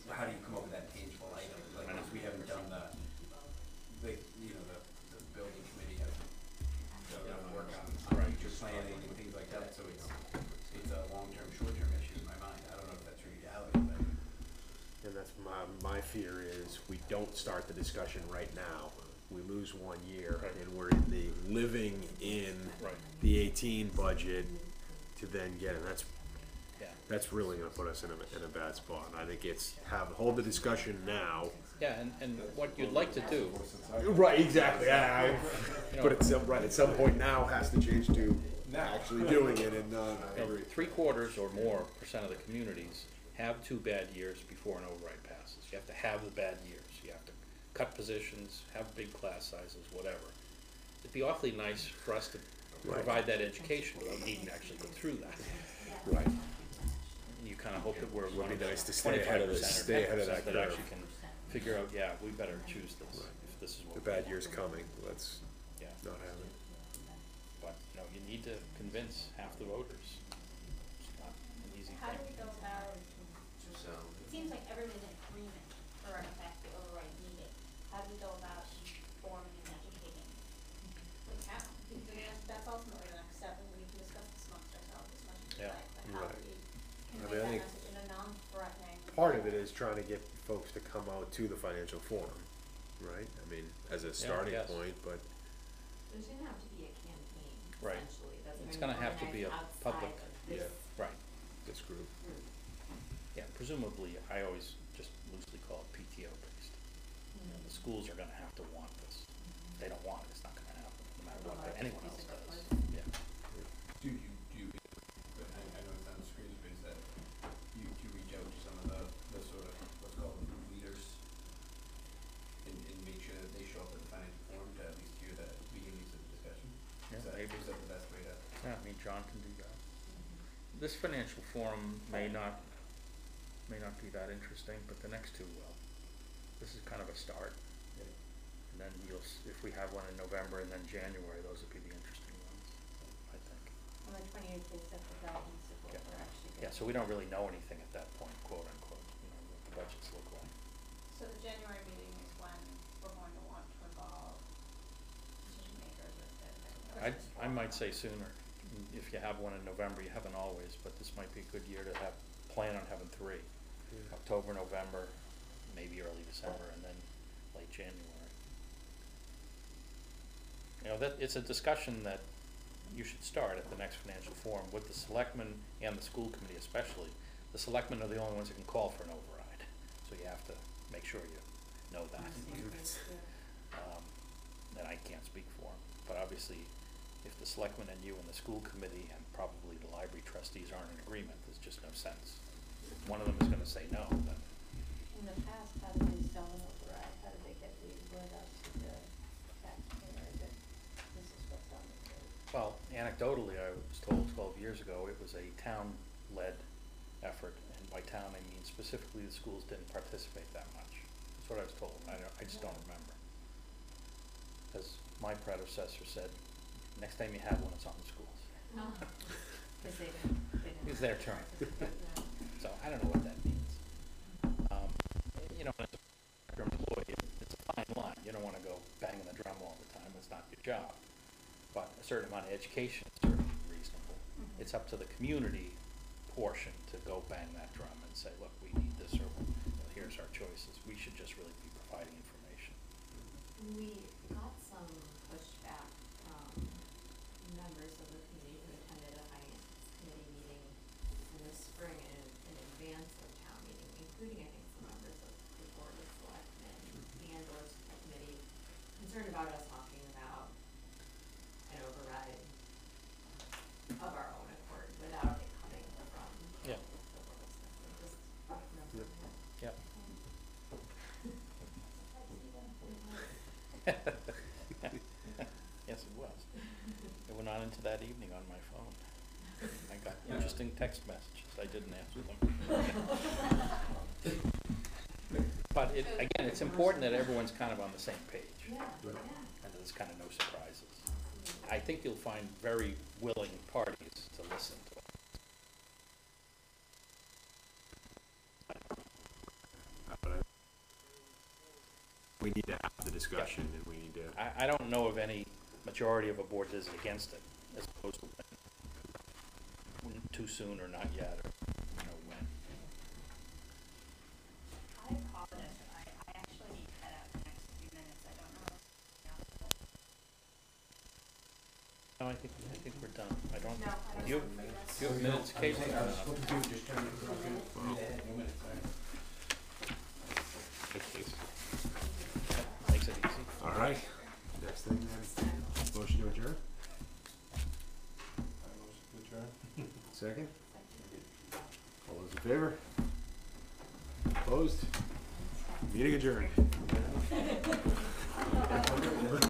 E: out, so it's a long-term, short-term issue in my mind. I don't know if that's reality, but.
J: And that's my fear is we don't start the discussion right now. We lose 1 year
B: Right.
J: and we're in the living in
B: Right.
J: the 18 budget to then get it.
B: Yeah.
J: That's really gonna put us in a bad spot. I think it's hold the discussion now.
B: Yeah, and what you'd like to do,
J: Right, exactly.
B: you know,
J: But at some point now has to change to actually doing it and
B: you know, 3/4 or more % of the communities have 2 bad years before an override passes. You have to have the bad years. You have to cut positions, have big class sizes, whatever. It'd be awfully nice for us to provide that education without needing to actually go through that.
J: Right.
B: You kind of hope that we're one of
J: be
B: the
J: nice to stay ahead of
B: 25% or
J: stay ahead of
B: 10%
J: that
B: that
J: curve.
B: actually can figure out, yeah, we better choose this,
J: Right.
B: if this is what
J: The
B: we
J: bad
B: want.
J: year's coming. Let's
B: Yeah,
J: not have it.
B: but, you know, you need to convince half the voters. It's not an easy
C: How do
B: thing.
C: we go about,
F: So,
C: it seems like everybody's in agreement for in fact the override needed. How do we go about informing and educating the town? Because I mean, that's ultimately the next step, and we can discuss this amongst ourselves as much as we
B: Yeah.
C: like, but how do
J: Right.
C: we
J: I
C: convey
J: mean, I
C: that
J: think
C: message in a non-threatening?
J: Part of it is trying to get folks to come out to the financial forum, right? I mean, as a starting
B: yes.
J: point, but
H: There's gonna have to be a campaign,
B: Right.
H: essentially, that's
B: It's
H: gonna
B: gonna
H: be
B: have to be a
H: organized
B: public-
H: outside of this
B: Right,
J: this group.
H: group.
B: yeah, presumably, I always just loosely call it PTO based. You know, the schools are gonna have to want this. If they don't want it, it's not gonna happen, no matter what anyone else does, yeah.
E: Do you, I know it sounds crazy, but is that, you reach out to some of the sort of, what's called group leaders and make sure that they show up at the financial forum to at least hear the beginnings of the discussion?
B: Yeah, maybe.
E: Is that the best way to?
B: Yeah, I mean, John can do that. This financial forum may not be that interesting, but the next 2 will. This is kind of a start. And then if we have one in November and then January, those would be the interesting ones, I think.
C: On the 28th, they set the guidance of what
B: Yeah.
C: we're actually doing.
B: Yeah, so we don't really know anything at that point, quote unquote, you know, what the budgets look like.
C: So the January meeting is when we're going to want to involve decision makers with the.
B: I might say sooner. If you have one in November, you haven't always, but this might be a good year to plan on having 3. October, November, maybe early December, and then late January. You know, it's a discussion that you should start at the next financial forum with the selectmen and the school committee especially. The selectmen are the only ones that can call for an override, so you have to make sure you know that. And I can't speak for them, but obviously, if the selectmen and you and the school committee and probably the library trustees aren't in agreement, there's just no sense. If one of them is gonna say no, then.
C: In the past, how did they sell an override? How did they get the word out to the taxpayer that this is what's on the table?
B: Well, anecdotally, I was told 12 years ago, it was a town-led effort, and by town I mean specifically the schools didn't participate that much. That's what I was told, I just don't remember. Because my predecessor said, next time you have one, it's on the schools.
H: Cause they didn't.
B: It's their turn. So I don't know what that means. You know, as a employee, it's a fine line, you don't wanna go banging the drum all the time, it's not your job. But a certain amount of education is certainly reasonable. It's up to the community portion to go bang that drum and say, look, we need this, or here's our choices. We should just really be providing information.
H: We got some pushback from members of the committee who attended a finance committee meeting in the spring in advance of town meeting, including I think some members of the board of selectmen and or school committee, concerned about us talking about an override of our own accord without it coming from
B: Yeah.
H: the board of selectmen. Just remember that.
B: Yep. Yes, it was. It went on into that evening on my phone. I got interesting text messages. I didn't answer them. But again, it's important that everyone's kind of on the same page.
H: Yeah, yeah.
B: And there's kind of no surprises. I think you'll find very willing parties to listen to it.
J: We need to have the discussion and we need to.
B: I don't know of any majority of a board that is against it, as opposed to too soon or not yet, or, you know, when.
C: I apologize, I actually need to head out in the next few minutes, I don't know.
B: No, I think we're done. I don't,
C: No, I don't
B: you,
C: know.
B: you have minutes, Casey?
E: I was supposed to do, just turn it, read ahead, no minutes, all right.
B: Makes it easy.
J: All right. Next thing then, motion to adjourn.
D: Motion to adjourn.
J: Second. All those in favor? Opposed? Meeting adjourned.